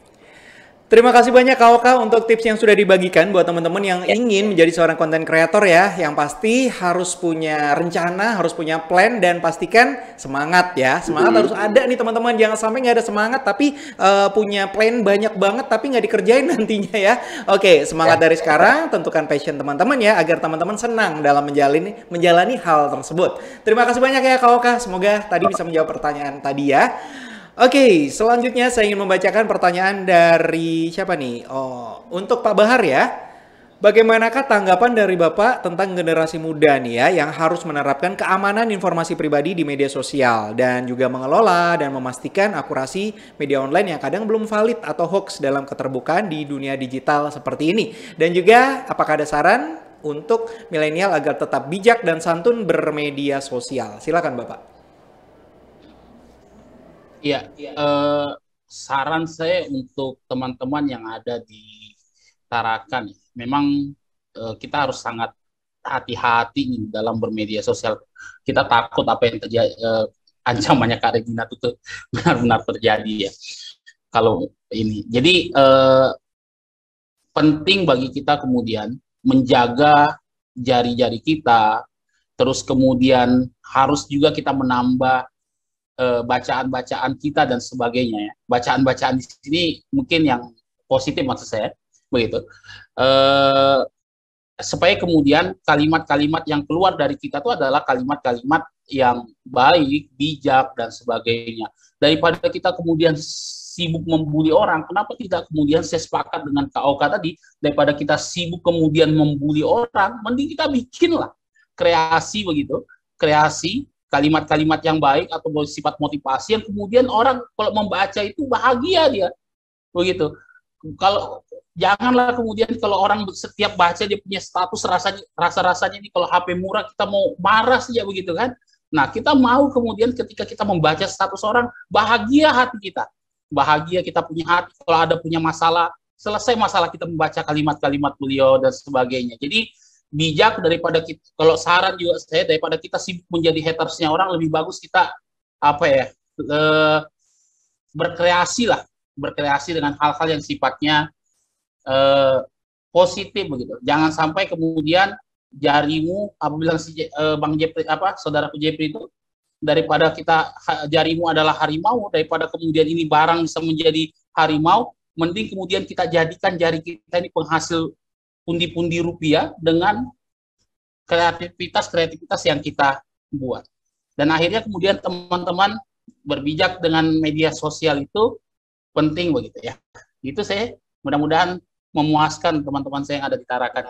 Terima kasih banyak Kak Oka untuk tips yang sudah dibagikan buat teman-teman yang ingin menjadi seorang konten kreator ya. Yang pasti harus punya rencana, harus punya plan, dan pastikan semangat ya. Semangat hmm. harus ada nih teman-teman. Jangan sampai nggak ada semangat tapi uh, punya plan banyak banget tapi nggak dikerjain nantinya ya. Oke, semangat ya. Dari sekarang, tentukan passion teman-teman ya agar teman-teman senang dalam menjalani menjalani hal tersebut. Terima kasih banyak ya Kak Oka. Semoga tadi bisa menjawab pertanyaan tadi ya. Oke, selanjutnya saya ingin membacakan pertanyaan dari siapa nih? Oh, untuk Pak Bahar ya. Bagaimanakah tanggapan dari Bapak tentang generasi muda nih ya yang harus menerapkan keamanan informasi pribadi di media sosial dan juga mengelola dan memastikan akurasi media online yang kadang belum valid atau hoax dalam keterbukaan di dunia digital seperti ini? Dan juga apakah ada saran untuk milenial agar tetap bijak dan santun bermedia sosial? Silakan Bapak. Iya, eh, saran saya untuk teman-teman yang ada di Tarakan, memang eh, kita harus sangat hati-hati dalam bermedia sosial. Kita takut apa yang terjadi, eh, ancamannya Kak Regina itu benar-benar terjadi ya. Kalau ini, jadi eh, penting bagi kita kemudian menjaga jari-jari kita, terus kemudian harus juga kita menambah bacaan-bacaan kita dan sebagainya ya. Bacaan-bacaan di sini mungkin yang positif maksud saya, begitu. Eh, supaya kemudian kalimat-kalimat yang keluar dari kita itu adalah kalimat-kalimat yang baik, bijak dan sebagainya. Daripada kita kemudian sibuk membuli orang, kenapa tidak kemudian saya sepakat dengan Kak Oka tadi, daripada kita sibuk kemudian membuli orang, mending kita bikinlah kreasi begitu, kreasi kalimat-kalimat yang baik atau bersifat motivasi yang kemudian orang kalau membaca itu bahagia dia, begitu. Kalau janganlah kemudian kalau orang setiap baca dia punya status rasanya rasa-rasanya ini kalau H P murah kita mau marah saja begitu kan. Nah, kita mau kemudian ketika kita membaca status orang bahagia hati kita. Bahagia kita punya hati kalau ada punya masalah, selesai masalah kita membaca kalimat-kalimat beliau dan sebagainya. Jadi bijak daripada kita, kalau saran juga saya daripada kita sibuk menjadi hatersnya orang, lebih bagus kita apa ya e, berkreasi lah, berkreasi dengan hal-hal yang sifatnya e, positif begitu. Jangan sampai kemudian jarimu, apa bilang si e, Bang Jepri apa saudaraku Jepri itu, daripada kita jarimu adalah harimau, daripada kemudian ini barang bisa menjadi harimau, mending kemudian kita jadikan jari kita ini penghasil pundi-pundi rupiah dengan kreativitas-kreativitas yang kita buat. Dan akhirnya kemudian teman-teman berbijak dengan media sosial itu penting begitu ya. Itu saya mudah-mudahan memuaskan teman-teman saya yang ada di Tarakan.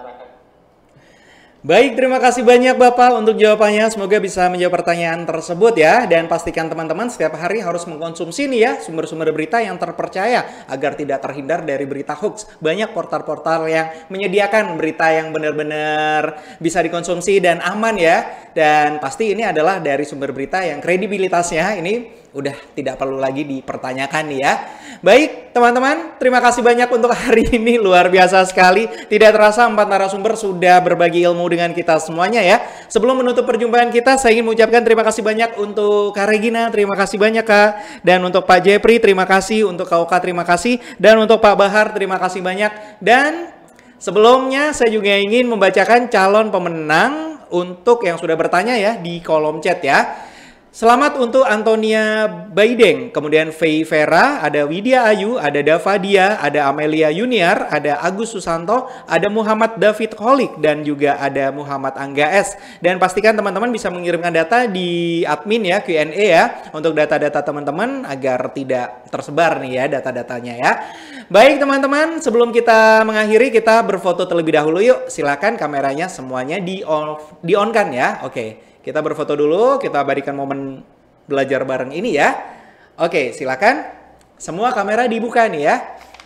Baik, terima kasih banyak Bapak untuk jawabannya. Semoga bisa menjawab pertanyaan tersebut ya. Dan pastikan teman-teman setiap hari harus mengkonsumsi nih ya sumber-sumber berita yang terpercaya agar tidak terhindar dari berita hoax. Banyak portal-portal yang menyediakan berita yang benar-benar bisa dikonsumsi dan aman ya. Dan pasti ini adalah dari sumber berita yang kredibilitasnya ini udah tidak perlu lagi dipertanyakan nih ya. Baik teman-teman, terima kasih banyak untuk hari ini, luar biasa sekali. Tidak terasa empat narasumber sudah berbagi ilmu dengan kita semuanya ya. Sebelum menutup perjumpaan kita, saya ingin mengucapkan terima kasih banyak untuk Kak Regina, terima kasih banyak Kak. Dan untuk Pak Jepri, terima kasih. Untuk Kak Oka, terima kasih. Dan untuk Pak Bahar, terima kasih banyak. Dan sebelumnya saya juga ingin membacakan calon pemenang untuk yang sudah bertanya ya di kolom chat ya. Selamat untuk Antonia Baideng, kemudian Faye Vera, ada Widya Ayu, ada Davadia, ada Amelia Yuniar, ada Agus Susanto, ada Muhammad David Holik, dan juga ada Muhammad Angga S. Dan pastikan teman-teman bisa mengirimkan data di admin ya, Q and A ya, untuk data-data teman-teman agar tidak tersebar nih ya data-datanya ya. Baik teman-teman, sebelum kita mengakhiri kita berfoto terlebih dahulu yuk. Silakan kameranya semuanya di on, di on kan ya. Oke. Kita berfoto dulu, kita abadikan momen belajar bareng ini ya. Oke, silakan. Semua kamera dibuka nih ya.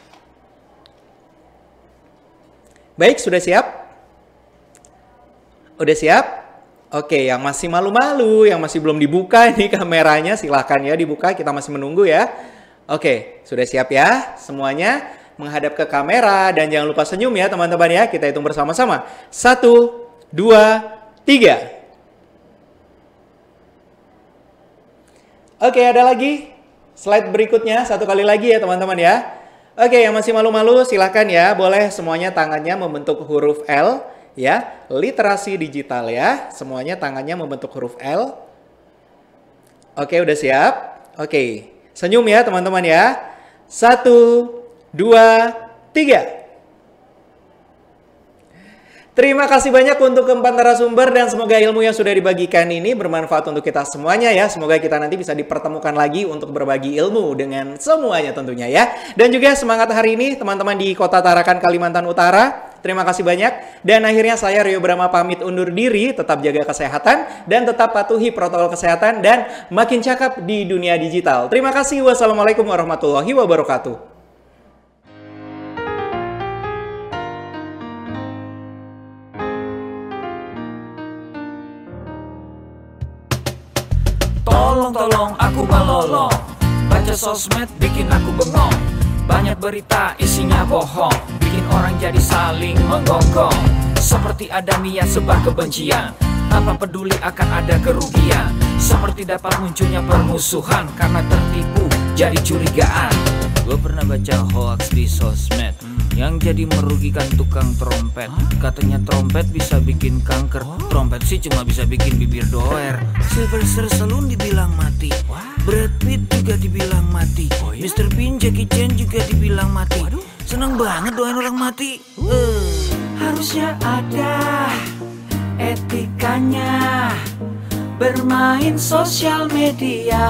Baik, sudah siap? Udah siap? Oke, yang masih malu-malu, yang masih belum dibuka nih kameranya, silakan ya dibuka, kita masih menunggu ya. Oke, sudah siap ya? Semuanya menghadap ke kamera dan jangan lupa senyum ya teman-teman ya. Kita hitung bersama-sama. Satu, dua, tiga. Oke, ada lagi slide berikutnya, satu kali lagi ya teman-teman ya. Oke, yang masih malu-malu silahkan ya, boleh semuanya tangannya membentuk huruf L ya, literasi digital ya, semuanya tangannya membentuk huruf L. Oke, udah siap? Oke, senyum ya teman-teman ya. Satu, dua, tiga. Terima kasih banyak untuk keempat narasumber dan semoga ilmu yang sudah dibagikan ini bermanfaat untuk kita semuanya ya. Semoga kita nanti bisa dipertemukan lagi untuk berbagi ilmu dengan semuanya tentunya ya. Dan juga semangat hari ini teman-teman di Kota Tarakan, Kalimantan Utara. Terima kasih banyak. Dan akhirnya saya Rio Brahma pamit undur diri. Tetap jaga kesehatan dan tetap patuhi protokol kesehatan dan makin cakap di dunia digital. Terima kasih. Wassalamualaikum warahmatullahi wabarakatuh. Tolong-tolong aku balolong, baca sosmed bikin aku bengong. Banyak berita isinya bohong, bikin orang jadi saling menggonggong. Seperti ada niat sebar kebencian, tanpa peduli akan ada kerugian. Seperti dapat munculnya permusuhan karena tertipu jadi curigaan. Gue pernah baca hoax di sosmed yang jadi merugikan tukang trompet. Katanya trompet bisa bikin kanker, trompet sih cuma bisa bikin bibir doer. Sylvester Stallone dibilang mati, Brad Pitt juga dibilang mati, Mister Bean, Jackie Chan juga dibilang mati. Seneng banget doain orang mati. uh. Harusnya ada etikanya bermain sosial media.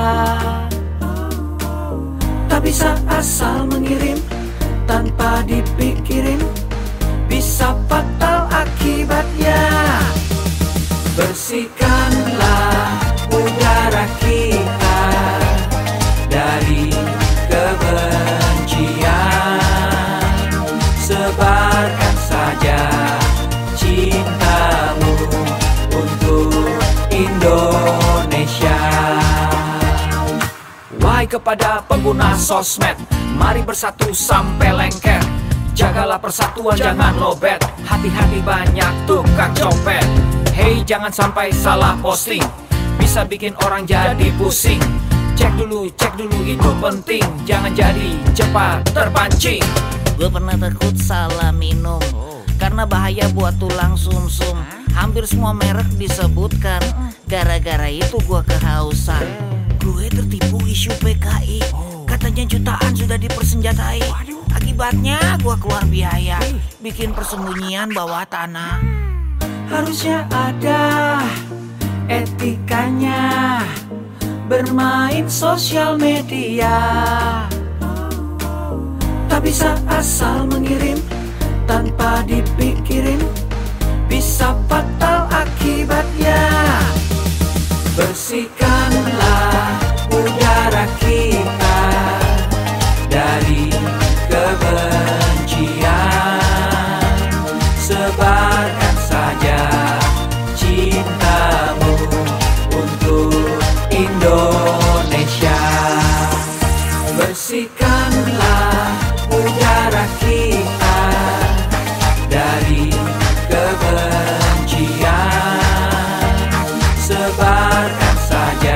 Tak bisa asal mengirim tanpa dipikirin, bisa fatal akibatnya. Bersihkanlah udara kita dari kebencian. Sebarkan saja cintamu untuk Indonesia. Wahai kepada pengguna sosmed, mari bersatu sampai lengket. Jagalah persatuan, jangan lobet. Hati-hati banyak tukang copet. Hey, jangan sampai salah posting, bisa bikin orang jadi pusing. Cek dulu, cek dulu, itu penting. Jangan jadi cepat terpancing. Gue pernah takut salah minum, karena bahaya buat tulang sumsum. Hampir semua merek disebutkan, gara-gara itu gue kehausan. Gue tertipu isu P K I, katanya jutaan sudah dipersenjatai. Akibatnya gue keluar biaya, bikin persembunyian bawah tanah. Harusnya ada etikanya bermain sosial media. Tak bisa asal mengirim tanpa dipikirin, bisa fatal akibatnya. Bersihkanlah udara kita dari kebencian. Sebarkan saja cintamu untuk Indonesia. Bersihkanlah udara kita dari kebencian. Sebarkan saja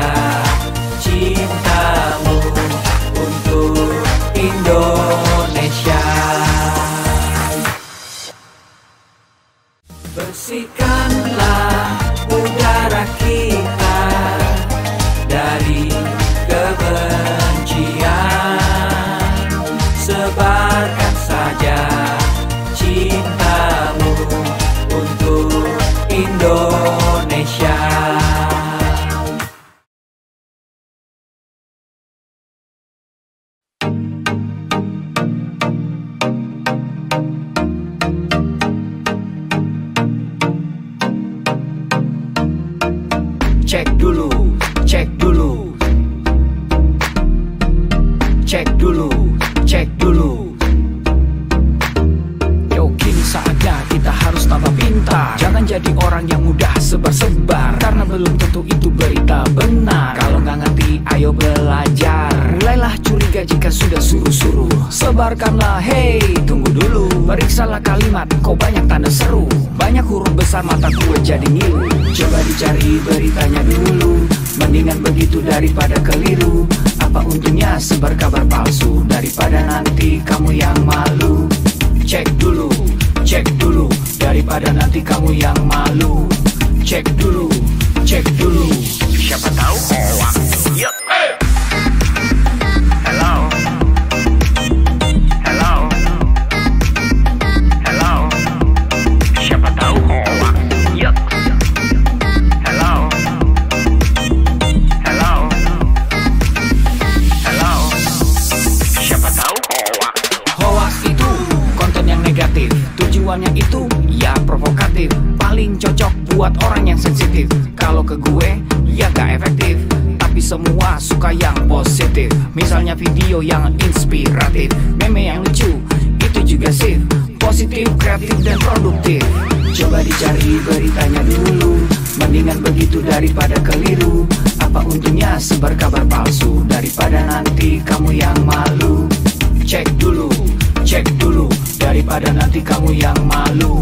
cintamu untuk Indonesia. Bersihkanlah udara kita dari kebencian. Sebarkan saja cintamu untuk Indonesia. Cek dulu, cek dulu, cek dulu, cek dulu. Yo, kini saatnya kita harus tambah pintar. Jangan jadi orang yang mudah sebar-sebar, karena belum tentu itu berita benar. Kalau nggak ngerti, ayo belajar. Mulailah curiga jika sudah suruh-suruh. Sebarkanlah, hey, tunggu dulu. Periksalah kalimat, kok banyak tanda seru. Banyak huruf besar, mata gue jadi ngilu. Coba dicari beritanya dulu, mendingan begitu daripada keliru. Apa untungnya sebar kabar palsu, daripada nanti kamu yang malu. Cek dulu, cek dulu, daripada nanti kamu yang malu. Cek dulu, cek dulu, siapa tahu hoax. Yup. Hello. Hello. Hello. Siapa tahu hoax. Yup. Hello. Hello. Hello. Siapa tahu hoax. Hoax itu konten yang negatif, tujuannya itu ya provokatif. Paling cocok buat orang yang sensitif. Kalau ke gue ya gak efektif, tapi semua suka yang positif. Misalnya video yang inspiratif, meme yang lucu, itu juga sip. Positif, kreatif, dan produktif. Coba dicari beritanya dulu, mendingan begitu daripada keliru. Apa untungnya sebar kabar palsu, daripada nanti kamu yang malu. Cek dulu, cek dulu, daripada nanti kamu yang malu.